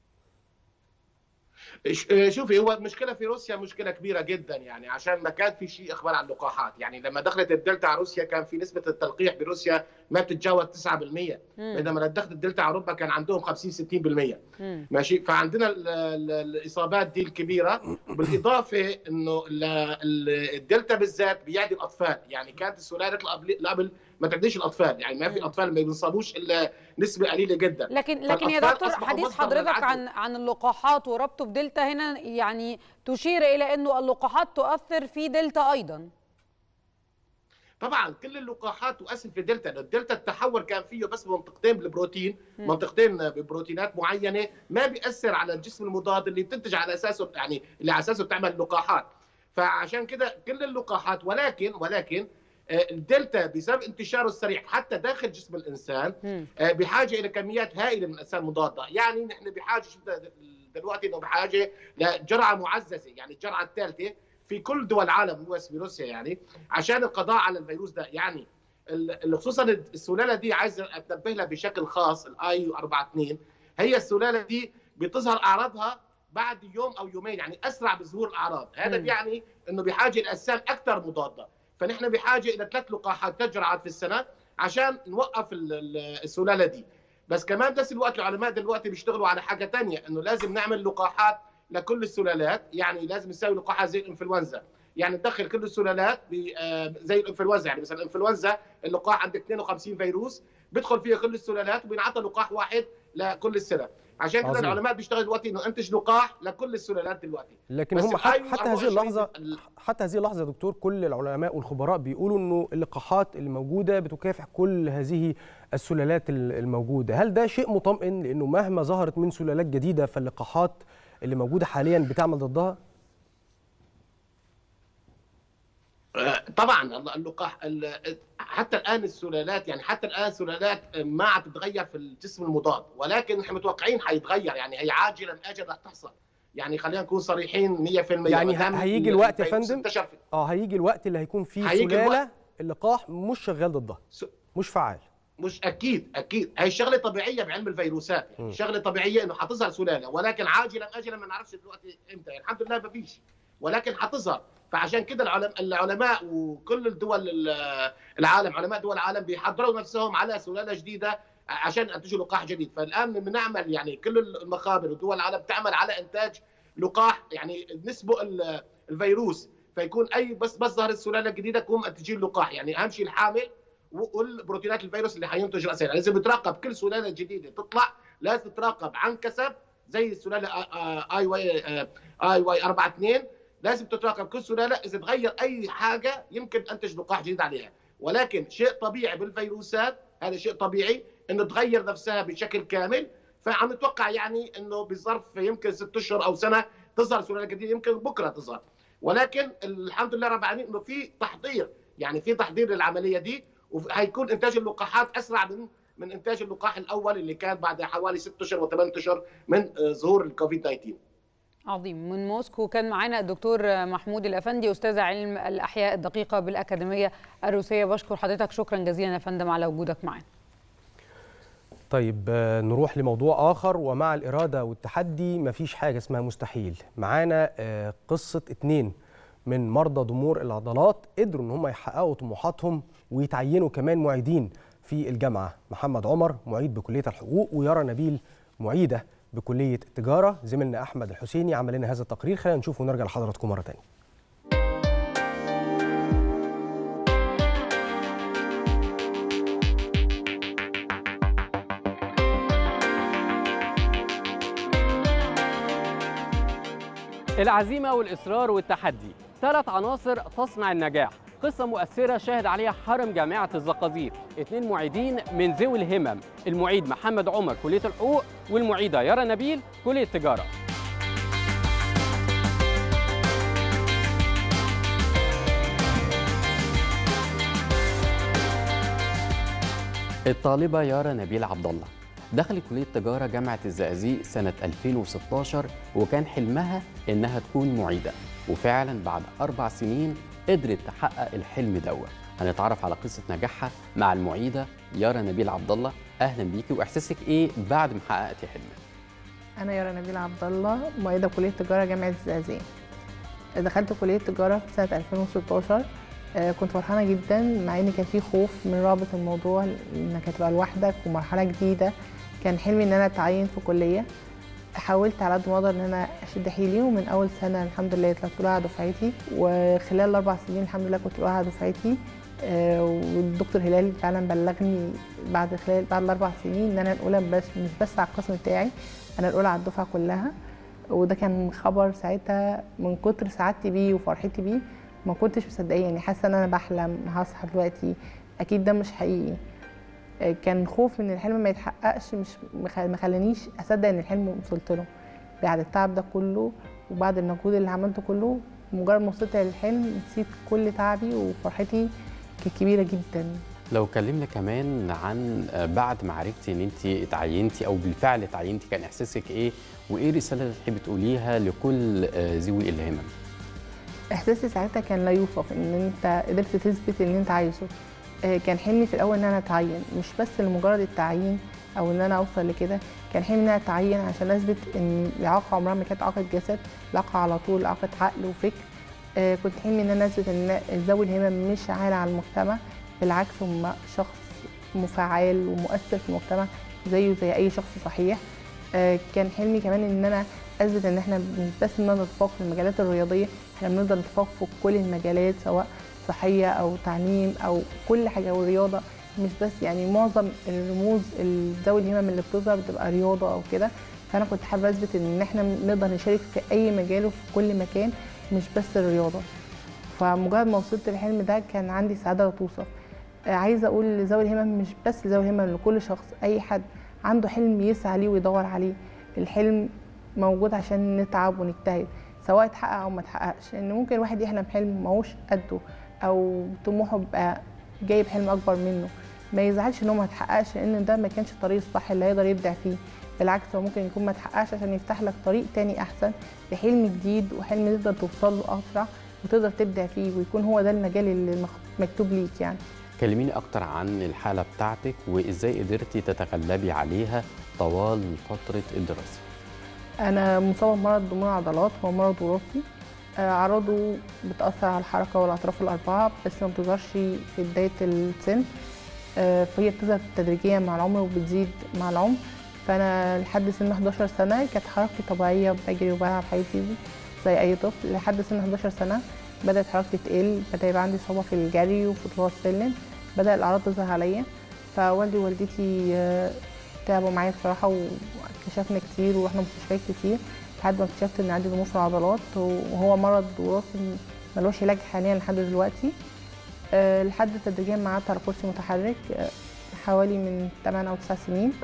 شوفي، هو المشكله في روسيا مشكله كبيره جدا، يعني عشان ما كان في شيء اخبار عن اللقاحات. يعني لما دخلت الدلتا على روسيا كان في نسبه التلقيح بروسيا ما بتتجاوز 9%، بينما لما دخلت الدلتا على اوروبا كان عندهم 50-60%. ماشي، فعندنا الاصابات دي الكبيره، بالاضافه انه الدلتا بالذات بيعدي الاطفال. يعني كانت السلاله قبل ما تعديش الاطفال، يعني ما في اطفال ما بينصابوش الا نسبه قليله جدا. لكن يا دكتور، حديث حضرتك عن اللقاحات وربطه بدلتا هنا يعني تشير الى انه اللقاحات تؤثر في دلتا ايضا. طبعا كل اللقاحات تؤثر في دلتا، لأن الدلتا التحور كان فيه بس منطقتين بالبروتين، منطقتين ببروتينات معينه، ما بيأثر على الجسم المضاد اللي بتنتج على اساسه، يعني اللي على اساسه بتعمل اللقاحات. فعشان كده كل اللقاحات، ولكن الدلتا بسبب انتشاره السريع حتى داخل جسم الانسان بحاجه الى كميات هائله من الاجسام المضاده. يعني نحن بحاجه دلوقتي انه بحاجه لجرعه معززه، يعني الجرعه الثالثه في كل دول العالم مو بس في روسيا، يعني عشان القضاء على الفيروس ده. يعني خصوصا السلاله دي عايز انبه لها بشكل خاص، IY42 هي السلاله دي بتظهر اعراضها بعد يوم او يومين، يعني اسرع بظهور الاعراض. هذا بيعني انه بحاجه لاجسام اكثر مضاده، فنحن بحاجه الى 3 لقاحات 3 جرعات في السنه عشان نوقف السلاله دي. بس كمان بس الوقت العلماء دلوقتي بيشتغلوا على حاجه ثانيه، انه لازم نعمل لقاحات لكل السلالات. يعني لازم نسوي لقاحات زي الانفلونزا، يعني ندخل كل السلالات زي الانفلونزا. يعني مثلا الانفلونزا اللقاح عندك 52 فيروس بيدخل فيها كل السلالات وبينعطى لقاح واحد لكل السنه. عشان كده العلماء بيشتغلوا دلوقتي انه انتج لقاح لكل السلالات دلوقتي. لكن هم حتى هذه اللحظه دكتور، كل العلماء والخبراء بيقولوا انه اللقاحات اللي موجوده بتكافح كل هذه السلالات الموجوده. هل ده شيء مطمئن؟ لانه مهما ظهرت من سلالات جديده فاللقاحات اللي موجوده حاليا بتعمل ضدها؟ طبعا اللقاح حتى الان السلالات، يعني حتى الان سلالات ما عم تتغير في الجسم المضاد، ولكن نحن متوقعين حيتغير، يعني هي عاجلا اجلا رح تحصل. يعني خلينا نكون صريحين 100%. يعني هيجي الوقت يا فندم، هيجي الوقت اللي هيكون فيه سلاله اللقاح مش شغال ضدها، مش فعال. مش اكيد هي شغله طبيعيه بعلم الفيروسات، يعني شغله طبيعيه انه حتظهر سلاله، ولكن عاجلا اجلا ما نعرفش دلوقتي امتى. يعني الحمد لله ما فيش، ولكن حتظهر. فعشان كده العلماء وكل الدول العالم، علماء دول العالم بيحضروا نفسهم على سلاله جديده عشان ينتجوا لقاح جديد. فالان بنعمل يعني كل المخابر ودول العالم تعمل على انتاج لقاح يعني نسبه الفيروس، فيكون اي بس ظهر السلاله الجديده يكون منتجين لقاح. يعني اهم شيء الحامل والبروتينات الفيروس اللي حينتج راسين. يعني لازم بتراقب كل سلاله جديده تطلع، لازم تتراقب عن كسب زي السلاله اي واي 42 لازم تتراقب كل سلاله، اذا تغير اي حاجه يمكن انتج لقاح جديد عليها. ولكن شيء طبيعي بالفيروسات، هذا شيء طبيعي انه تغير نفسها بشكل كامل. فعم نتوقع يعني انه بظرف يمكن 6 اشهر او سنه تظهر سلاله جديده، يمكن بكره تظهر. ولكن الحمد لله رب العالمين انه في تحضير، يعني في تحضير للعمليه دي، وهيكون انتاج اللقاحات اسرع من انتاج اللقاح الاول اللي كان بعد حوالي 6 اشهر و8 اشهر من ظهور الكوفيد 19. عظيم. من موسكو كان معنا الدكتور محمود الافندي، استاذ علم الاحياء الدقيقه بالاكاديميه الروسيه. بشكر حضرتك شكرا جزيلا يا فندم على وجودك معنا. طيب نروح لموضوع آخر، ومع الإرادة والتحدي مفيش حاجة اسمها مستحيل. معانا قصة 2 من مرضى ضمور العضلات قدروا إن هم يحققوا طموحاتهم ويتعينوا كمان معيدين في الجامعة. محمد عمر معيد بكلية الحقوق، ويارا نبيل معيدة بكلية التجارة. زميلنا أحمد الحسيني عمل لنا هذا التقرير، خلينا نشوفه ونرجع لحضراتكم مرة تانية. العزيمة والإصرار والتحدي، 3 عناصر تصنع النجاح. قصة مؤثرة شاهد عليها حرم جامعة الزقازيق. 2 معيدين من ذوي الهمم، المعيد محمد عمر كلية الحقوق والمعيدة يارا نبيل كلية التجارة. الطالبة يارا نبيل عبد الله دخلت كلية تجارة جامعة الزقازيق سنة 2016، وكان حلمها إنها تكون معيدة، وفعلا بعد 4 سنين قدرت تحقق الحلم دوت. هنتعرف على قصة نجاحها مع المعيدة يارا نبيل عبد الله. أهلا بيكي، وإحساسك إيه بعد ما حققتي حلمك؟ أنا يارا نبيل عبد الله معيدة كلية تجارة جامعة الزقازيق. دخلت كلية تجارة في سنة 2016. كنت فرحانة جدا، مع إن كان في خوف من رهبة الموضوع إنك هتبقى لوحدك ومرحلة جديدة. كان حلمي إن أنا أتعين في كلية. حاولت على قد ما أقدر إن أنا أشد حيلي، ومن أول سنة الحمد لله طلعت أولى على دفعتي، وخلال ال4 سنين الحمد لله كنت أولى على دفعتي. والدكتور هلال فعلا بلغني بعد ال4 سنين إن أنا الأولى، مش بس على القسم بتاعي، أنا الأولى على الدفعة كلها. وده كان خبر ساعتها من كتر سعادتي بيه وفرحتي بيه ما كنتش مصدقاه، يعني حاسه ان انا بحلم هصحى دلوقتي، اكيد ده مش حقيقي. كان خوف ان الحلم ما يتحققش مش ما خلانيش اصدق ان الحلم وصلت له. بعد التعب ده كله وبعد المجهود اللي عملته كله، مجرد ما وصلت للحلم نسيت كل تعبي، وفرحتي كانت كبيره جدا. لو كلمنا كمان عن بعد ما عرفتي ان انت اتعينتي او بالفعل اتعينتي، كان احساسك ايه؟ وايه الرساله اللي تحبي تقوليها لكل ذوي الهمم؟ احساسي ساعتها كان لا يوصف، ان انت قدرت تثبت اللي انت عايزه. كان حلمي في الاول ان انا اتعين، مش بس لمجرد التعيين او ان انا اوصل لكده، كان حلمي ان انا اتعين عشان اثبت ان الاعاقه عمرها ما كانت اعاقه جسد، الاعاقه على طول اعاقه عقل وفكر. كنت حلمي ان انا اثبت ان ذوي الهمم مش عالة على المجتمع، بالعكس هم شخص مفعال ومؤثر في المجتمع زيه زي اي شخص صحيح. كان حلمي كمان ان انا اثبت ان احنا مش بس بنقدر نتفوق في المجالات الرياضيه، احنا بنقدر نتفوق في كل المجالات، سواء صحيه او تعليم او كل حاجه، والرياضه مش بس، يعني معظم الرموز ذوي الهمم اللي بتظهر بتبقى رياضه او كده. فانا كنت حابه اثبت ان احنا نقدر نشارك في اي مجال وفي كل مكان، مش بس الرياضه. فمجرد ما وصلت للحلم ده كان عندي سعاده لا توصف. عايزه اقول لذوي الهمم، مش بس ذوي الهمم، لكل شخص، اي حد عنده حلم يسعى ليه ويدور عليه. الحلم موجود عشان نتعب ونجتهد، سواء اتحقق او ما اتحققش. ان ممكن الواحد يحلم حلم ماهوش قده، او طموحه بقى جايب حلم اكبر منه، ما يزعلش ان هو ما اتحققش، لان ده ما كانش الطريق الصح اللي هيقدر يبدع فيه. بالعكس هو ممكن يكون ما اتحققش عشان يفتح لك طريق تاني احسن، لحلم جديد وحلم تقدر توصل له اسرع وتقدر تبدع فيه، ويكون هو ده المجال اللي مكتوب ليك. يعني كلميني اكتر عن الحاله بتاعتك وازاي قدرتي تتغلبي عليها طوال فتره الدراسه. انا مصابه بمرض ضمور العضلات، هو مرض وراثي. أعراضه بتأثر على الحركة والأطراف الأربعة، بس ما بتظهرش في بداية السن، فهي بتظهر تدريجيا مع العمر وبتزيد مع العمر. فأنا لحد سن 11 سنة كانت حركتي طبيعية، بجري وبلعب حياتي زي أي طفل. لحد سن 11 سنة بدأت حركتي تقل، بدأ يبقى عندي صعوبة في الجري وفي طلوع السلم، بدأ الأعراض تظهر عليا. فوالدي ووالدتي تعبوا معايا بصراحة، واكتشفنا كتير ورحنا مستشفيات كتير لحد ما اكتشفت ان عندي ضمور في العضلات، وهو مرض وراثي ملوش علاج حاليا لحد دلوقتي. لحد تدريجيا ما قعدت على كرسي متحرك حوالي من 8 أو 9 سنين.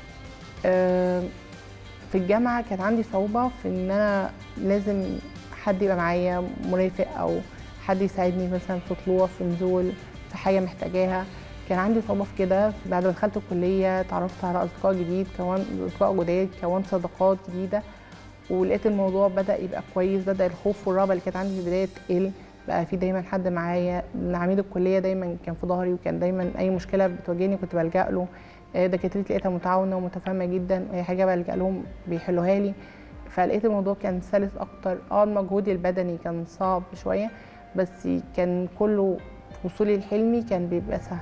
في الجامعة كان عندي صعوبة في ان انا لازم حد يبقى معايا مرافق او حد يساعدني مثلا في طلوع في نزول في حاجة محتاجاها. كان عندي صعوبة في كده. بعد ما دخلت الكلية اتعرفت على أصدقاء جديد، أصدقاء جداد، كونت صداقات جديدة، ولقيت الموضوع بدأ يبقى كويس. بدأ الخوف والرهبة اللي كانت عندي في البداية تقل، بقى في دايما حد معايا. عميد الكلية دايما كان في ظهري، وكان دايما أي مشكلة بتواجهني كنت بلجأ له. دكاترتي لقيتها متعاونة ومتفاهمة جدا، أي حاجة بلجأ لهم بيحلوها لي. فلقيت الموضوع كان سلس أكتر. المجهود البدني كان صعب شوية، بس كان كله وصولي لحلمي كان بيبقى سهل.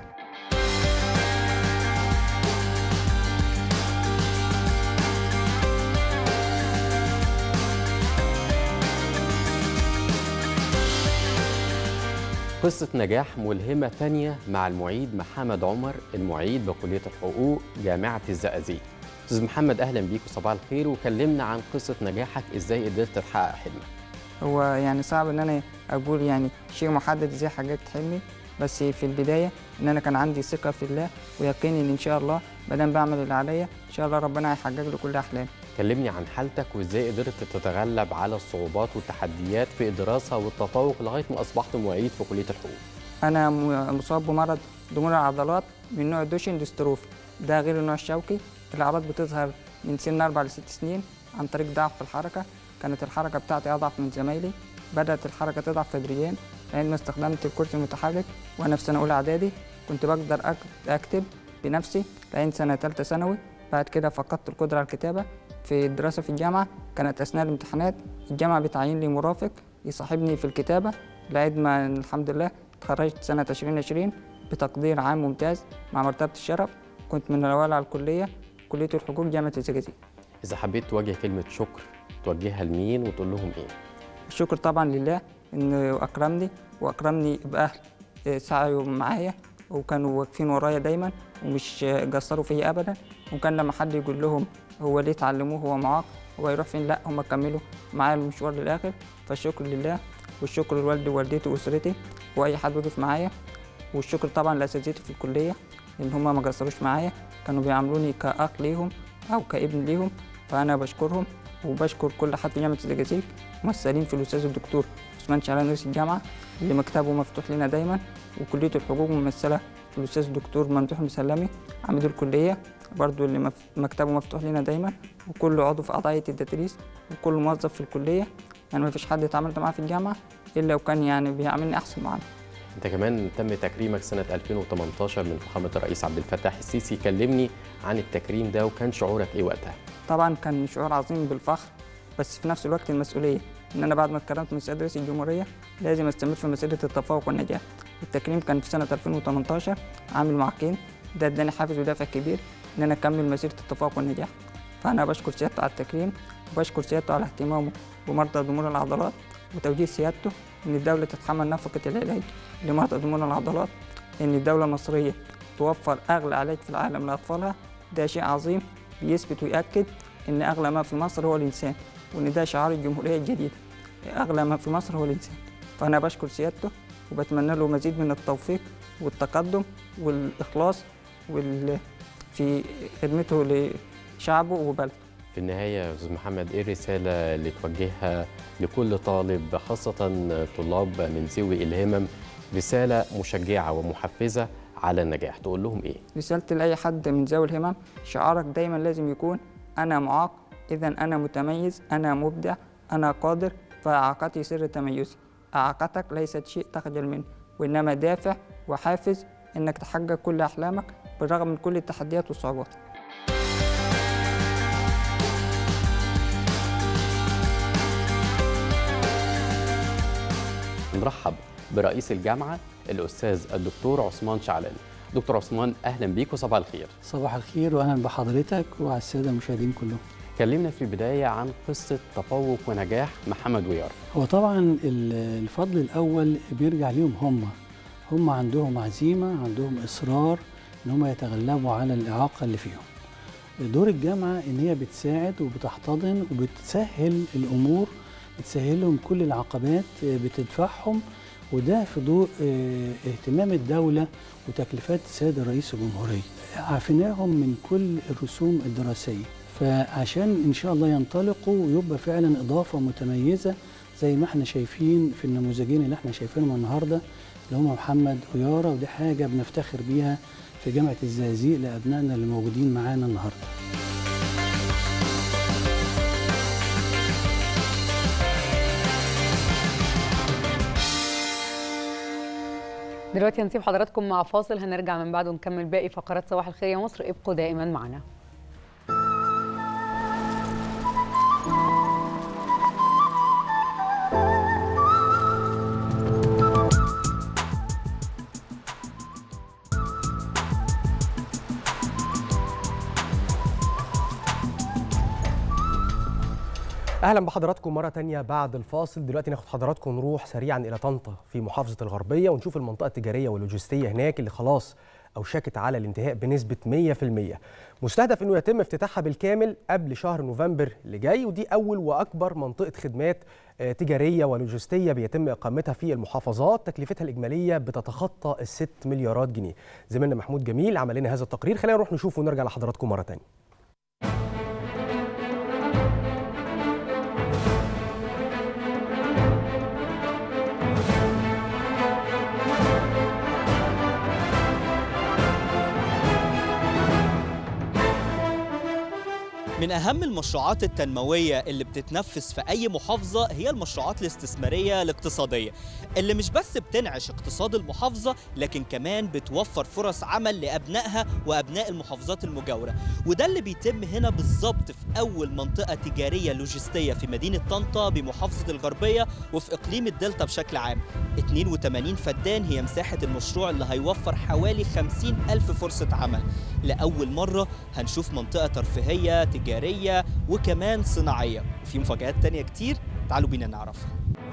قصة نجاح ملهمة تانية مع المعيد محمد عمر، المعيد بكلية الحقوق جامعة الزقازيق. أستاذ محمد أهلا بيك وصباح الخير، وكلمنا عن قصة نجاحك، إزاي قدرت تحقق حلمك؟ هو يعني صعب إن أنا أقول يعني شيء محدد إزاي حققت حلمي، بس في البداية إن أنا كان عندي ثقة في الله ويقيني إن شاء الله ما دام بعمل اللي عليا إن شاء الله ربنا هيحقق لي كل أحلامي. كلمني عن حالتك وإزاي قدرت تتغلب على الصعوبات والتحديات في الدراسة والتفوق لغاية ما أصبحت معيد في كلية الحقوق. أنا مصاب بمرض ضمور العضلات من نوع دوشن ديستروفي، ده غير النوع الشوكي. الأعراض بتظهر من سن 4 ل 6 سنين عن طريق ضعف في الحركة. كانت الحركة بتاعتي أضعف من زمايلي، بدأت الحركة تضعف تدريجيا لما استخدمت الكرسي المتحرك. وأنا في سنة أولى إعدادي كنت بقدر أكتب بنفسي لأن سنة ثالثة ثانوي. بعد كده فقدت القدرة على الكتابة. في الدراسة في الجامعة كانت أثناء الامتحانات الجامعة بتعين لي مرافق يصاحبني في الكتابة لغاية ما الحمد لله اتخرجت سنة 2020 بتقدير عام ممتاز مع مرتبة الشرف. كنت من الأوائل على كلية الحقوق جامعة الزقازيق. إذا حبيت توجه كلمة شكر توجهها لمين وتقول لهم إيه؟ الشكر طبعا لله إنه أكرمني بأهل سعيوا معايا وكانوا واقفين ورايا دايما ومش قصروا فيا أبدا. وكان لما حد يقول لهم هو ليه تعلموه هو معاق هو يروح فين، لا هم كملوا معايا المشوار للآخر. فالشكر لله والشكر لوالدي ووالدتي وأسرتي وأي حد وقف معايا. والشكر طبعا لأساتذتي في الكلية لأن هم ما قصروش معايا، كانوا بيعاملوني كأخ ليهم أو كابن ليهم. فأنا بشكرهم وبشكر كل حد في جامعة الزقازيق، ممثلين في الأستاذ الدكتور عثمان شعلان رئيس الجامعة اللي مكتبه مفتوح لنا دايما، وكلية الحقوق ممثلة في الأستاذ الدكتور ممدوح مسلمي عميد الكلية برضو اللي مكتبه مفتوح لنا دايما، وكل عضو في أعضاء التدريس وكل موظف في الكلية. يعني ما فيش حد اتعاملت معاه في الجامعة إلا وكان يعني بيعاملني أحسن معاملة. أنت كمان تم تكريمك سنة 2018 من فخامة الرئيس عبد الفتاح السيسي، كلمني عن التكريم ده وكان شعورك إيه وقتها؟ طبعا كان شعور عظيم بالفخر، بس في نفس الوقت المسؤولية إن أنا بعد ما اتكرمت من سيادة رئيس الجمهورية لازم أستمر في مسيرة التفوق والنجاح. التكريم كان في سنة 2018 عام المعاقين، ده اداني حافز ودافع كبير إن أنا أكمل مسيرة التفوق والنجاح. فأنا بشكر سيادته على التكريم وبشكر سيادته على اهتمامه بمرضى ضمور العضلات وتوجيه سيادته إن الدولة تتحمل نفقة العلاج لمرضى ضمور العضلات، إن الدولة المصرية توفر أغلى علاج في العالم لأطفالها. ده شيء عظيم بيثبت ويأكد إن أغلى ما في مصر هو الإنسان، وإن ده شعار الجمهورية الجديدة، أغلى ما في مصر هو الإنسان. فأنا بشكر سيادته وبتمنى له مزيد من التوفيق والتقدم والإخلاص في خدمته لشعبه وبلده. في النهاية يا أستاذ محمد، إيه الرسالة اللي توجهها لكل طالب خاصة طلاب من ذوي الهمم، رسالة مشجعة ومحفزة على النجاح، تقول لهم إيه؟ رسالتي لأي حد من ذوي الهمم، شعارك دايما لازم يكون أنا معاق، إذا أنا متميز، أنا مبدع، أنا قادر، فإعاقتي سر تميزي. إعاقتك ليست شيء تخجل منه، وإنما دافع وحافز إنك تحقق كل أحلامك بالرغم من كل التحديات والصعوبات. بنرحب برئيس الجامعة الأستاذ الدكتور عثمان شعلان. دكتور عثمان أهلا بيك وصباح الخير. صباح الخير وأهلا بحضرتك وعلى السادة المشاهدين كلهم. كلمنا في البداية عن قصة تفوق ونجاح محمد ويار. هو طبعا الفضل الأول بيرجع ليهم هم عندهم عزيمة، عندهم إصرار إن هم يتغلبوا على الإعاقة اللي فيهم. دور الجامعة إن هي بتساعد وبتحتضن وبتسهل الأمور، بتسهل لهم كل العقبات، بتدفعهم، وده في ضوء اهتمام الدولة وتكليفات السيد رئيس الجمهورية. عافيناهم من كل الرسوم الدراسية، فعشان إن شاء الله ينطلقوا ويبقى فعلا إضافة متميزة زي ما احنا شايفين في النموذجين اللي احنا شايفينهم النهاردة اللي هم محمد ويارا، ودي حاجة بنفتخر بيها في جامعة الزقازيق لأبنائنا اللي موجودين معانا النهاردة. دلوقتي هنسيب حضراتكم مع فاصل، هنرجع من بعده ونكمل باقي فقرات صباح الخير يا مصر. ابقوا دائما معنا. اهلا بحضراتكم مره تانية بعد الفاصل. دلوقتي ناخد حضراتكم نروح سريعا الى طنطا في محافظه الغربيه ونشوف المنطقه التجاريه واللوجستيه هناك اللي خلاص اوشكت على الانتهاء بنسبه 100%. مستهدف انه يتم افتتاحها بالكامل قبل شهر نوفمبر اللي جاي، ودي اول واكبر منطقه خدمات تجاريه ولوجستيه بيتم اقامتها في المحافظات. تكلفتها الاجماليه بتتخطى ال6 مليارات جنيه. زميلنا محمود جميل عمل لنا هذا التقرير، خلينا نروح نشوفه ونرجع لحضراتكم مره تانية. من أهم المشروعات التنموية اللي بتتنفذ في أي محافظة هي المشروعات الاستثمارية الاقتصادية اللي مش بس بتنعش اقتصاد المحافظة لكن كمان بتوفر فرص عمل لأبنائها وأبناء المحافظات المجاورة. وده اللي بيتم هنا بالظبط في أول منطقة تجارية لوجستية في مدينة طنطا بمحافظة الغربية وفي إقليم الدلتا بشكل عام. 82 فدان هي مساحة المشروع اللي هيوفر حوالي 50,000 فرصة عمل. لأول مرة هنشوف منطقة ترفيهية تجارية وكمان صناعية، وفي مفاجآت تانية كتير تعالوا بينا نعرفها.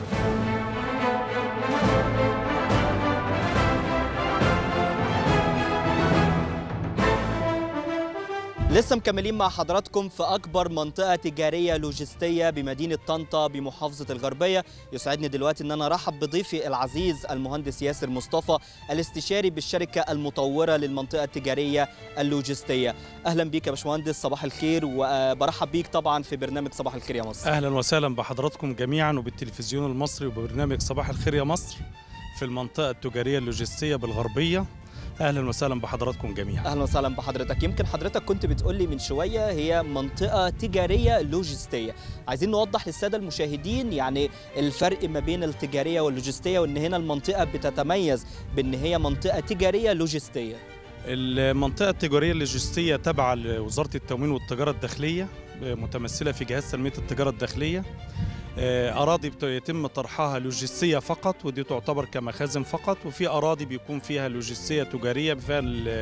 لسه مكملين مع حضراتكم في أكبر منطقة تجارية لوجستية بمدينة طنطا بمحافظة الغربية. يسعدني دلوقتي أن أنا أرحب بضيفي العزيز المهندس ياسر مصطفى الاستشاري بالشركة المطورة للمنطقة التجارية اللوجستية. أهلا بيك يا باشمهندس، صباح الخير، وبرحب بيك طبعا في برنامج صباح الخير يا مصر. أهلا وسهلا بحضراتكم جميعا وبالتلفزيون المصري وببرنامج صباح الخير يا مصر في المنطقة التجارية اللوجستية بالغربية. اهلا وسهلا بحضراتكم جميعا. اهلا وسهلا بحضرتك. يمكن حضرتك كنت بتقول لي من شويه هي منطقه تجاريه لوجستيه، عايزين نوضح للساده المشاهدين يعني الفرق ما بين التجاريه واللوجستيه، وان هنا المنطقه بتتميز بان هي منطقه تجاريه لوجستيه. المنطقه التجاريه اللوجستيه تابعه لوزاره التموين والتجاره الداخليه، متمثله في جهاز تنميه التجاره الداخليه. أراضي يتم طرحها لوجستية فقط ودي تعتبر كمخازن فقط، وفي أراضي بيكون فيها لوجستية تجارية فيها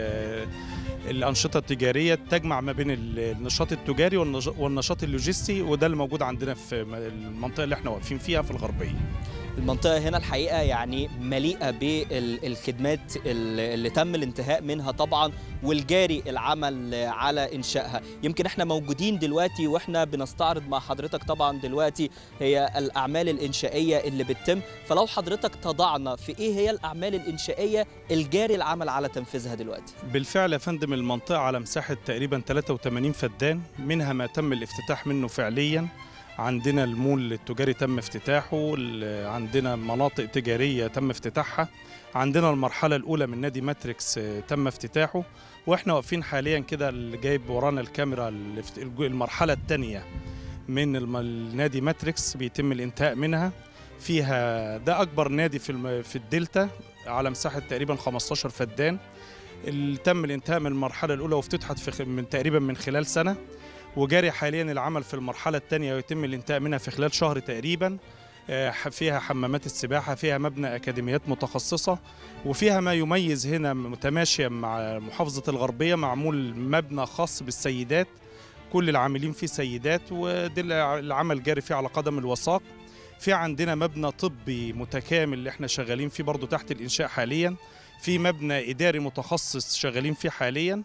الأنشطة التجارية تجمع ما بين النشاط التجاري والنشاط اللوجستي، وده اللي موجود عندنا في المنطقة اللي احنا واقفين فيها في الغربية. المنطقة هنا الحقيقة يعني مليئة بالخدمات اللي تم الانتهاء منها طبعا والجاري العمل على إنشائها. يمكن احنا موجودين دلوقتي واحنا بنستعرض مع حضرتك طبعا دلوقتي هي الأعمال الإنشائية اللي بتتم، فلو حضرتك تضعنا في إيه هي الأعمال الإنشائية الجاري العمل على تنفيذها دلوقتي؟ بالفعل يا فندم المنطقة على مساحة تقريبا 83 فدان، منها ما تم الافتتاح منه فعليا. عندنا المول التجاري تم افتتاحه، عندنا مناطق تجارية تم افتتاحها، عندنا المرحلة الأولى من نادي ماتريكس تم افتتاحه، واحنا واقفين حاليا كده اللي جايب ورانا الكاميرا المرحلة الثانية من النادي ماتريكس بيتم الانتهاء منها. فيها ده أكبر نادي في الدلتا على مساحة تقريبا 15 فدان، اللي تم الانتهاء من المرحلة الأولى وافتتحت تقريبا من خلال سنة، وجاري حاليا العمل في المرحلة الثانية ويتم الانتهاء منها في خلال شهر تقريبا. فيها حمامات السباحة، فيها مبنى أكاديميات متخصصة، وفيها ما يميز هنا متماشيا مع محافظة الغربية معمول مبنى خاص بالسيدات، كل العاملين فيه سيدات، وده العمل جاري فيه على قدم الوثاق. في عندنا مبنى طبي متكامل اللي احنا شغالين فيه برضو تحت الإنشاء حاليا، في مبنى إداري متخصص شغالين فيه حاليا،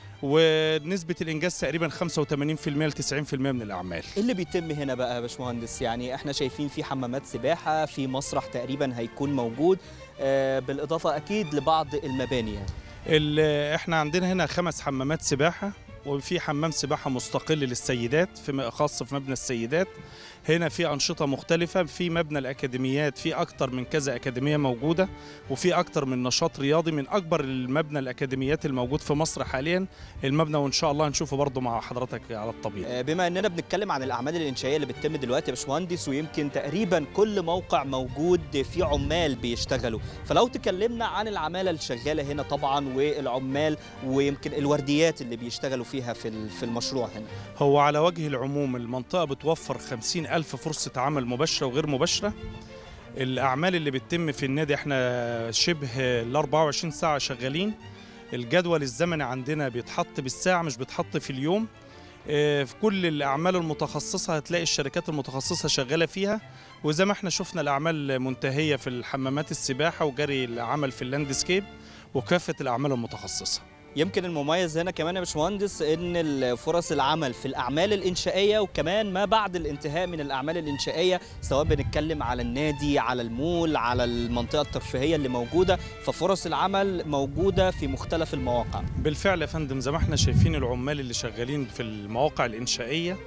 ونسبة الإنجاز تقريبا 85% ل 90% من الأعمال. إيه اللي بيتم هنا بقى يا باشمهندس؟ يعني احنا شايفين في حمامات سباحة، في مسرح تقريبا هيكون موجود، بالإضافة أكيد لبعض المباني يعني. احنا عندنا هنا 5 حمامات سباحة، وفي حمام سباحة مستقل للسيدات خاص في مبنى السيدات. هنا في أنشطة مختلفة، في مبنى الأكاديميات في أكتر من كذا أكاديمية موجودة، وفي أكتر من نشاط رياضي، من أكبر المبنى الأكاديميات الموجود في مصر حاليا المبنى، وإن شاء الله نشوفه برضو مع حضرتك على الطبيعي. بما أننا بنتكلم عن الأعمال الإنشائية اللي بتتم دلوقتي يا باشمهندس، ويمكن تقريبا كل موقع موجود فيه عمال بيشتغلوا، فلو تكلمنا عن العمالة اللي شغالة هنا طبعا والعمال ويمكن الورديات اللي بيشتغلوا فيها في المشروع هنا. هو على وجه العموم المنطقة بتوفر 50,000 فرصة عمل مباشرة وغير مباشرة. الأعمال اللي بتتم في النادي احنا شبه ال 24 ساعة شغالين. الجدول الزمني عندنا بيتحط بالساعة مش بيتحط في اليوم. في كل الأعمال المتخصصة هتلاقي الشركات المتخصصة شغالة فيها، وزي ما احنا شفنا الأعمال منتهية في الحمامات السباحة وجري العمل في اللاندسكيب وكافة الأعمال المتخصصة. يمكن المميز هنا كمان يا باشمهندس ان فرص العمل في الاعمال الانشائيه وكمان ما بعد الانتهاء من الاعمال الانشائيه، سواء بنتكلم على النادي، على المول، على المنطقه الترفيهيه اللي موجوده، ففرص العمل موجوده في مختلف المواقع. بالفعل يا فندم، زي ما احنا شايفين العمال اللي شغالين في المواقع الانشائيه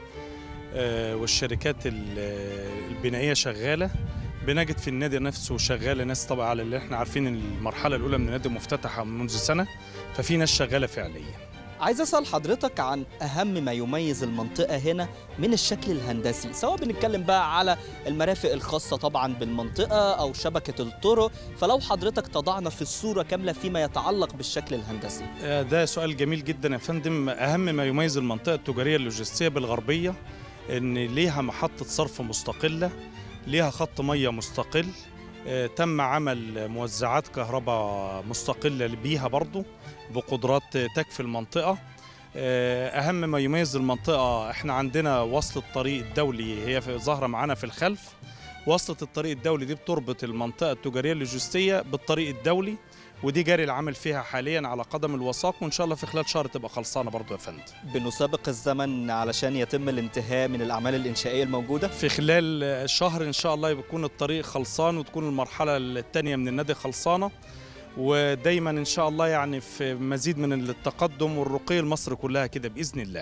والشركات البنائيه شغاله، بنجد في النادي نفسه شغاله ناس طبعا على اللي احنا عارفين المرحله الاولى من النادي مفتتحه منذ سنه، ففي ناس شغاله فعليا. عايز اسال حضرتك عن اهم ما يميز المنطقه هنا من الشكل الهندسي، سواء بنتكلم بقى على المرافق الخاصه طبعا بالمنطقه او شبكه الطرق، فلو حضرتك تضعنا في الصوره كامله فيما يتعلق بالشكل الهندسي. ده سؤال جميل جدا يا فندم. اهم ما يميز المنطقه التجاريه اللوجستيه بالغربيه ان ليها محطه صرف مستقله، ليها خط ميه مستقل، تم عمل موزعات كهرباء مستقله بيها برضو بقدرات تكفي المنطقه. اهم ما يميز المنطقه احنا عندنا وصل الطريق الدولي، هي ظاهره معانا في الخلف. وصلة الطريق الدولي دي بتربط المنطقه التجاريه اللوجستيه بالطريق الدولي، ودي جاري العمل فيها حاليا على قدم الوثاق، وان شاء الله في خلال شهر تبقى خلصانه برضو يا فندم. بنسابق الزمن علشان يتم الانتهاء من الاعمال الانشائيه الموجوده. في خلال شهر ان شاء الله يكون الطريق خلصان، وتكون المرحله الثانيه من النادي خلصانه، ودايما ان شاء الله يعني في مزيد من التقدم والرقي لمصر كلها كده باذن الله.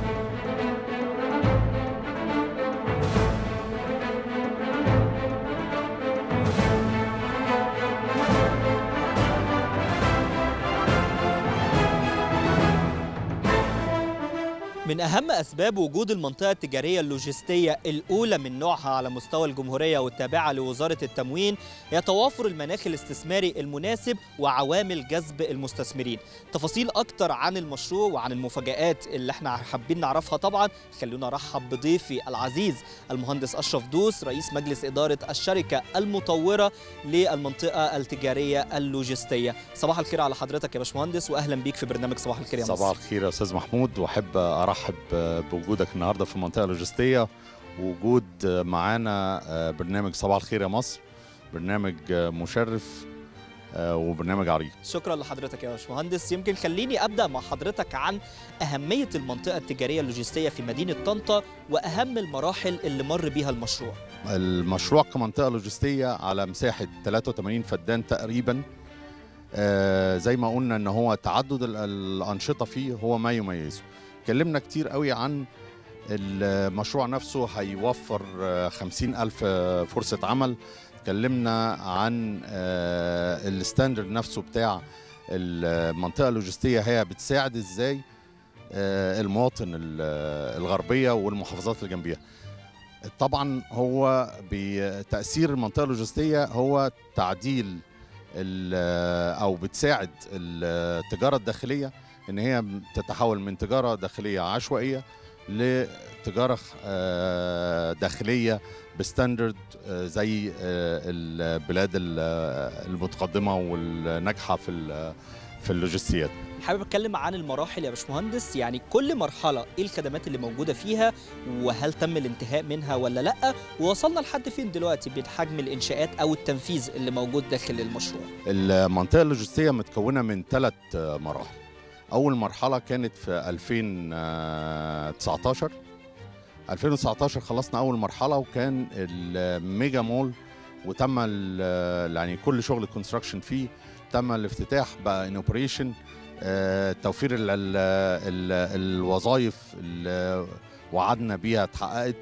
من أهم أسباب وجود المنطقة التجارية اللوجستية الأولى من نوعها على مستوى الجمهورية والتابعة لوزارة التموين هي توافر المناخ الاستثماري المناسب وعوامل جذب المستثمرين. تفاصيل أكتر عن المشروع وعن المفاجآت اللي احنا حابين نعرفها طبعا، خلونا نرحب بضيفي العزيز المهندس أشرف دوس، رئيس مجلس إدارة الشركة المطورة للمنطقة التجارية اللوجستية. صباح الخير على حضرتك يا باشمهندس، وأهلا بيك في برنامج صباح الخير يا مصر. صباح الخير يا أستاذ محمود، وأحب أرحب بوجودك النهارده في المنطقه اللوجستيه، ووجود معانا برنامج صباح الخير يا مصر، برنامج مشرف وبرنامج عريق. شكرا لحضرتك يا باشمهندس. يمكن خليني ابدا مع حضرتك عن اهميه المنطقه التجاريه اللوجستيه في مدينه طنطا واهم المراحل اللي مر بيها المشروع. المشروع كمنطقه لوجستيه على مساحه 83 فدان تقريبا. زي ما قلنا ان هو تعدد الانشطه فيه هو ما يميزه. اتكلمنا كتير قوي عن المشروع نفسه، هيوفر 50,000 فرصة عمل. اتكلمنا عن الستاندرد نفسه بتاع المنطقة اللوجستية، هي بتساعد ازاي المواطن الغربية والمحافظات اللي جنبيها. طبعا هو بتأثير المنطقة اللوجستية هو تعديل أو بتساعد التجارة الداخلية ان هي تتحول من تجاره داخليه عشوائيه تجاره داخليه بستاندرد زي البلاد المتقدمه والناجحه في اللوجستيات. حابب اتكلم عن المراحل يا باشمهندس، يعني كل مرحله ايه الخدمات اللي موجوده فيها، وهل تم الانتهاء منها ولا لا، ووصلنا لحد فين دلوقتي بحجم الانشاءات او التنفيذ اللي موجود داخل المشروع؟ المنطقه اللوجستيه متكونه من 3 مراحل. اول مرحله كانت في 2019 خلصنا اول مرحله، وكان الميجا مول، وتم يعني كل شغل الكونستراكشن فيه تم الافتتاح بقى ان اوبريشن. توفير الوظائف اللي وعدنا بيها اتحققت.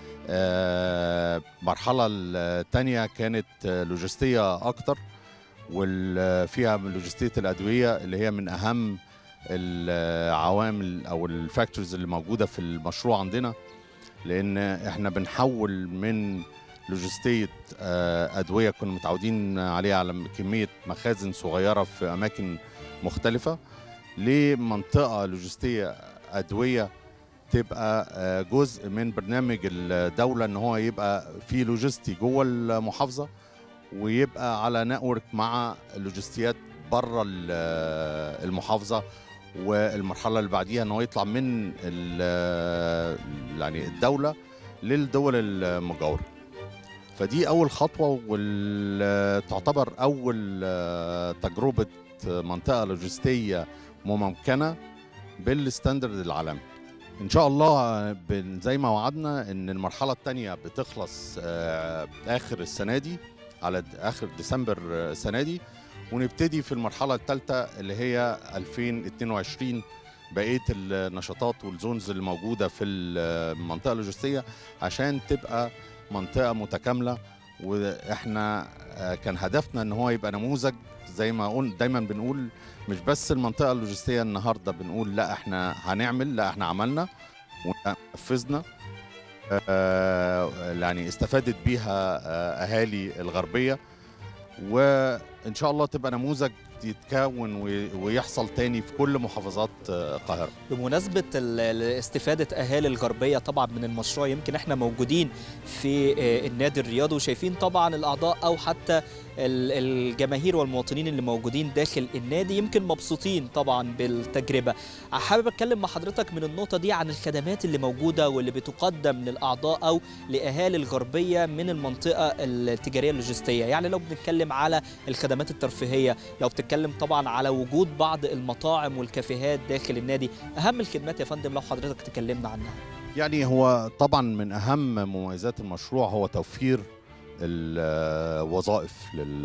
المرحله الثانيه كانت لوجستيه اكتر، وفيها لوجستيه الادويه اللي هي من اهم العوامل او الفاكتورز اللي موجوده في المشروع عندنا، لان احنا بنحول من لوجستيه ادويه كنا متعودين عليها على كميه مخازن صغيره في اماكن مختلفه، لمنطقه لوجستيه ادويه تبقى جزء من برنامج الدوله، ان هو يبقى في لوجستي جوه المحافظه، ويبقى على نتورك مع لوجستيات بره المحافظه. والمرحله اللي بعديها ان هو يطلع من يعني الدوله للدول المجاوره. فدي اول خطوه، وتعتبر اول تجربه منطقه لوجستيه ممكنه بالستاندرد العالمي. ان شاء الله زي ما وعدنا ان المرحله الثانيه بتخلص اخر السنه دي، على اخر ديسمبر السنه دي، ونبتدي في المرحله الثالثه اللي هي 2022 بقيه النشاطات والزونز اللي موجوده في المنطقه اللوجستيه، عشان تبقى منطقه متكامله. واحنا كان هدفنا ان هو يبقى نموذج، زي ما دايما بنقول، مش بس المنطقه اللوجستيه النهارده بنقول لا احنا هنعمل، لا احنا عملنا ونفذنا. يعني استفادت بيها اهالي الغربيه، وان شاء الله تبقى نموذج يتكون ويحصل تاني في كل محافظات القاهره. بمناسبه استفاده اهالي الغربيه طبعا من المشروع، يمكن احنا موجودين في النادي الرياضي وشايفين طبعا الاعضاء او حتى الجماهير والمواطنين اللي موجودين داخل النادي يمكن مبسوطين طبعا بالتجربه. حابب اتكلم مع حضرتك من النقطه دي عن الخدمات اللي موجوده واللي بتقدم للاعضاء او لاهالي الغربيه من المنطقه التجاريه اللوجستيه. يعني لو بنتكلم على الخدمات الترفيهيه، لو بتتكلم طبعا على وجود بعض المطاعم والكافيهات داخل النادي، اهم الخدمات يا فندم لو حضرتك تكلمنا عنها. يعني هو طبعا من اهم مميزات المشروع هو توفير الوظائف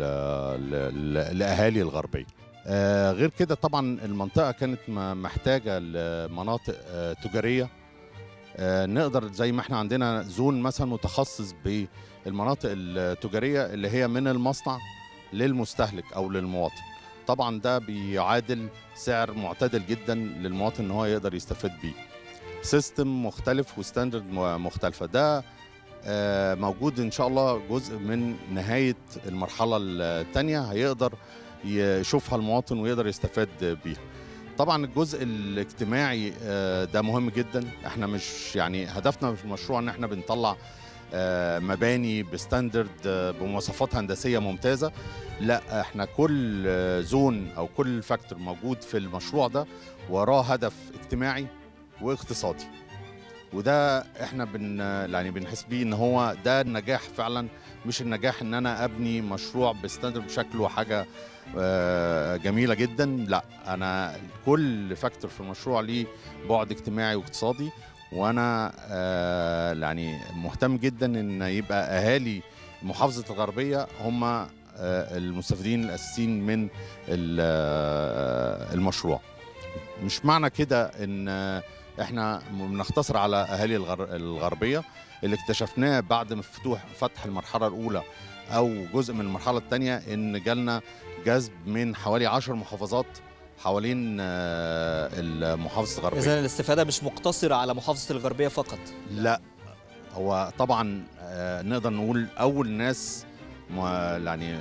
لأهالي الغربية. غير كده طبعا المنطقة كانت محتاجة لمناطق تجارية، نقدر زي ما احنا عندنا زون مثلا متخصص بالمناطق التجارية اللي هي من المصنع للمستهلك أو للمواطن. طبعا ده بيعادل سعر معتدل جدا للمواطن ان هو يقدر يستفاد بيه. سيستم مختلف وستاندرد مختلفة، ده موجود ان شاء الله جزء من نهايه المرحله الثانيه هيقدر يشوفها المواطن ويقدر يستفاد بيها. طبعا الجزء الاجتماعي ده مهم جدا. احنا مش يعني هدفنا في المشروع ان احنا بنطلع مباني بستاندرد بمواصفات هندسيه ممتازه، لا احنا كل زون او كل فاكتور موجود في المشروع ده وراه هدف اجتماعي واقتصادي، وده احنا يعني بنحس بيه ان هو ده النجاح فعلا، مش النجاح ان انا ابني مشروع بستاندرد بشكله حاجه جميله جدا. لا، انا كل فاكتور في المشروع ليه بعد اجتماعي واقتصادي، وانا يعني مهتم جدا ان يبقى اهالي محافظه الغربيه هم المستفيدين الاساسيين من المشروع. مش معنى كده ان احنا بنختصر على اهالي الغربيه. اللي اكتشفناه بعد ما فتح المرحله الاولى او جزء من المرحله الثانيه ان جالنا جذب من حوالي 10 محافظات حوالين المحافظه الغربيه. اذا الاستفاده مش مقتصره على محافظه الغربيه فقط. لا، هو طبعا نقدر نقول اول ناس يعني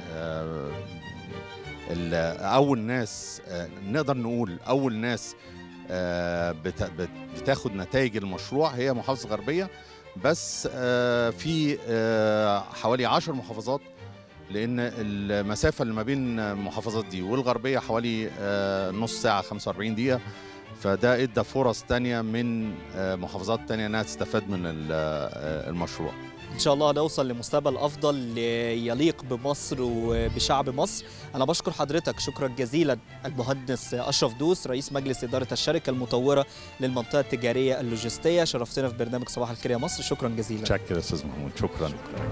اول ناس نقدر نقول اول ناس بتاخد نتائج المشروع هي محافظة غربية بس. في حوالي 10 محافظات، لأن المسافة اللي ما بين المحافظات دي والغربية حوالي نص ساعة 45 دقيقة، فده ادى فرص تانية من محافظات تانية انها تستفاد من المشروع. ان شاء الله نوصل لمستقبل افضل يليق بمصر وبشعب مصر. انا بشكر حضرتك شكرا جزيلا المهندس اشرف دوس رئيس مجلس اداره الشركه المطوره للمنطقه التجاريه اللوجستيه. شرفتنا في برنامج صباح الخير يا مصر. شكرا جزيلا. شكرا يا استاذ محمود. شكرا.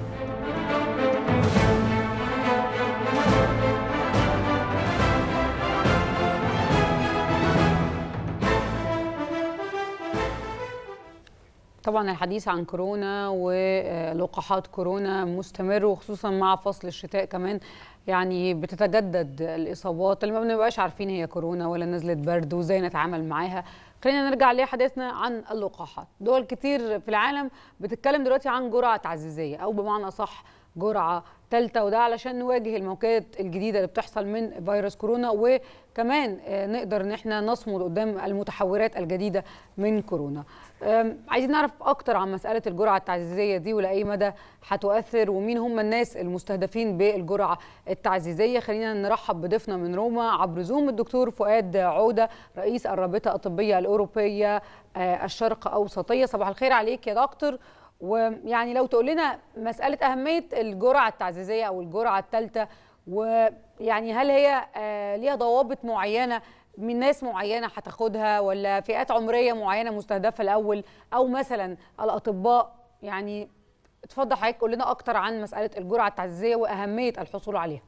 طبعا الحديث عن كورونا ولقاحات كورونا مستمر، وخصوصا مع فصل الشتاء كمان يعني بتتجدد الإصابات اللي ما بنبقاش عارفين هي كورونا ولا نزلة برد وازاي نتعامل معاها. خلينا نرجع لحديثنا عن اللقاحات. دول كتير في العالم بتتكلم دلوقتي عن جرعة تعزيزية أو بمعنى صح جرعة ثالثة، وده علشان نواجه الموجات الجديدة اللي بتحصل من فيروس كورونا، وكمان نقدر ان احنا نصمد قدام المتحورات الجديدة من كورونا. عايزين نعرف اكتر عن مسألة الجرعة التعزيزية دي ولأي مدى هتؤثر ومين هم الناس المستهدفين بالجرعة التعزيزية. خلينا نرحب بضيفنا من روما عبر زوم الدكتور فؤاد عودة رئيس الرابطة الطبية الأوروبية الشرق أوسطية. صباح الخير عليك يا دكتور. ويعني لو تقول لنا مسألة أهمية الجرعة التعزيزية أو الجرعة الثالثة، ويعني هل هي ليها ضوابط معينة من ناس معينة هتاخدها ولا فئات عمرية معينة مستهدفة الأول أو مثلا الأطباء؟ يعني اتفضل حضرتك قول لنا أكتر عن مسألة الجرعة التعزيزية وأهمية الحصول عليها.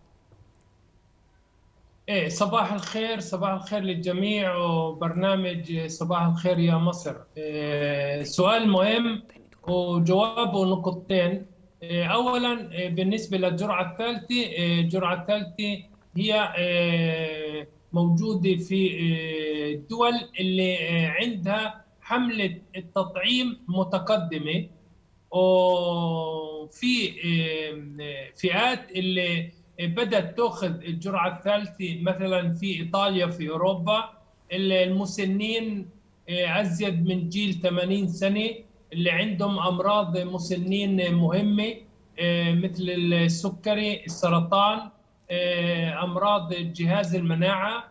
صباح الخير، صباح الخير للجميع وبرنامج صباح الخير يا مصر. سؤال مهم وجوابه نقطتين. اولا بالنسبه للجرعه الثالثه، الجرعه الثالثه هي موجوده في الدول اللي عندها حمله التطعيم متقدمه، وفي فئات اللي بدات تاخذ الجرعه الثالثه مثلا في ايطاليا في اوروبا، المسنين ازيد من جيل 80 سنه اللي عندهم أمراض مسنين مهمة مثل السكري، السرطان، أمراض جهاز المناعة،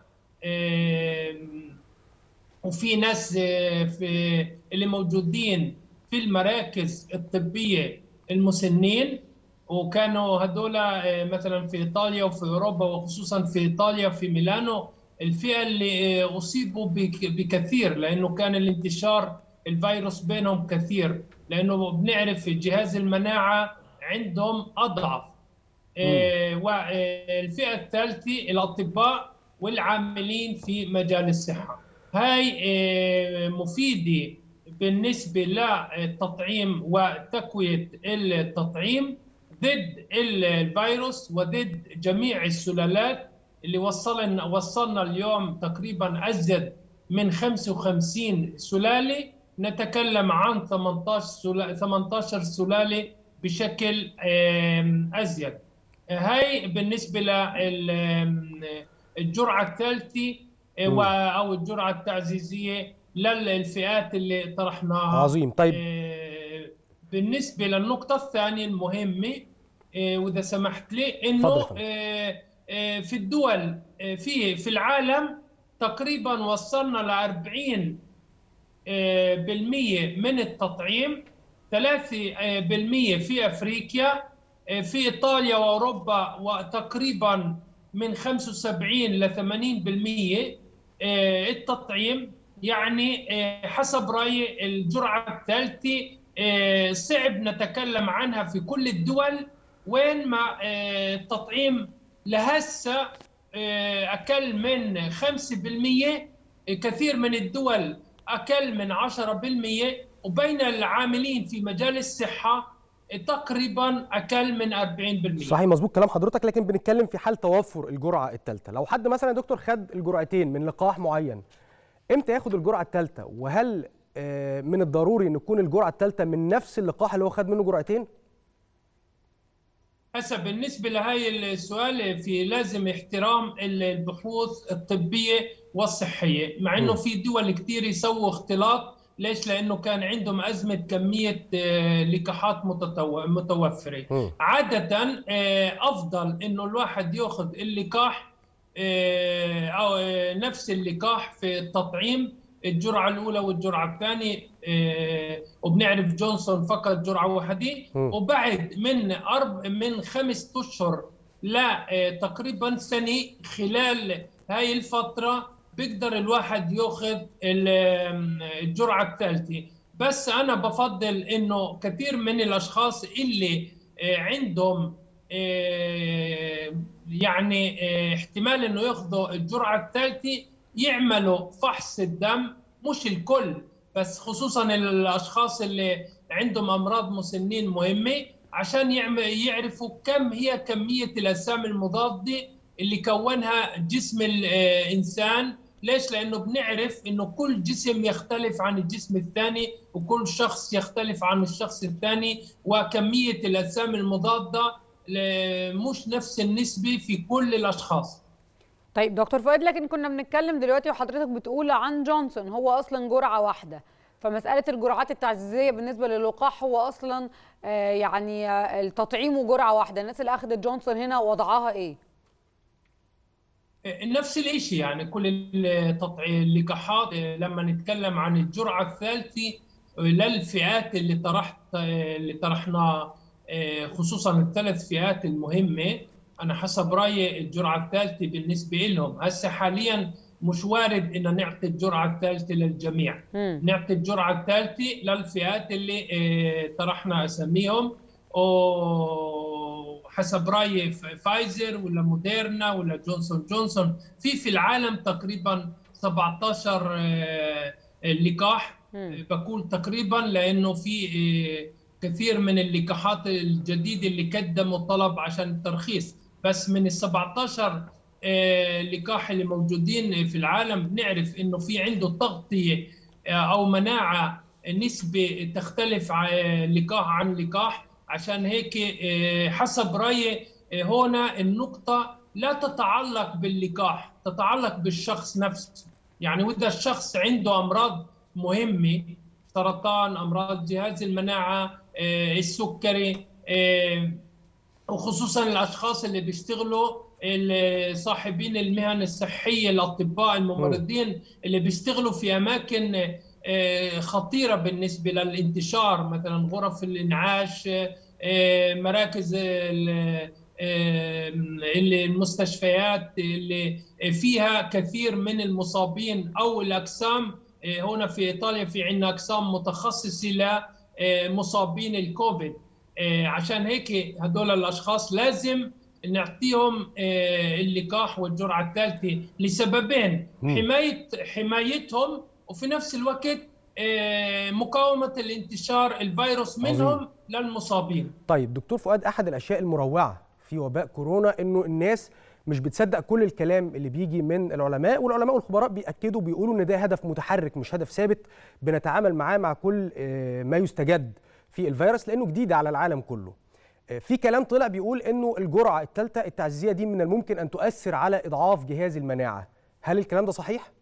وفي ناس اللي موجودين في المراكز الطبية المسنين، وكانوا هدول مثلا في إيطاليا وفي أوروبا وخصوصا في إيطاليا في ميلانو الفئة اللي أصيبوا بكثير، لأنه كان الانتشار الفيروس بينهم كثير، لأنه بنعرف جهاز المناعة عندهم أضعف. والفئة الثالثة الأطباء والعاملين في مجال الصحة، هاي مفيدة بالنسبة للتطعيم وتقوية التطعيم ضد الفيروس وضد جميع السلالات اللي وصلنا اليوم تقريبا أزيد من 55 سلالة. نتكلم عن 18 سلالة بشكل أزيد. هاي بالنسبة للجرعة الثالثة أو الجرعة التعزيزية للفئات اللي طرحناها. عظيم. طيب بالنسبة للنقطة الثانية المهمة وإذا سمحت لي، إنه في الدول في العالم تقريبا وصلنا ل40% من التطعيم، 3% في أفريقيا، في إيطاليا وأوروبا وتقريبا من 75 ل 80% التطعيم. يعني حسب رأيي الجرعة الثالثة صعب نتكلم عنها في كل الدول، وين ما التطعيم لهسه أقل من 5%، كثير من الدول أقل من 10%، وبين العاملين في مجال الصحة تقريبا أقل من 40%. صحيح، مظبوط كلام حضرتك، لكن بنتكلم في حال توفر الجرعة الثالثة. لو حد مثلا يا دكتور خد الجرعتين من لقاح معين، امتى ياخد الجرعة الثالثة؟ وهل من الضروري ان تكون الجرعة الثالثة من نفس اللقاح اللي هو خد منه جرعتين؟ هسه بالنسبة لهي السؤال في لازم احترام البحوث الطبية والصحية، مع انه في دول كثير يسووا اختلاط ليش؟ لأنه كان عندهم أزمة كمية لقاحات متوفرة. عادة أفضل إنه الواحد يأخذ اللقاح أو نفس اللقاح في التطعيم، الجرعة الأولى والجرعة الثانية، وبنعرف جونسون فقط جرعة واحدة، وبعد من 5 أشهر لتقريبا سنة، خلال هاي الفترة بيقدر الواحد يأخذ الجرعة الثالثة. بس أنا بفضل إنه كثير من الأشخاص اللي عندهم يعني احتمال إنه يأخذوا الجرعة الثالثة يعملوا فحص الدم، مش الكل بس خصوصا الأشخاص اللي عندهم أمراض مسنين مهمة، عشان يعرفوا كم هي كمية الأجسام المضادة اللي كونها جسم الإنسان. ليش؟ لأنه بنعرف إنه كل جسم يختلف عن الجسم الثاني، وكل شخص يختلف عن الشخص الثاني، وكمية الأجسام المضادة مش نفس النسبة في كل الأشخاص. طيب دكتور فؤاد، لكن كنا بنتكلم دلوقتي وحضرتك بتقول عن جونسون هو أصلا جرعة واحدة، فمسألة الجرعات التعزيزية بالنسبة للقاح هو أصلا يعني التطعيم وجرعة واحدة، الناس اللي أخذت جونسون هنا وضعها إيه؟ نفس الشيء، يعني كل اللقاحات لما نتكلم عن الجرعة الثالثة للفئات اللي طرحنا، خصوصا ال3 فئات المهمة، أنا حسب رأيي الجرعة الثالثة بالنسبة لهم هسه حاليا مش وارد إن نعطي الجرعة الثالثة للجميع. نعطي الجرعة الثالثة للفئات اللي طرحنا أسميهم، وحسب رأيي فايزر ولا موديرنا ولا جونسون. في العالم تقريبا 17 لقاح، بقول تقريبا لأنه في كثير من اللقاحات الجديدة اللي قدموا طلب عشان الترخيص، بس من ال17 لقاح اللي موجودين في العالم بنعرف انه في عنده تغطية او مناعة نسبة تختلف لقاح عن لقاح. عشان هيك حسب رأيي هنا النقطة لا تتعلق باللقاح، تتعلق بالشخص نفسه. يعني وإذا الشخص عنده أمراض مهمة، سرطان، أمراض جهاز المناعة، السكري، وخصوصا الأشخاص اللي بيشتغلوا صاحبين المهن الصحية، الأطباء الممرضين اللي بيشتغلوا في أماكن خطيرة بالنسبة للانتشار، مثلا غرف الإنعاش، مراكز المستشفيات اللي فيها كثير من المصابين أو الأقسام. هنا في إيطاليا في عندنا أقسام متخصصة لمصابين الكوفيد. عشان هيك هدول الأشخاص لازم نعطيهم اللقاح والجرعة الثالثة لسببين: حمايتهم، وفي نفس الوقت مقاومة الانتشار الفيروس منهم للمصابين. طيب دكتور فؤاد، أحد الأشياء المروعة في وباء كورونا إنه الناس مش بتصدق كل الكلام اللي بيجي من العلماء، والعلماء والخبراء بيأكدوا بيقولوا إن ده هدف متحرك مش هدف ثابت بنتعامل معاه مع كل ما يستجد في الفيروس لأنه جديد على العالم كله. في كلام طلع بيقول إنه الجرعة الثالثة التعزيزية دي من الممكن أن تؤثر على إضعاف جهاز المناعة، هل الكلام ده صحيح؟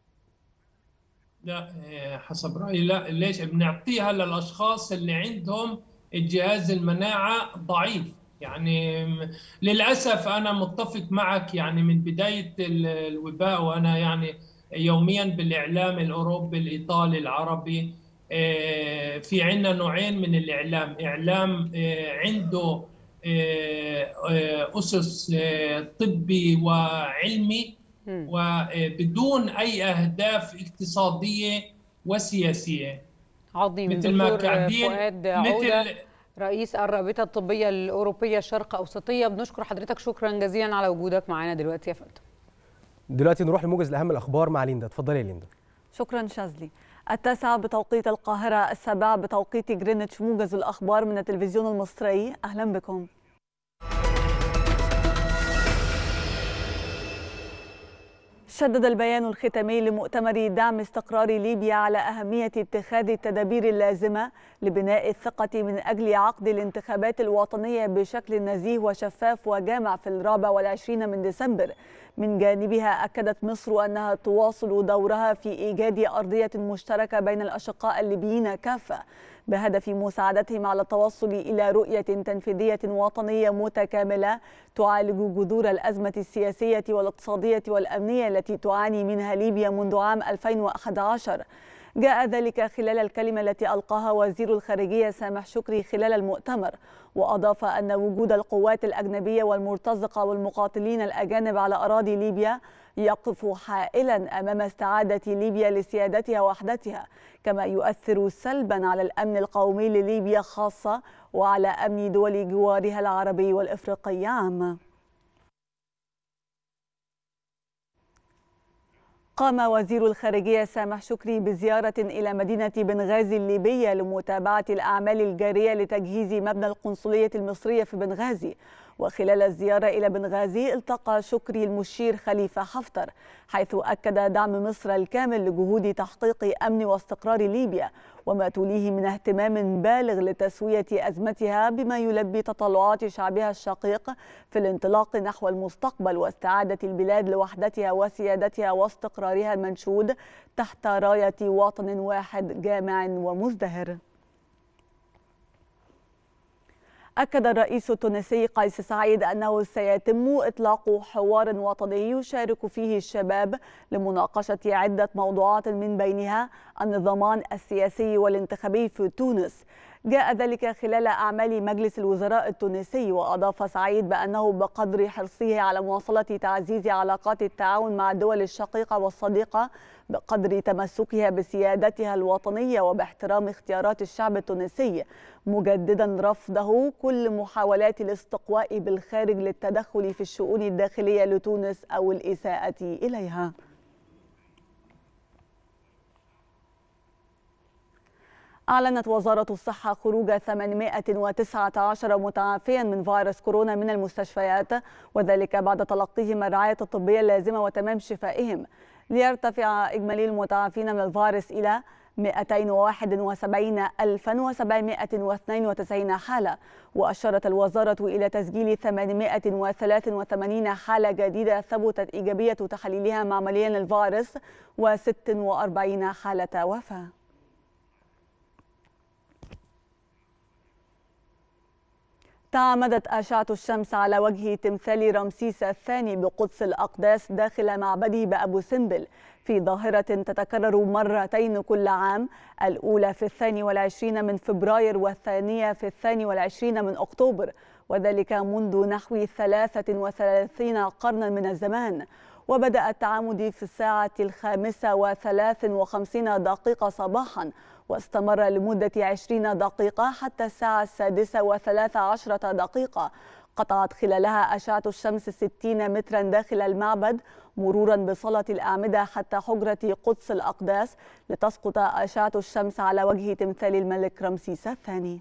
لا، حسب رأيي لا. ليش؟ بنعطيها للأشخاص اللي عندهم الجهاز المناعة ضعيف. يعني للأسف أنا متفق معك، يعني من بداية الوباء وأنا يعني يوميا بالإعلام الأوروبي، الإيطالي، العربي، في عندنا نوعين من الإعلام: إعلام عنده أسس طبي وعلمي وبدون أي أهداف اقتصادية وسياسية. عظيم. مثل ما قاعدين فؤاد عودة رئيس الرابطة الطبية الأوروبية الشرق أوسطية، بنشكر حضرتك شكرا جزيلا على وجودك معنا دلوقتي يا فندم. دلوقتي نروح لموجز لأهم الأخبار مع ليندا. اتفضلي يا ليندا. شكرا شاذلي. 9 بتوقيت القاهرة، 7 بتوقيت جرينتش، موجز الأخبار من التلفزيون المصري، أهلا بكم. شدد البيان الختامي لمؤتمر دعم استقرار ليبيا على أهمية اتخاذ التدابير اللازمة لبناء الثقة من أجل عقد الانتخابات الوطنية بشكل نزيه وشفاف وجامع في 24 من ديسمبر، من جانبها أكدت مصر أنها تواصل دورها في إيجاد أرضية مشتركة بين الأشقاء الليبيين كافة بهدف مساعدتهم على التوصل إلى رؤية تنفيذية وطنية متكاملة تعالج جذور الأزمة السياسية والاقتصادية والأمنية التي تعاني منها ليبيا منذ عام 2011. جاء ذلك خلال الكلمة التي ألقاها وزير الخارجية سامح شكري خلال المؤتمر، وأضاف أن وجود القوات الأجنبية والمرتزقة والمقاتلين الأجانب على أراضي ليبيا يقف حائلا أمام استعادة ليبيا لسيادتها ووحدتها، كما يؤثر سلبا على الأمن القومي لليبيا خاصة وعلى أمن دول جوارها العربي والإفريقي عامة. قام وزير الخارجية سامح شكري بزيارة إلى مدينة بنغازي الليبية لمتابعة الأعمال الجارية لتجهيز مبنى القنصلية المصرية في بنغازي. وخلال الزيارة إلى بنغازي التقى شكري المشير خليفة حفتر، حيث أكد دعم مصر الكامل لجهود تحقيق أمن واستقرار ليبيا وما توليه من اهتمام بالغ لتسوية أزمتها بما يلبي تطلعات شعبها الشقيق في الانطلاق نحو المستقبل واستعادة البلاد لوحدتها وسيادتها واستقرارها المنشود تحت راية وطن واحد جامع ومزدهر. أكد الرئيس التونسي قيس سعيد أنه سيتم إطلاق حوار وطني يشارك فيه الشباب لمناقشة عدة موضوعات من بينها النظام السياسي والانتخابي في تونس. جاء ذلك خلال أعمال مجلس الوزراء التونسي. وأضاف سعيد بأنه بقدر حرصه على مواصلة تعزيز علاقات التعاون مع الدول الشقيقة والصديقة بقدر تمسكها بسيادتها الوطنية وباحترام اختيارات الشعب التونسي، مجددا رفضه كل محاولات الاستقواء بالخارج للتدخل في الشؤون الداخلية لتونس أو الإساءة إليها. أعلنت وزارة الصحة خروج 819 متعافيا من فيروس كورونا من المستشفيات، وذلك بعد تلقيهم الرعاية الطبية اللازمة وتمام شفائهم، ليرتفع إجمالي المتعافين من الفيروس إلى 271,792 حالة. وأشارت الوزارة إلى تسجيل 883 حالة جديدة ثبتت إيجابية تحاليلها معمليا للفيروس و46 حالة وفاة. تعمدت أشعة الشمس على وجه تمثال رمسيس الثاني بقدس الأقداس داخل معبده بأبو سمبل في ظاهرة تتكرر مرتين كل عام، الأولى في 22 من فبراير والثانية في 22 من أكتوبر، وذلك منذ نحو 33 قرنا من الزمان. وبدأ التعامد في الساعة 5:53 صباحا، واستمر لمدة 20 دقيقة حتى الساعة 6:13 قطعت خلالها أشعة الشمس 60 مترا داخل المعبد مرورا بصالة الأعمدة حتى حجرة قدس الأقداس، لتسقط أشعة الشمس على وجه تمثال الملك رمسيس الثاني.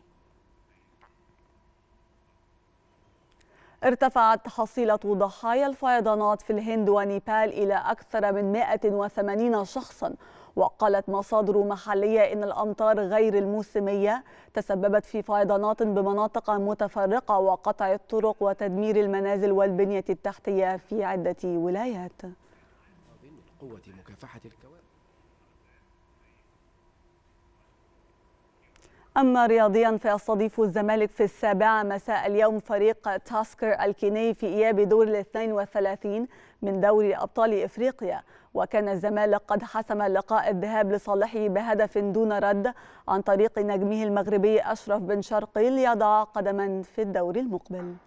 ارتفعت حصيلة ضحايا الفيضانات في الهند ونيبال إلى أكثر من 180 شخصا. وقالت مصادر محلية إن الأمطار غير الموسمية تسببت في فيضانات بمناطق متفرقة وقطع الطرق وتدمير المنازل والبنية التحتية في عدة ولايات. قوة مكافحة الكوارث. أما رياضيا فيستضيف الزمالك في 7 مساء اليوم فريق تاسكر الكيني في إياب دور 32 من دوري أبطال إفريقيا. وكان الزمالك قد حسم لقاء الذهاب لصالحه بهدف دون رد عن طريق نجمه المغربي أشرف بن شرقي ليضع قدما في الدور المقبل.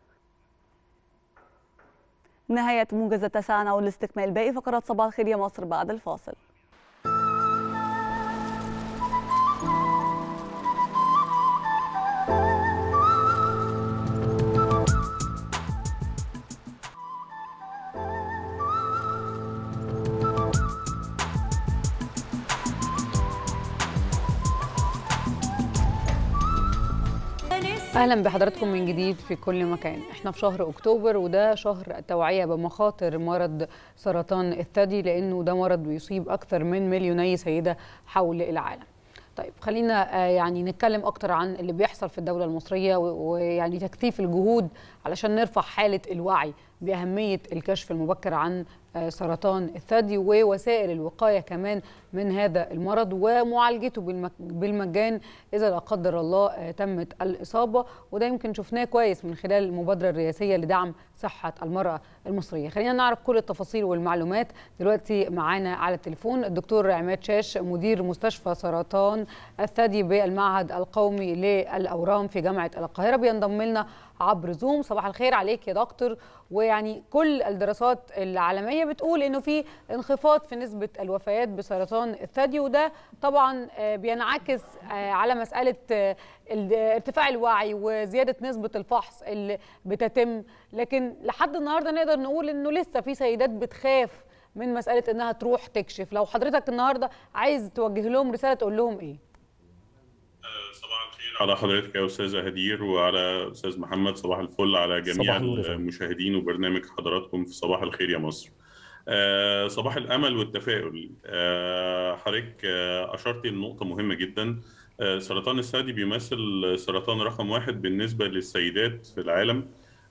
نهاية موجز التاسعة، نعود لاستكمال باقي فقرات صباح الخير يا مصر بعد الفاصل. اهلا بحضراتكم من جديد في كل مكان. احنا في شهر اكتوبر وده شهر التوعيه بمخاطر مرض سرطان الثدي، لانه ده مرض بيصيب اكثر من 2 مليون سيده حول العالم. طيب خلينا يعني نتكلم اكتر عن اللي بيحصل في الدوله المصريه ويعني تكثيف الجهود علشان نرفع حاله الوعي بأهمية الكشف المبكر عن سرطان الثدي ووسائل الوقاية كمان من هذا المرض ومعالجته بالمجان إذا لا قدر الله تمت الإصابة. وده يمكن شفناه كويس من خلال المبادرة الرئاسية لدعم صحة المرأة المصرية. خلينا نعرف كل التفاصيل والمعلومات دلوقتي. معانا على التليفون الدكتور عماد شاش، مدير مستشفى سرطان الثدي بالمعهد القومي للأورام في جامعة القاهرة، بينضم لنا عبر زوم. صباح الخير عليك يا دكتور. ويعني كل الدراسات العالمية بتقول انه في انخفاض في نسبة الوفيات بسرطان الثدي، وده طبعا بينعكس على مسألة ارتفاع الوعي وزيادة نسبة الفحص اللي بتتم، لكن لحد النهاردة نقدر نقول انه لسه في سيدات بتخاف من مسألة انها تروح تكشف. لو حضرتك النهاردة عايز توجه لهم رسالة تقول لهم ايه؟ صباح الخير على حضرتك يا أستاذة هدير وعلى أستاذ محمد. صباح الفل على جميع المشاهدين وبرنامج حضراتكم في صباح الخير يا مصر. صباح الأمل والتفاؤل. حضرتك أشرتي لنقطة مهمة جدا. سرطان الثدي بيمثل سرطان رقم 1 بالنسبة للسيدات في العالم،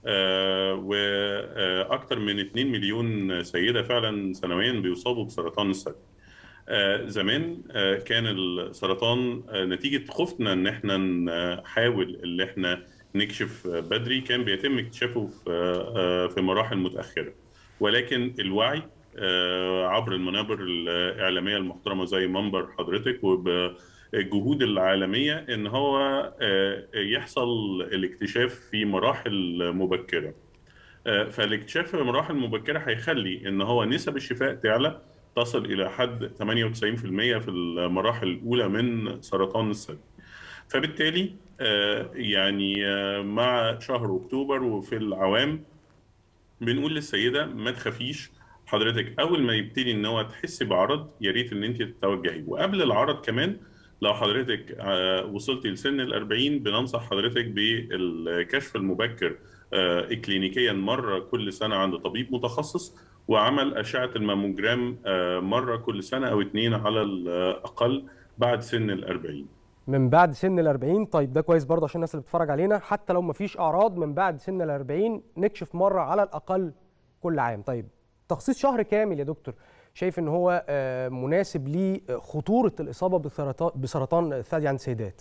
وأكثر من 2 مليون سيدة فعلا سنويا بيصابوا بسرطان الثدي. زمان كان السرطان نتيجة خوفنا ان احنا نحاول ان احنا نكشف بدري كان بيتم اكتشافه في مراحل متأخرة، ولكن الوعي عبر المنابر الإعلامية المحترمة زي منبر حضرتك وبالجهود العالمية ان هو يحصل الاكتشاف في مراحل مبكرة. فالاكتشاف في مراحل مبكرة هيخلي ان هو نسب الشفاء تعلى تصل إلى حد 98% في المراحل الأولى من سرطان الثدي. فبالتالي يعني مع شهر أكتوبر وفي العوام بنقول للسيدة ما تخافيش حضرتك، أول ما يبتدي إن هو تحسي بعرض يا ريت إن أنت تتوجهي، وقبل العرض كمان لو حضرتك وصلتي لسن ال40 بننصح حضرتك بالكشف المبكر إكلينيكيا مرة كل سنة عند طبيب متخصص، وعمل أشعة الماموجرام مرة كل سنة أو 2 على الأقل بعد سن ال40. من بعد سن ال40. طيب ده كويس برضه عشان الناس اللي بتتفرج علينا، حتى لو ما فيش أعراض من بعد سن ال40 نكشف مرة على الأقل كل عام. طيب تخصيص شهر كامل يا دكتور شايف إن هو مناسب لخطورة الإصابة بسرطان الثدي عند السيدات؟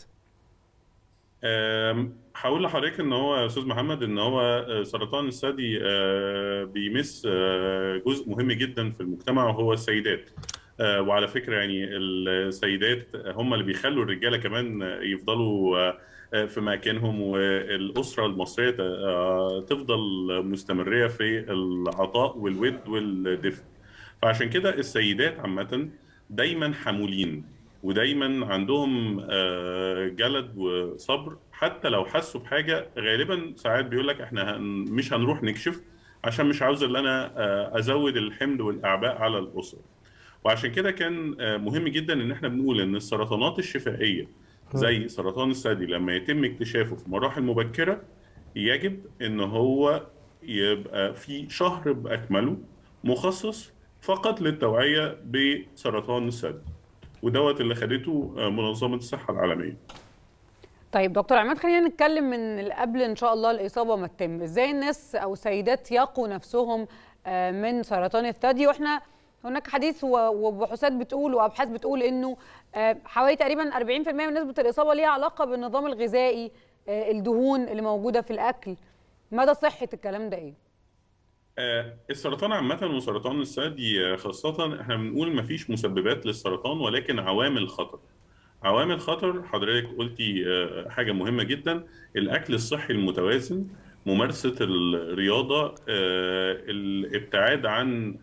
هقول لحضرتك ان هو يا استاذ محمد ان هو سرطان الثدي بيمس جزء مهم جدا في المجتمع وهو السيدات. وعلى فكره يعني السيدات هم اللي بيخلوا الرجاله كمان يفضلوا في مكانهم، والاسره المصريه تفضل مستمريه في العطاء والود والدفء. فعشان كده السيدات عامه دايما حمولين ودايما عندهم جلد وصبر، حتى لو حسوا بحاجه غالبا ساعات بيقول لك احنا مش هنروح نكشف عشان مش عاوز ان انا ازود الحمل والاعباء على الاسره. وعشان كده كان مهم جدا ان احنا بنقول ان السرطانات الشفائيه زي سرطان الثدي لما يتم اكتشافه في مراحل مبكره يجب ان هو يبقى في شهر باكمله مخصص فقط للتوعيه بسرطان الثدي، ودوت اللي خدته منظمة الصحة العالمية. طيب دكتور عماد، خلينا نتكلم من قبل ان شاء الله الإصابة ما تتم، ازاي الناس او السيدات يقوا نفسهم من سرطان الثدي؟ واحنا هناك حديث وبحوثات بتقول وابحاث بتقول انه حوالي تقريبا 40% من نسبة الإصابة ليها علاقة بالنظام الغذائي، الدهون اللي موجودة في الأكل. مدى صحة الكلام ده ايه؟ السرطان عامة وسرطان الثدي خاصة احنا بنقول مفيش مسببات للسرطان ولكن عوامل خطر. عوامل خطر حضرتك قلتي حاجة مهمة جدا، الأكل الصحي المتوازن، ممارسة الرياضة، الابتعاد عن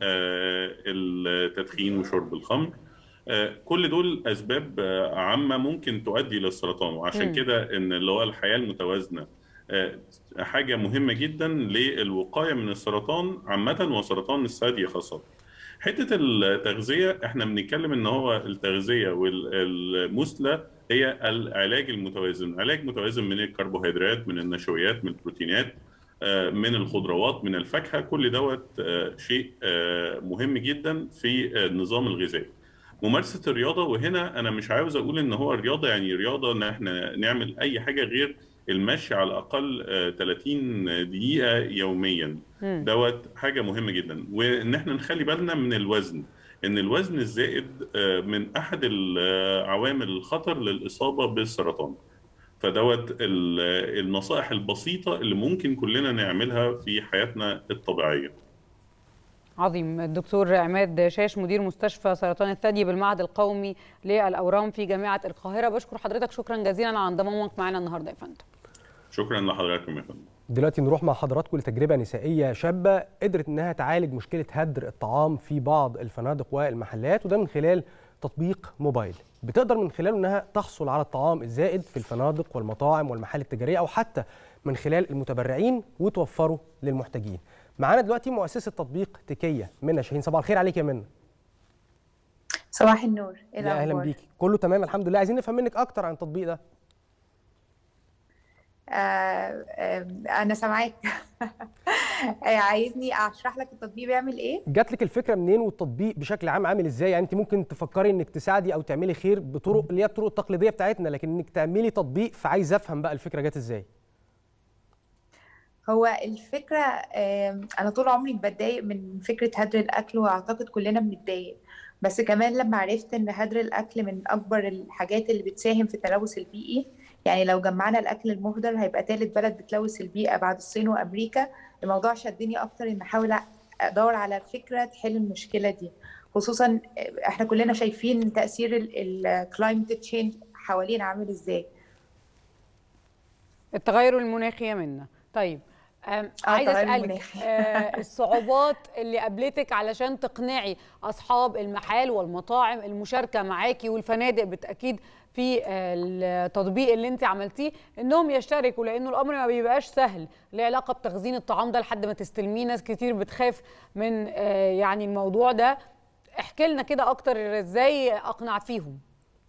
التدخين وشرب الخمر. كل دول أسباب عامة ممكن تؤدي للسرطان، وعشان كده إن اللي هو الحياة المتوازنة حاجة مهمة جدا للوقاية من السرطان عامة وسرطان الثدي خاصة. حتة التغذية احنا بنتكلم ان هو التغذية والمثلى هي العلاج المتوازن، علاج متوازن من الكربوهيدرات، من النشويات، من البروتينات، من الخضروات، من الفاكهة. كل دوت شيء مهم جدا في النظام الغذائي. ممارسة الرياضة، وهنا أنا مش عاوز أقول إن هو الرياضة يعني رياضة إن إحنا نعمل أي حاجة غير المشي على الاقل 30 دقيقه يوميا. دوت حاجه مهمه جدا. وان احنا نخلي بالنا من الوزن، ان الوزن الزائد من احد العوامل الخطر للاصابه بالسرطان. فدوت النصائح البسيطه اللي ممكن كلنا نعملها في حياتنا الطبيعيه. عظيم. الدكتور عماد شاش، مدير مستشفى سرطان الثدي بالمعهد القومي للأورام في جامعة القاهرة، بشكر حضرتك شكرا جزيلا على انضمامك معنا النهارده يا فندم. شكرا لحضراتكم يا فندم. دلوقتي نروح مع حضراتكم لتجربة نسائية شابة قدرت انها تعالج مشكلة هدر الطعام في بعض الفنادق والمحلات، وده من خلال تطبيق موبايل بتقدر من خلاله انها تحصل على الطعام الزائد في الفنادق والمطاعم والمحال التجارية او حتى من خلال المتبرعين وتوفره للمحتاجين. معانا دلوقتي مؤسسة تطبيق تكية منى شاهين. صباح الخير عليك يا منى. صباح النور. ايه الاخبار؟ اهلا بيكي. كله تمام الحمد لله. عايزين نفهم منك اكتر عن التطبيق ده. انا سامعاك. عايزني اشرح لك التطبيق بيعمل ايه؟ جات لك الفكره منين والتطبيق بشكل عام عامل ازاي؟ يعني انت ممكن تفكري انك تساعدي او تعملي خير بطرق اللي هي الطرق التقليديه بتاعتنا، لكن انك تعملي تطبيق، فعايز افهم بقى الفكره جات ازاي. هو الفكره انا طول عمري بتضايق من فكره هدر الاكل، واعتقد كلنا بنتضايق، بس كمان لما عرفت ان هدر الاكل من اكبر الحاجات اللي بتساهم في التلوث البيئي. يعني لو جمعنا الاكل المهدر هيبقى ثالث بلد بتلوث البيئه بعد الصين وامريكا. الموضوع شدني اكتر ان احاول ادور على فكره تحل المشكله دي، خصوصا احنا كلنا شايفين تاثير الكلايمت تشينج حوالينا عامل ازاي. التغير المناخي يا منى. طيب عايزه اسالك الصعوبات اللي قابلتك علشان تقنعي اصحاب المحال والمطاعم المشاركه معاكي والفنادق بالتاكيد في التطبيق اللي انت عملتيه انهم يشتركوا، لانه الامر ما بيبقاش سهل، له علاقه بتخزين الطعام ده لحد ما تستلميه. ناس كتير بتخاف من يعني الموضوع ده. احكي لنا كده اكتر ازاي اقنعتيهم.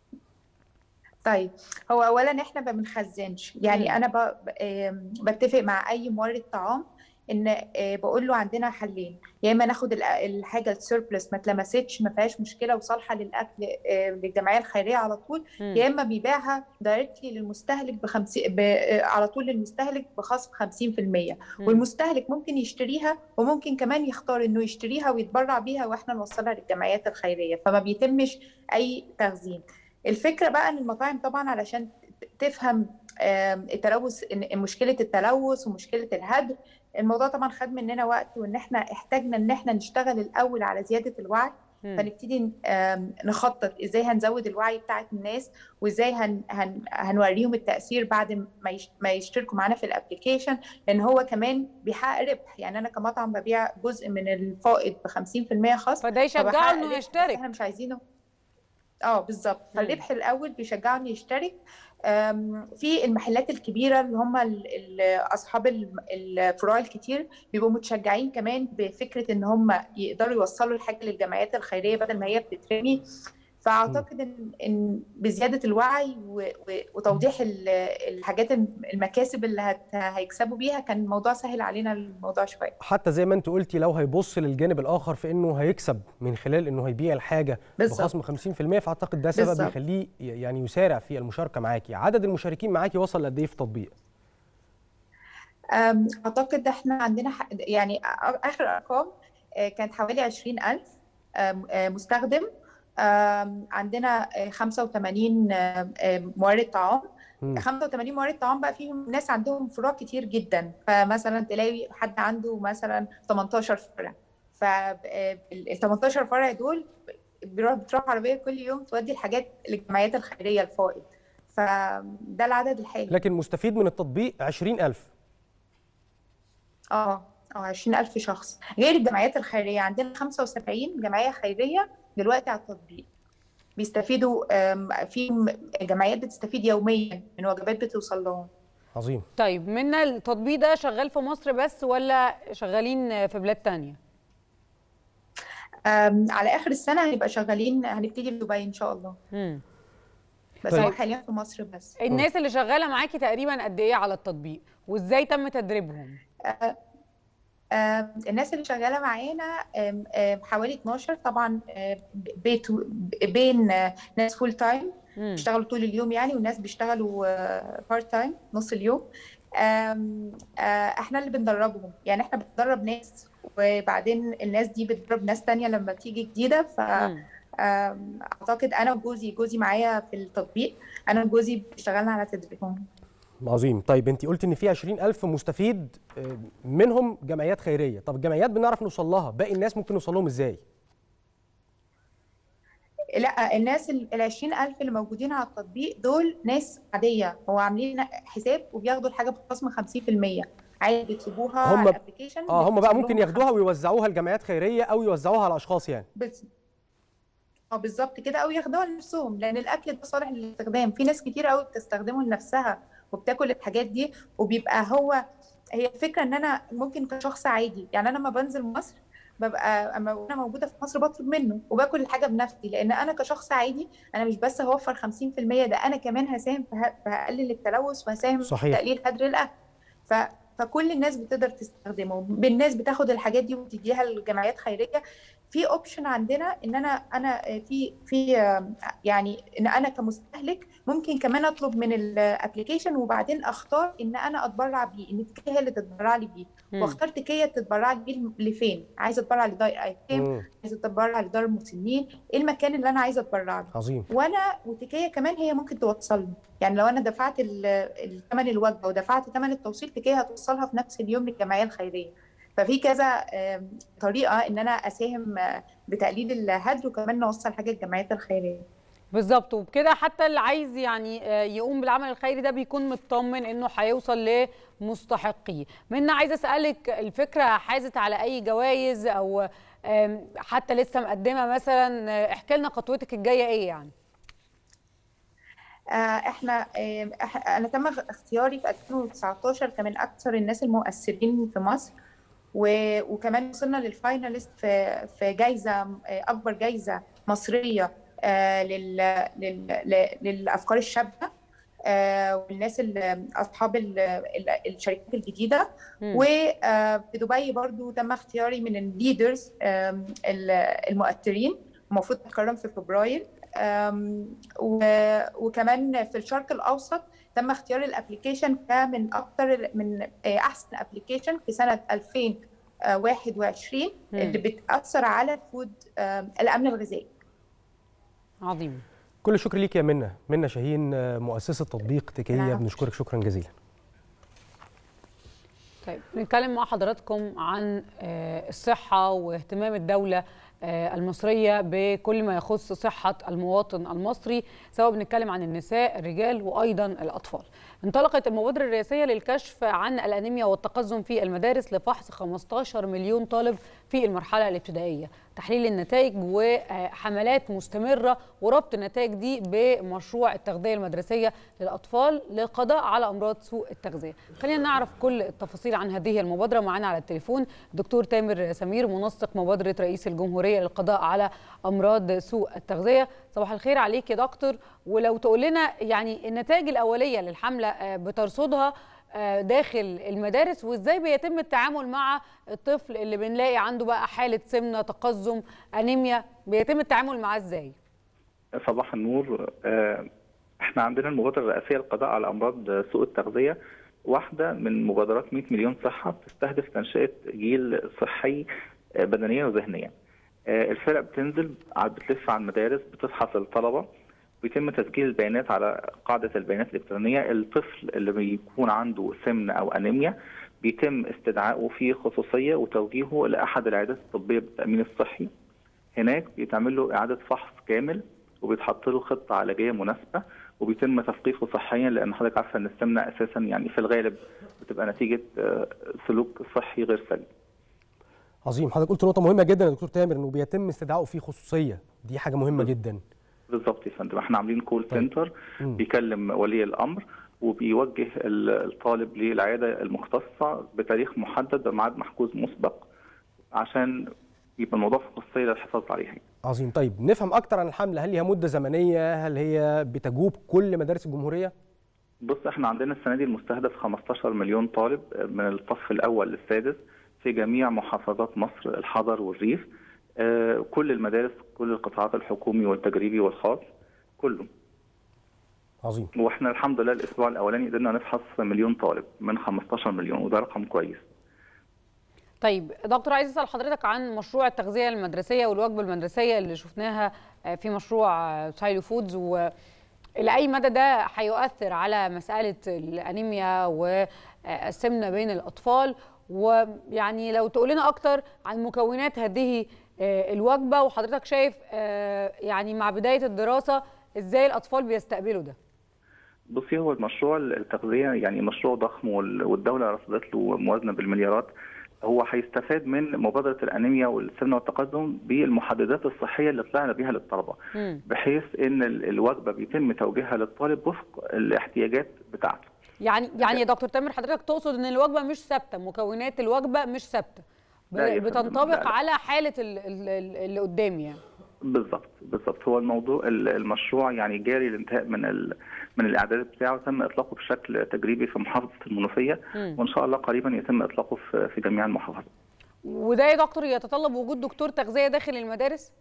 طيب، هو اولا احنا ما بنخزنش، يعني انا بتفق مع اي مورد طعام ان بقول له عندنا حلين، يا اما ناخد الحاجه السيربلس ما اتلمستش ما فيهاش مشكله وصالحه للاكل للجمعيه الخيريه على طول، يا اما بيبيعها دايركتلي للمستهلك على طول للمستهلك بخصم 50%. والمستهلك ممكن يشتريها وممكن كمان يختار انه يشتريها ويتبرع بيها واحنا نوصلها للجمعيات الخيريه، فما بيتمش اي تخزين. الفكره بقى ان المطاعم طبعا علشان تفهم التلوث، مشكله التلوث ومشكله الهدر، الموضوع طبعا خد مننا وقت، وان احنا احتاجنا ان احنا نشتغل الاول على زياده الوعي. فنبتدي نخطط ازاي هنزود الوعي بتاعت الناس، وازاي هنوريهم التاثير بعد ما يشتركوا معانا في الابلكيشن، لان هو كمان بيحقق ربح. يعني انا كمطعم ببيع جزء من الفائض ب 50% خصم، فده يشجعه انه يشترك. احنا مش عايزينه بالظبط. فالربح الاول بيشجعه انه يشترك. في المحلات الكبيره اللي هم اصحاب الفروع الكتير بيبقوا متشجعين كمان بفكره ان هم يقدروا يوصلوا الحاجه للجمعيات الخيريه بدل ما هي بتترمي. فاعتقد ان بزياده الوعي وتوضيح الحاجات المكاسب اللي هيكسبوا بيها كان الموضوع سهل علينا الموضوع شويه. حتى زي ما انت قلتي لو هيبص للجانب الاخر في انه هيكسب من خلال انه هيبيع الحاجه بخصم 50%، فاعتقد ده سبب يخليه يعني يسارع في المشاركه معاكي. عدد المشاركين معاكي وصل قد ايه في التطبيق؟ اعتقد احنا عندنا يعني اخر ارقام كانت حوالي 20,000 مستخدم. عندنا 85 مورد طعام. 85 مورد طعام بقى فيهم ناس عندهم فروع كتير جدا، فمثلا تلاقي حد عنده مثلا 18 فرع، فال 18 فرع دول بتروح عربيه كل يوم تودي الحاجات للجمعيات الخيريه الفائض، فده العدد الحالي. لكن مستفيد من التطبيق 20,000. 20,000 شخص، غير الجمعيات الخيريه. عندنا 75 جمعيه خيريه دلوقتي على التطبيق بيستفيدوا. في جمعيات بتستفيد يوميا من وجبات بتوصل لهم. عظيم. طيب منا، التطبيق ده شغال في مصر بس ولا شغالين في بلاد تانية؟ على اخر السنه هنبقى شغالين، هنبتدي في دبي ان شاء الله. بس هو حاليا في مصر بس. الناس اللي شغاله معاكي تقريبا قد ايه على التطبيق، وازاي تم تدريبهم؟ الناس اللي شغاله معانا حوالي 12 طبعا، بين ناس فول تايم بيشتغلوا طول اليوم يعني، والناس بيشتغلوا بارت تايم نص اليوم. احنا اللي بندربهم، يعني احنا بندرب ناس وبعدين الناس دي بتدرب ناس تانية لما بتيجي جديدة. ف اعتقد انا وجوزي معايا في التطبيق، انا وجوزي اشتغلنا على تدريبهم. عظيم. طيب انت قلت ان في 20,000 مستفيد منهم جمعيات خيريه، طب الجمعيات بنعرف نوصل لها، باقي الناس ممكن نوصل لهم ازاي؟ لا، الناس ال 20,000 اللي موجودين على التطبيق دول ناس عاديه، هو عاملين حساب وبياخدوا الحاجه بخصم 50%، عادي بيطلبوها على الابلكيشن. هم بقى ممكن ياخدوها ويوزعوها لجمعيات خيريه او يوزعوها على اشخاص يعني. بالظبط كده، او ياخدوها لنفسهم، لان الاكل ده صالح للاستخدام. في ناس كتير قوي بتستخدمه لنفسها وبتاكل الحاجات دي، وبيبقى هي الفكره ان انا ممكن كشخص عادي، يعني انا لما بنزل مصر ببقى اما انا موجوده في مصر بطلب منه وباكل الحاجه بنفسي، لان انا كشخص عادي انا مش بس هوفر 50%، ده انا كمان هساهم في هقلل التلوث وهساهم في تقليل هدر الاكل. فكل الناس بتقدر تستخدمه، الناس بتاخد الحاجات دي وتديها لجمعيات خيريه. في اوبشن عندنا ان انا في يعني ان انا كمستهلك ممكن كمان اطلب من الابلكيشن وبعدين اختار ان انا اتبرع بيه، ان تكيه هي اللي تتبرع لي بيه، واختار تكيه تتبرع لي بيه لفين. عايزه اتبرع لدار ايتام، عايزه اتبرع لدار المسنين، ايه المكان اللي انا عايزه اتبرع له. عظيم. وتكيه كمان هي ممكن توصل لي، يعني لو انا دفعت ثمن الوجبه ودفعت ثمن التوصيل، تكيه هتوصلها في نفس اليوم للجمعيه الخيريه. ففي كذا طريقه ان انا اساهم بتقليل الهدر وكمان نوصل حاجه للجمعيات الخيريه. بالظبط، وبكده حتى اللي عايز يعني يقوم بالعمل الخيري ده بيكون مطمن انه هيوصل لمستحقيه. منا عايزه اسالك، الفكره حازت على اي جوائز او حتى لسه مقدمه مثلا؟ احكي لنا خطوتك الجايه ايه يعني. انا تم اختياري في 2019 كمن اكثر الناس المؤثرين في مصر، وكمان وصلنا للفايناليست في جايزه، اكبر جايزه مصريه للافكار الشابه والناس اصحاب الشركات الجديده. وفي دبي برضو تم اختياري من الليدرز المؤثرين، المفروض اتكرم في فبراير. وكمان في الشرق الاوسط تم اختيار الابلكيشن من احسن ابلكيشن في سنه 2021 اللي بتاثر على الامن الغذائي. عظيم. كل الشكر ليك يا منى شاهين، مؤسسه تطبيق تكيه، بنشكرك شكرا جزيلا. طيب نتكلم مع حضراتكم عن الصحه واهتمام الدوله المصرية بكل ما يخص صحة المواطن المصري، سواء بنتكلم عن النساء، الرجال، وأيضا الأطفال. انطلقت المبادرة الرئاسية للكشف عن الأنيميا والتقزم في المدارس لفحص 15 مليون طالب في المرحلة الابتدائية، تحليل النتائج وحملات مستمرة وربط النتائج دي بمشروع التغذية المدرسية للأطفال للقضاء على أمراض سوء التغذية. خلينا نعرف كل التفاصيل عن هذه المبادرة. معنا على التليفون دكتور تامر سمير، منسق مبادرة رئيس الجمهورية للقضاء على أمراض سوء التغذية. صباح الخير عليك يا دكتور، ولو تقول لنا يعني النتائج الأولية للحملة بترصدها داخل المدارس، وازاي بيتم التعامل مع الطفل اللي بنلاقي عنده بقى حالة سمنة، تقزم، أنيميا، بيتم التعامل معاه ازاي؟ صباح النور. احنا عندنا المبادرة الرئاسية للقضاء على أمراض سوء التغذية، واحدة من مبادرات 100 مليون صحة بتستهدف تنشئة جيل صحي بدنيا وذهنيا. الفرق بتنزل بتلف على المدارس، بتفحص الطلبة، بيتم تسجيل البيانات على قاعدة البيانات الإلكترونية. الطفل اللي بيكون عنده سمنة أو أنيميا بيتم استدعائه في خصوصية وتوجيهه لأحد العيادات الطبية بالتأمين الصحي. هناك بيتعمل له إعادة فحص كامل وبيتحط له خطة علاجية مناسبة، وبيتم تثقيفه صحيا، لأن حضرتك عارفة إن السمنة أساسا يعني في الغالب بتبقى نتيجة سلوك صحي غير سليم. عظيم. حضرتك قلت نقطة مهمة جدا يا دكتور تامر، إنه بيتم استدعائه في خصوصية، دي حاجة مهمة جدا. بالظبط يا فندم، احنا عاملين كول سنتر بيكلم ولي الامر وبيوجه الطالب للعياده المختصه بتاريخ محدد بميعاد محجوز مسبق، عشان يبقى الموضوع في خصوصيه للحفاظ عليها. عظيم. طيب نفهم اكتر عن الحمله، هل هي مده زمنيه؟ هل هي بتجوب كل مدارس الجمهوريه؟ بص، احنا عندنا السنه دي المستهدف 15 مليون طالب من الصف الاول للسادس في جميع محافظات مصر، الحضر والريف، كل المدارس، كل القطاعات الحكومي والتجريبي والخاص كله. عظيم. واحنا الحمد لله الاسبوع الاولاني قدرنا نفحص مليون طالب من 15 مليون، وده رقم كويس. طيب دكتور، عايز اسال حضرتك عن مشروع التغذيه المدرسيه والوجبه المدرسيه اللي شفناها في مشروع سايلو فودز، والى اي مدى ده هيؤثر على مساله الانيميا والسمنه بين الاطفال، ويعني لو تقول لنا اكتر عن مكونات هذه الوجبه، وحضرتك شايف يعني مع بدايه الدراسه ازاي الاطفال بيستقبلوا ده؟ بصي، هو المشروع التغذيه يعني مشروع ضخم، والدوله رصدت له موازنه بالمليارات. هو هيستفاد من مبادره الانيميا والسمنه والتقدم بالمحددات الصحيه اللي طلعنا بيها للطلبه، بحيث ان الوجبه بيتم توجيهها للطالب وفق الاحتياجات بتاعته. يعني يا دكتور تامر، حضرتك تقصد ان الوجبه مش ثابته، مكونات الوجبه مش ثابته، بتنطبق على حاله اللي قدامي يعني. بالظبط. هو المشروع يعني جاري الانتهاء من الاعداد بتاعه، تم اطلاقه بشكل تجريبي في محافظه المنوفيه، وان شاء الله قريبا يتم اطلاقه في جميع المحافظات. وده يا دكتور يتطلب وجود دكتور تغذيه داخل المدارس؟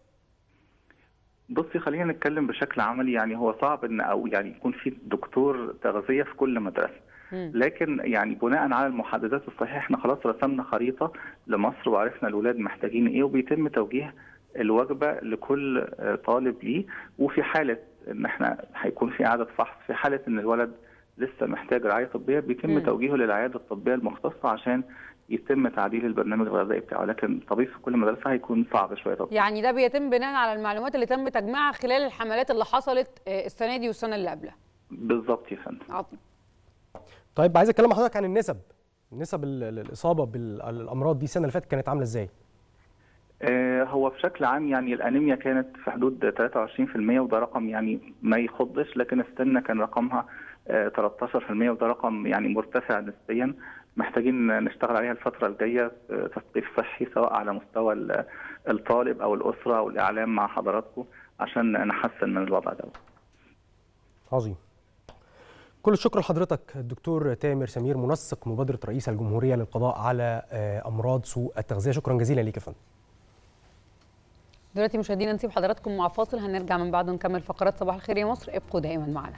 بصي، خلينا نتكلم بشكل عملي. يعني هو صعب ان يعني يكون في دكتور تغذيه في كل مدرسه، لكن يعني بناء على المحددات الصحيحه احنا خلاص رسمنا خريطه لمصر وعرفنا الاولاد محتاجين ايه، وبيتم توجيه الوجبه لكل طالب ليه. وفي حاله ان احنا هيكون في اعاده فحص، في حاله ان الولد لسه محتاج رعايه طبيه بيتم توجيهه للعياده الطبيه المختصه عشان يتم تعديل البرنامج الغذائي بتاعه. لكن طبيب في كل مدرسه هيكون صعب شويه طبعا. يعني ده بيتم بناء على المعلومات اللي تم تجميعها خلال الحملات اللي حصلت السنه دي والسنه اللي قبلها. بالظبط يا فندم. طيب عايز اتكلم مع حضرتك عن نسب الاصابه بالامراض دي السنه اللي فاتت كانت عامله ازاي؟ هو بشكل عام يعني الانيميا كانت في حدود 23%، وده رقم يعني ما يخضش، لكن السمنه كان رقمها 13%، وده رقم يعني مرتفع نسبيا. محتاجين نشتغل عليها الفتره الجايه، تثقيف صحي سواء على مستوى الطالب او الاسره او الاعلام مع حضراتكم عشان نحسن من الوضع ده. عظيم. كل الشكر لحضرتك الدكتور تامر سمير، منسق مبادره رئيس الجمهوريه للقضاء على امراض سوء التغذيه. شكرا جزيلا ليك يا فندم. دلوقتي مشاهدينا نسيب حضراتكم مع فاصل، هنرجع من بعده نكمل فقرات صباح الخير يا مصر. ابقوا دائما معنا.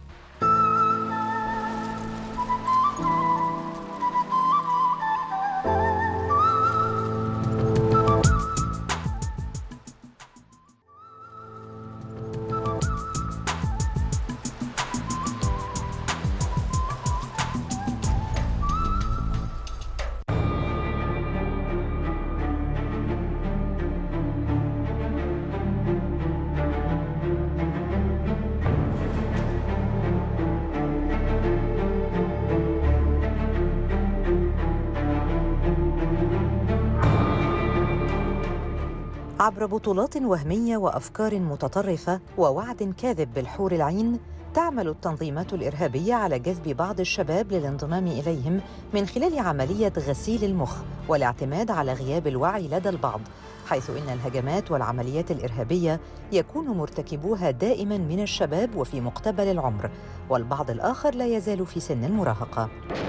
عبر بطولات وهمية وأفكار متطرفة ووعد كاذب بالحور العين، تعمل التنظيمات الإرهابية على جذب بعض الشباب للانضمام إليهم من خلال عملية غسيل المخ والاعتماد على غياب الوعي لدى البعض، حيث إن الهجمات والعمليات الإرهابية يكون مرتكبوها دائماً من الشباب وفي مقتبل العمر، والبعض الآخر لا يزال في سن المراهقة.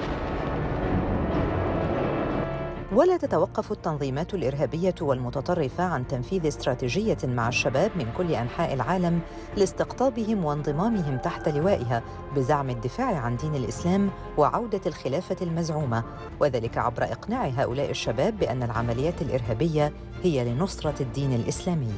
ولا تتوقف التنظيمات الإرهابية والمتطرفة عن تنفيذ استراتيجية مع الشباب من كل أنحاء العالم لاستقطابهم وانضمامهم تحت لوائها بزعم الدفاع عن دين الإسلام وعودة الخلافة المزعومة، وذلك عبر إقناع هؤلاء الشباب بأن العمليات الإرهابية هي لنصرة الدين الإسلامي.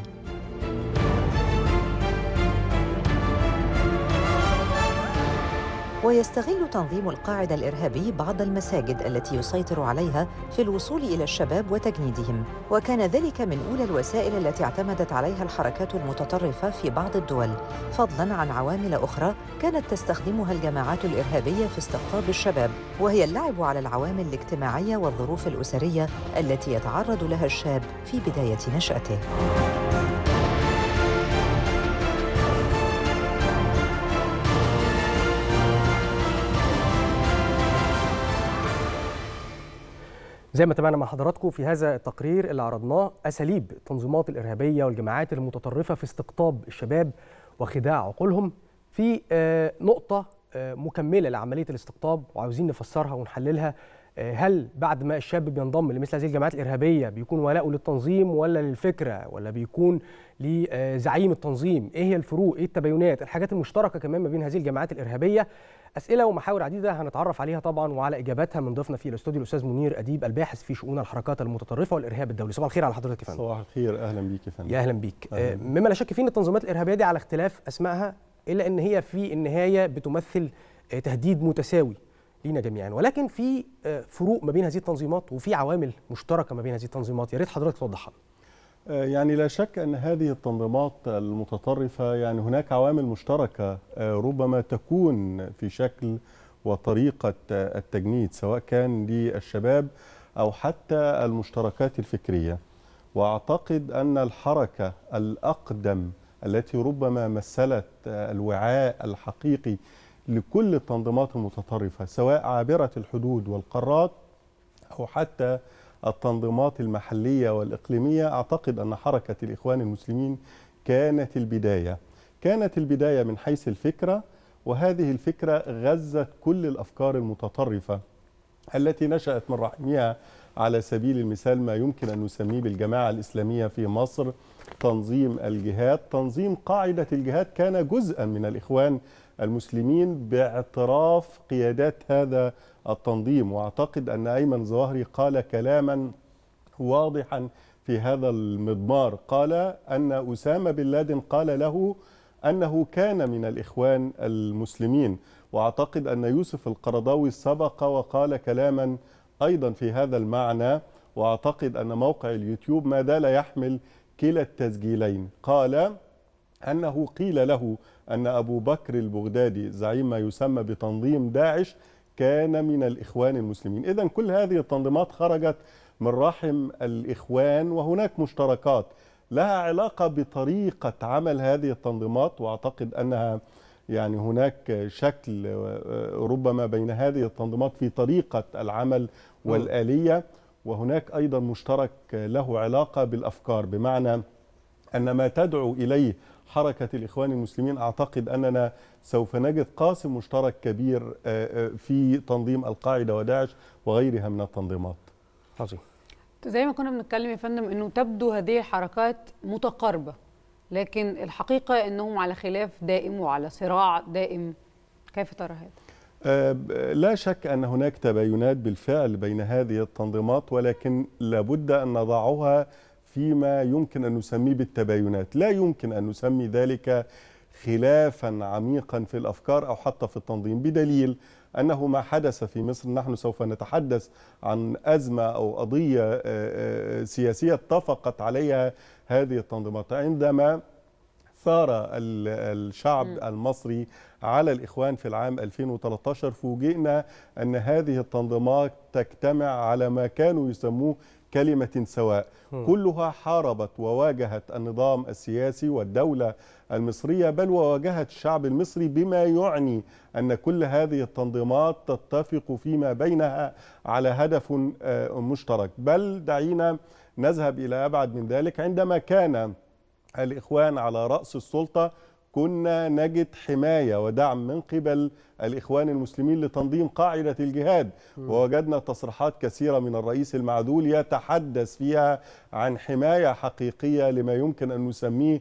ويستغل تنظيم القاعدة الإرهابي بعض المساجد التي يسيطر عليها في الوصول إلى الشباب وتجنيدهم، وكان ذلك من أولى الوسائل التي اعتمدت عليها الحركات المتطرفة في بعض الدول، فضلاً عن عوامل أخرى كانت تستخدمها الجماعات الإرهابية في استقطاب الشباب، وهي اللعب على العوامل الاجتماعية والظروف الأسرية التي يتعرض لها الشاب في بداية نشأته. زي ما تابعنا مع حضراتكم في هذا التقرير اللي عرضناه أساليب التنظيمات الإرهابية والجماعات المتطرفة في استقطاب الشباب وخداع عقولهم، في نقطة مكملة لعملية الاستقطاب وعاوزين نفسرها ونحللها هل بعد ما الشاب بينضم لمثل هذه الجماعات الإرهابية بيكون ولاؤه للتنظيم ولا للفكرة ولا بيكون لزعيم التنظيم؟ إيه هي الفروق؟ إيه التباينات؟ الحاجات المشتركة كمان ما بين هذه الجماعات الإرهابية؟ أسئلة ومحاور عديدة هنتعرف عليها طبعا وعلى إجاباتها من ضيفنا في الاستوديو الأستاذ منير أديب الباحث في شؤون الحركات المتطرفة والإرهاب الدولي. صباح الخير على حضرتك يا فندم. صباح الخير، أهلا بيك يا فندم. يا أهلا بيك. مما لا شك فيه أن التنظيمات الإرهابية دي على اختلاف أسمائها إلا أن هي في النهاية بتمثل تهديد متساوي لينا جميعا، ولكن في فروق ما بين هذه التنظيمات وفي عوامل مشتركة ما بين هذه التنظيمات. يا ريت حضرتك توضحها. يعني لا شك أن هذه التنظيمات المتطرفة يعني هناك عوامل مشتركة ربما تكون في شكل وطريقة التجنيد سواء كان للشباب أو حتى المشتركات الفكرية. وأعتقد أن الحركة الأقدم التي ربما مثلت الوعاء الحقيقي لكل التنظيمات المتطرفة سواء عابرة الحدود والقارات أو حتى التنظيمات المحلية والإقليمية، أعتقد أن حركة الإخوان المسلمين كانت البداية من حيث الفكرة، وهذه الفكرة غزت كل الأفكار المتطرفة التي نشأت من رحمها. على سبيل المثال ما يمكن أن نسميه بالجماعة الإسلامية في مصر، تنظيم الجهاد، تنظيم قاعدة الجهاد كان جزءا من الإخوان المسلمين باعتراف قيادات هذا التنظيم. واعتقد أن أيمن ظواهري قال كلاما واضحا في هذا المضمار، قال أن أسامة بن لادن قال له أنه كان من الإخوان المسلمين. واعتقد أن يوسف القرضاوي سبق وقال كلاما أيضا في هذا المعنى، واعتقد أن موقع اليوتيوب ما زال يحمل كلا التسجيلين، قال أنه قيل له أن أبو بكر البغدادي زعيم ما يسمى بتنظيم داعش كان من الإخوان المسلمين. إذن كل هذه التنظيمات خرجت من رحم الإخوان، وهناك مشتركات لها علاقة بطريقة عمل هذه التنظيمات، وأعتقد أنها يعني هناك شكل ربما بين هذه التنظيمات في طريقة العمل والآلية، وهناك أيضا مشترك له علاقة بالأفكار، بمعنى أن ما تدعو إليه حركة الإخوان المسلمين أعتقد أننا سوف نجد قاسم مشترك كبير في تنظيم القاعدة وداعش وغيرها من التنظيمات. عظيم. زي ما كنا بنتكلم يا فندم أنه تبدو هذه الحركات متقاربة، لكن الحقيقة أنهم على خلاف دائم وعلى صراع دائم. كيف ترى هذا؟ لا شك أن هناك تباينات بالفعل بين هذه التنظيمات، ولكن لابد أن نضعها فيما يمكن أن نسميه بالتباينات. لا يمكن أن نسمي ذلك خلافا عميقا في الأفكار أو حتى في التنظيم، بدليل أنه ما حدث في مصر، نحن سوف نتحدث عن أزمة أو قضية سياسية اتفقت عليها هذه التنظيمات. عندما ثار الشعب المصري على الإخوان في العام 2013 فوجئنا أن هذه التنظيمات تجتمع على ما كانوا يسموه كلمة سواء، كلها حاربت وواجهت النظام السياسي والدولة المصرية، بل وواجهت الشعب المصري، بما يعني أن كل هذه التنظيمات تتفق فيما بينها على هدف مشترك. بل دعينا نذهب إلى أبعد من ذلك، عندما كان الإخوان على رأس السلطة كنا نجد حماية ودعم من قبل الإخوان المسلمين لتنظيم قاعدة الجهاد، ووجدنا تصريحات كثيرة من الرئيس المعدول يتحدث فيها عن حماية حقيقية لما يمكن أن نسميه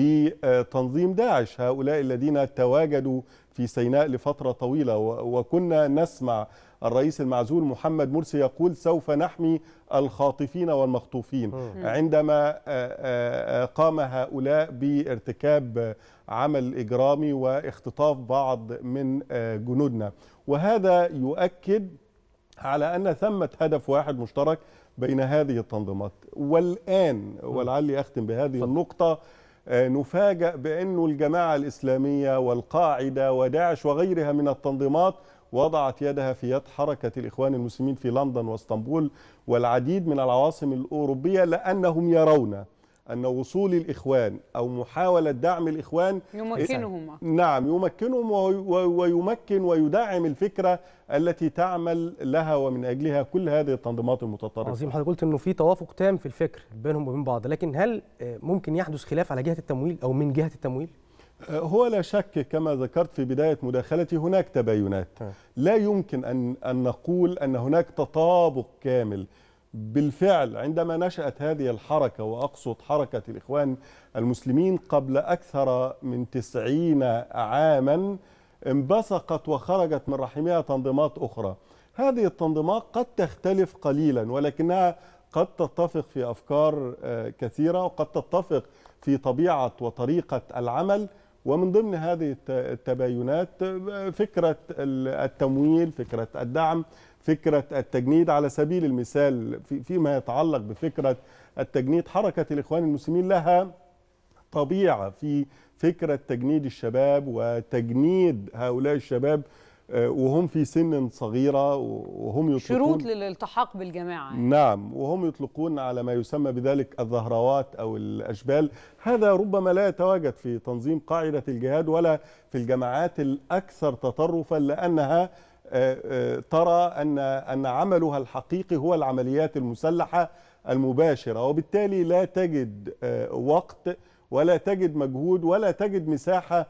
بتنظيم داعش، هؤلاء الذين تواجدوا في سيناء لفترة طويلة. وكنا نسمع الرئيس المعزول محمد مرسي يقول سوف نحمي الخاطفين والمخطوفين، عندما قام هؤلاء بارتكاب عمل إجرامي واختطاف بعض من جنودنا. وهذا يؤكد على أن ثمة هدف واحد مشترك بين هذه التنظيمات. والآن ولعلي أختم بهذه النقطة، نفاجأ بأن الجماعة الإسلامية والقاعدة وداعش وغيرها من التنظيمات وضعت يدها في يد حركة الإخوان المسلمين في لندن واسطنبول والعديد من العواصم الأوروبية، لأنهم يرون أن وصول الإخوان أو محاولة دعم الإخوان يمكنهم يمكنهم ويمكن ويدعم الفكرة التي تعمل لها ومن أجلها كل هذه التنظيمات المتطرفة. عظيم. حضرتك قلت أنه في توافق تام في الفكر بينهم وبين بعض، لكن هل ممكن يحدث خلاف على جهة التمويل أو من جهة التمويل؟ هو لا شك كما ذكرت في بداية مداخلتي هناك تباينات. لا يمكن أن نقول أن هناك تطابق كامل. بالفعل عندما نشأت هذه الحركة، وأقصد حركة الإخوان المسلمين، قبل أكثر من 90 عاما انبثقت وخرجت من رحمها تنظيمات أخرى. هذه التنظيمات قد تختلف قليلا، ولكنها قد تتفق في أفكار كثيرة، وقد تتفق في طبيعة وطريقة العمل. ومن ضمن هذه التباينات فكرة التمويل، فكرة الدعم، فكرة التجنيد. على سبيل المثال فيما يتعلق بفكرة التجنيد، حركة الإخوان المسلمين لها طبيعة في فكرة تجنيد الشباب وتجنيد هؤلاء الشباب وهم في سن صغيرة، وهم يطلقون شروط للالتحاق بالجماعة. نعم، وهم يطلقون على ما يسمى بذلك الزهراوات أو الأشبال. هذا ربما لا يتواجد في تنظيم قاعدة الجهاد ولا في الجماعات الأكثر تطرفا، لأنها ترى أن عملها الحقيقي هو العمليات المسلحة المباشرة، وبالتالي لا تجد وقت ولا تجد مجهود ولا تجد مساحة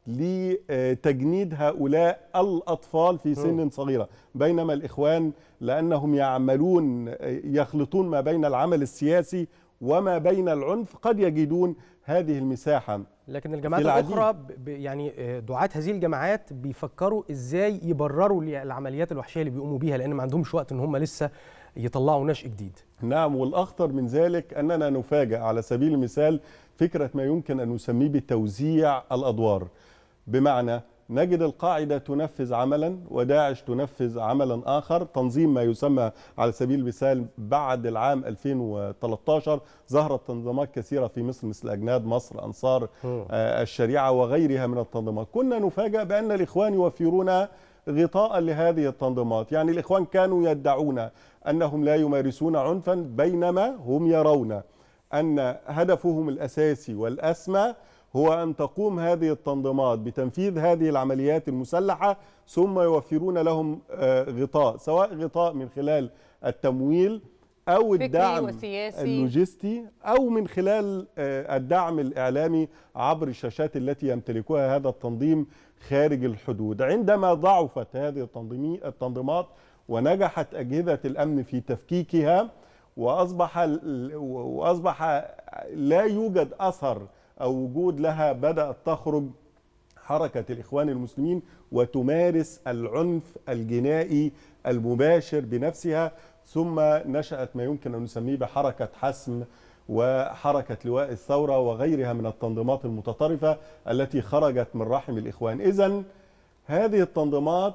لتجنيد هؤلاء الأطفال في سن صغيرة. بينما الإخوان لأنهم يعملون يخلطون ما بين العمل السياسي وما بين العنف قد يجدون هذه المساحة. لكن الجماعات الأخرى يعني دعاة هذه الجماعات بيفكروا إزاي يبرروا العمليات الوحشية اللي بيقوموا بيها، لأن ما عندهمش وقت إن هم لسه يطلعوا نشء جديد. نعم، والأخطر من ذلك أننا نفاجأ. على سبيل المثال فكرة ما يمكن أن نسميه بتوزيع الأدوار، بمعنى نجد القاعدة تنفذ عملا وداعش تنفذ عملا آخر. تنظيم ما يسمى على سبيل المثال بعد العام 2013 ظهرت تنظيمات كثيرة في مصر مثل أجناد مصر، أنصار الشريعة وغيرها من التنظيمات. كنا نفاجأ بأن الإخوان يوفرون غطاء لهذه التنظيمات. يعني الإخوان كانوا يدعون أنهم لا يمارسون عنفا، بينما هم يرون أن هدفهم الأساسي والأسمى هو أن تقوم هذه التنظيمات بتنفيذ هذه العمليات المسلحة، ثم يوفرون لهم غطاء، سواء غطاء من خلال التمويل أو الدعم اللوجستي أو من خلال الدعم الإعلامي عبر الشاشات التي يمتلكها هذا التنظيم خارج الحدود. عندما ضعفت هذه التنظيمات ونجحت أجهزة الأمن في تفكيكها وأصبح لا يوجد أثر أو وجود لها، بدأت تخرج حركة الإخوان المسلمين وتمارس العنف الجنائي المباشر بنفسها. ثم نشأت ما يمكن أن نسميه بحركة حسم وحركة لواء الثورة وغيرها من التنظيمات المتطرفة التي خرجت من رحم الإخوان. إذن هذه التنظيمات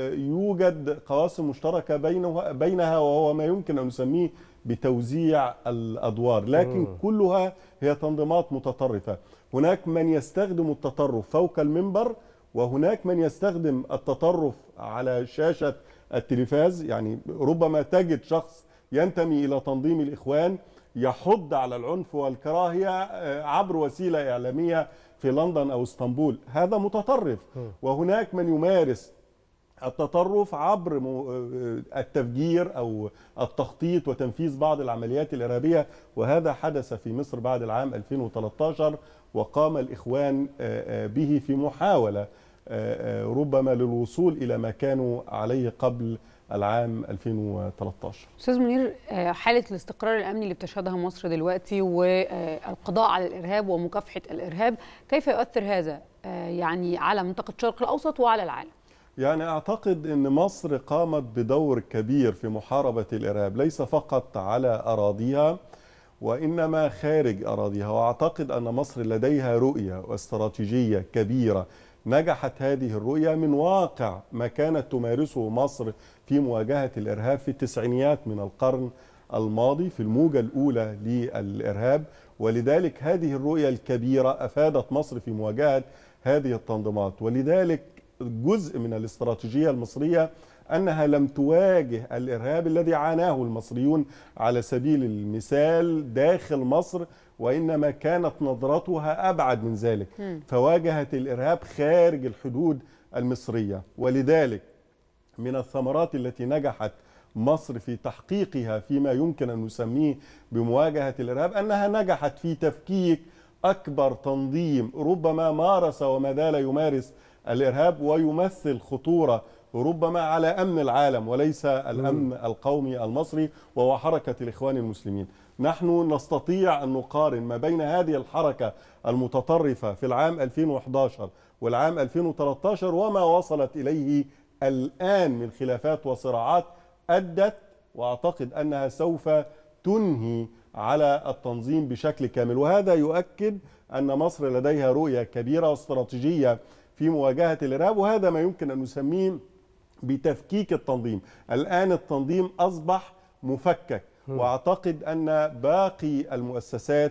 يوجد قواسم مشتركة بينها، وهو ما يمكن أن نسميه بتوزيع الأدوار، لكن كلها هي تنظيمات متطرفة. هناك من يستخدم التطرف فوق المنبر، وهناك من يستخدم التطرف على شاشة التلفاز. يعني ربما تجد شخص ينتمي إلى تنظيم الإخوان يحض على العنف والكراهية عبر وسيلة إعلامية في لندن أو اسطنبول، هذا متطرف. وهناك من يمارس التطرف عبر التفجير أو التخطيط وتنفيذ بعض العمليات الإرهابية، وهذا حدث في مصر بعد العام 2013، وقام الإخوان به في محاولة ربما للوصول إلى ما كانوا عليه قبل العام 2013. أستاذ منير، حالة الاستقرار الأمني اللي بتشهدها مصر دلوقتي والقضاء على الإرهاب ومكافحة الإرهاب، كيف يؤثر هذا يعني على منطقة الشرق الأوسط وعلى العالم؟ يعني أعتقد أن مصر قامت بدور كبير في محاربة الإرهاب، ليس فقط على أراضيها وإنما خارج أراضيها. وأعتقد أن مصر لديها رؤية واستراتيجية كبيرة. نجحت هذه الرؤية من واقع ما كانت تمارسه مصر في مواجهة الإرهاب في التسعينيات من القرن الماضي في الموجة الأولى للإرهاب. ولذلك هذه الرؤية الكبيرة أفادت مصر في مواجهة هذه التنظيمات. ولذلك جزء من الاستراتيجية المصرية أنها لم تواجه الإرهاب الذي عاناه المصريون على سبيل المثال داخل مصر، وإنما كانت نظرتها أبعد من ذلك، فواجهت الإرهاب خارج الحدود المصرية. ولذلك من الثمرات التي نجحت مصر في تحقيقها فيما يمكن أن نسميه بمواجهة الإرهاب أنها نجحت في تفكيك أكبر تنظيم ربما مارس وما زال يمارس الإرهاب ويمثل خطورة ربما على أمن العالم وليس الأمن القومي المصري، وهو حركة الإخوان المسلمين. نحن نستطيع أن نقارن ما بين هذه الحركة المتطرفة في العام 2011 والعام 2013 وما وصلت إليه الآن من خلافات وصراعات أدت، وأعتقد أنها سوف تنهي على التنظيم بشكل كامل. وهذا يؤكد أن مصر لديها رؤية كبيرة واستراتيجية في مواجهة الإرهاب، وهذا ما يمكن أن نسميه بتفكيك التنظيم. الآن التنظيم أصبح مفكك، وأعتقد أن باقي المؤسسات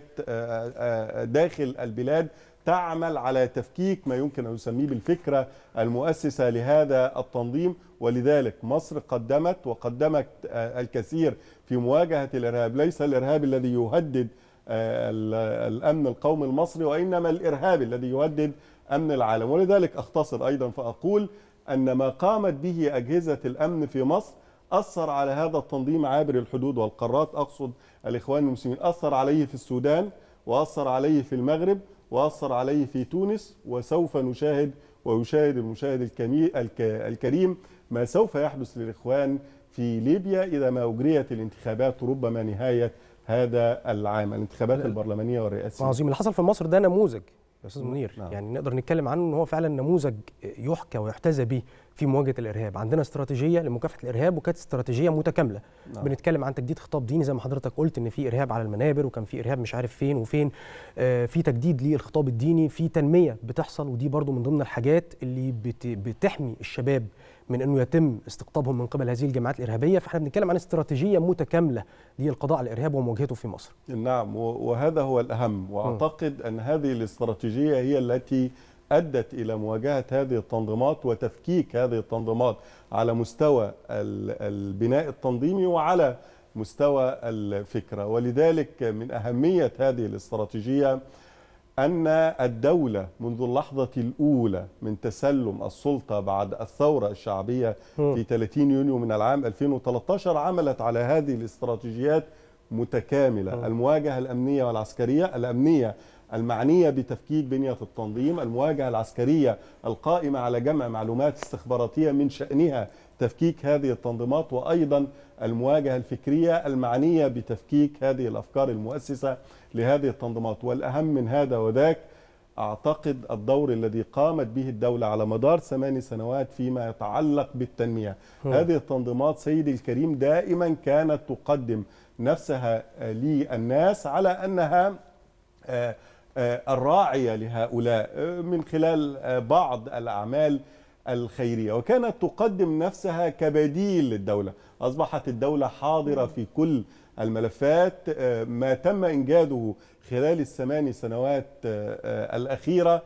داخل البلاد تعمل على تفكيك ما يمكن أن نسميه بالفكرة المؤسسة لهذا التنظيم. ولذلك مصر وقدمت الكثير في مواجهة الإرهاب، ليس الإرهاب الذي يهدد الأمن القومي المصري، وإنما الإرهاب الذي يهدد أمن العالم. ولذلك أختصر أيضا فأقول أن ما قامت به أجهزة الأمن في مصر أثر على هذا التنظيم عابر الحدود والقارات، أقصد الإخوان المسلمين، أثر عليه في السودان، وأثر عليه في المغرب، وأثر عليه في تونس، وسوف نشاهد ويشاهد المشاهد الكريم ما سوف يحدث للإخوان في ليبيا إذا ما أجريت الانتخابات ربما نهاية هذا العام، الانتخابات البرلمانية والرئاسية. عظيم. اللي حصل في مصر ده نموذج يا أستاذ منير، يعني نقدر نتكلم عنه ان هو فعلا نموذج يحكى ويحتذى به في مواجهه الارهاب. عندنا استراتيجيه لمكافحه الارهاب وكانت استراتيجيه متكامله. بنتكلم عن تجديد خطاب ديني زي ما حضرتك قلت، ان في ارهاب على المنابر وكان في ارهاب مش عارف فين وفين. في تجديد للخطاب الديني، في تنميه بتحصل، ودي برضو من ضمن الحاجات اللي بتحمي الشباب من انه يتم استقطابهم من قبل هذه الجماعات الارهابيه. فاحنا بنتكلم عن استراتيجيه متكامله للقضاء على الارهاب ومواجهته في مصر. نعم، وهذا هو الاهم، واعتقد ان هذه الاستراتيجيه هي التي ادت الى مواجهه هذه التنظيمات وتفكيك هذه التنظيمات على مستوى البناء التنظيمي وعلى مستوى الفكره. ولذلك من اهميه هذه الاستراتيجيه أن الدولة منذ اللحظة الأولى من تسلم السلطة بعد الثورة الشعبية في 30 يونيو من العام 2013 عملت على هذه الاستراتيجيات متكاملة. المواجهة الأمنية والعسكرية، الأمنية المعنية بتفكيك بنية التنظيم، المواجهة العسكرية القائمة على جمع معلومات استخباراتية من شأنها تفكيك هذه التنظيمات، وأيضا المواجهة الفكرية المعنية بتفكيك هذه الأفكار المؤسسة لهذه التنظيمات. والأهم من هذا وذاك أعتقد الدور الذي قامت به الدولة على مدار 8 سنوات فيما يتعلق بالتنمية. هذه التنظيمات سيدي الكريم دائما كانت تقدم نفسها للناس على أنها الراعية لهؤلاء من خلال بعض الأعمال الخيرية، وكانت تقدم نفسها كبديل للدولة. أصبحت الدولة حاضرة في كل الملفات. ما تم إنجاده خلال ال8 سنوات الأخيرة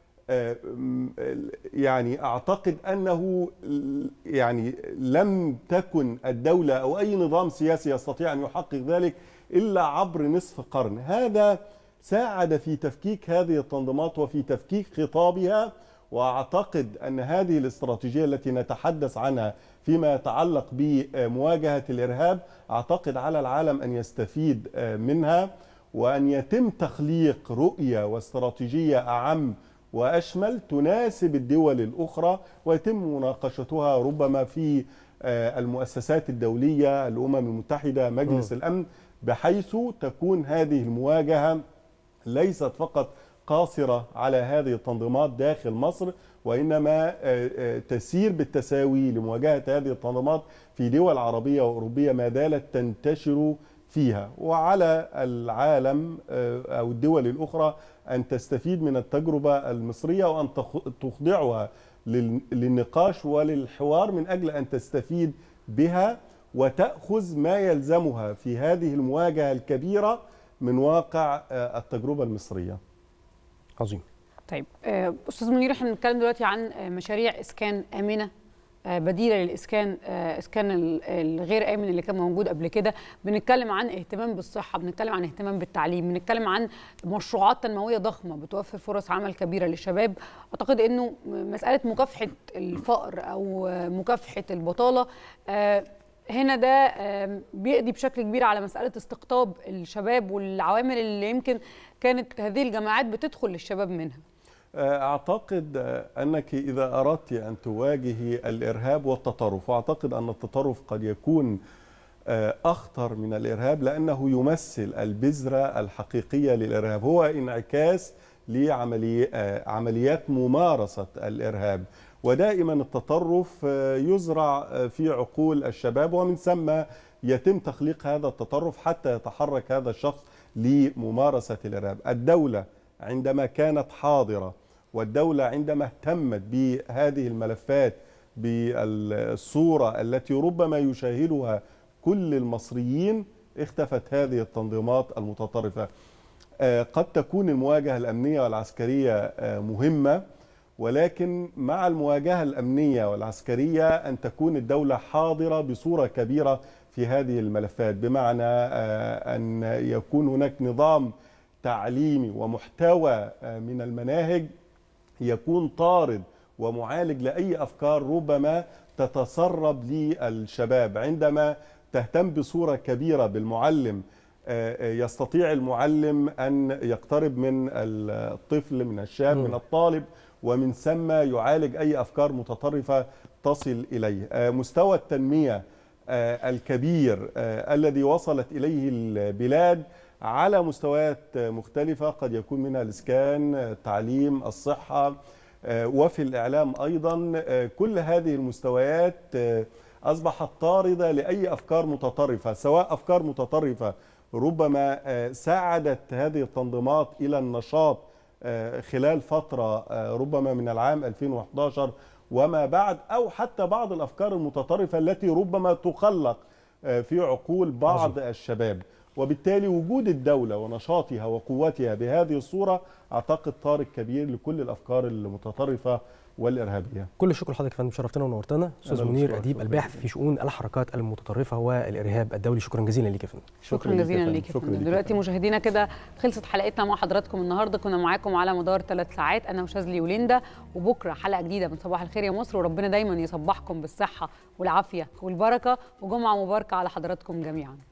يعني أعتقد أنه يعني لم تكن الدولة أو أي نظام سياسي يستطيع أن يحقق ذلك إلا عبر نصف قرن. هذا ساعد في تفكيك هذه التنظيمات وفي تفكيك خطابها. وأعتقد أن هذه الاستراتيجية التي نتحدث عنها فيما يتعلق بمواجهة الإرهاب أعتقد على العالم أن يستفيد منها، وأن يتم تخليق رؤية واستراتيجية أعم وأشمل تناسب الدول الأخرى، ويتم مناقشتها ربما في المؤسسات الدولية، الأمم المتحدة، مجلس الأمن، بحيث تكون هذه المواجهة ليست فقط قاصرة على هذه التنظيمات داخل مصر، وإنما تسير بالتساوي لمواجهة هذه التنظيمات في دول عربية وأوروبية ما زالت تنتشر فيها، وعلى العالم أو الدول الأخرى أن تستفيد من التجربة المصرية وأن تخضعها للنقاش وللحوار من أجل أن تستفيد بها وتأخذ ما يلزمها في هذه المواجهة الكبيرة من واقع التجربة المصرية. عظيم. طيب أستاذ منير، احنا بنتكلم دلوقتي عن مشاريع إسكان آمنة بديلة للإسكان الغير آمن اللي كان موجود قبل كده. بنتكلم عن اهتمام بالصحة، بنتكلم عن اهتمام بالتعليم، بنتكلم عن مشروعات تنموية ضخمة بتوفر فرص عمل كبيرة للشباب. أعتقد أنه مسألة مكافحة الفقر أو مكافحة البطالة هنا ده بيقضي بشكل كبير على مسألة استقطاب الشباب والعوامل اللي يمكن كانت هذه الجماعات بتدخل للشباب منها. أعتقد أنك إذا أردت أن تواجهي الإرهاب والتطرف، وأعتقد أن التطرف قد يكون أخطر من الإرهاب لأنه يمثل البذرة الحقيقية للإرهاب، هو انعكاس لعمليات ممارسة الإرهاب، ودائما التطرف يزرع في عقول الشباب، ومن ثم يتم تخليق هذا التطرف حتى يتحرك هذا الشخص لممارسة الإرهاب. الدولة عندما كانت حاضرة والدولة عندما اهتمت بهذه الملفات بالصورة التي ربما يشاهدها كل المصريين، اختفت هذه التنظيمات المتطرفة. قد تكون المواجهة الأمنية والعسكرية مهمة، ولكن مع المواجهة الأمنية والعسكرية أن تكون الدولة حاضرة بصورة كبيرة في هذه الملفات، بمعنى أن يكون هناك نظام تعليمي ومحتوى من المناهج يكون طارد ومعالج لأي أفكار ربما تتسرب للشباب. عندما تهتم بصورة كبيرة بالمعلم، يستطيع المعلم أن يقترب من الطفل، من الشاب، من الطالب، ومن ثم يعالج أي أفكار متطرفة تصل إليه. مستوى التنمية الكبير الذي وصلت إليه البلاد على مستويات مختلفة، قد يكون منها الإسكان، التعليم، الصحة، وفي الإعلام أيضا، كل هذه المستويات أصبحت طاردة لأي أفكار متطرفة، سواء أفكار متطرفة ربما ساعدت هذه التنظيمات إلى النشاط خلال فترة ربما من العام 2011 وما بعد، أو حتى بعض الأفكار المتطرفة التي ربما تخلق في عقول بعض الشباب. وبالتالي وجود الدولة ونشاطها وقوتها بهذه الصورة أعتقد طارق كبير لكل الأفكار المتطرفة والإرهابية. كل الشكر لحضرتك يا فندم، شرفتنا ونورتنا. أستاذ منير أديب، الباحث في شؤون الحركات المتطرفة والإرهاب الدولي، شكرا جزيلا ليك يا فندم. شكرا جزيلا ليك يا فندم. دلوقتي مشاهدينا كده خلصت حلقتنا مع حضراتكم النهارده، كنا معاكم على مدار 3 ساعات انا وشاذلي وليندا، وبكره حلقه جديده من صباح الخير يا مصر، وربنا دايما يصبحكم بالصحه والعافيه والبركه، وجمعه مباركه على حضراتكم جميعا.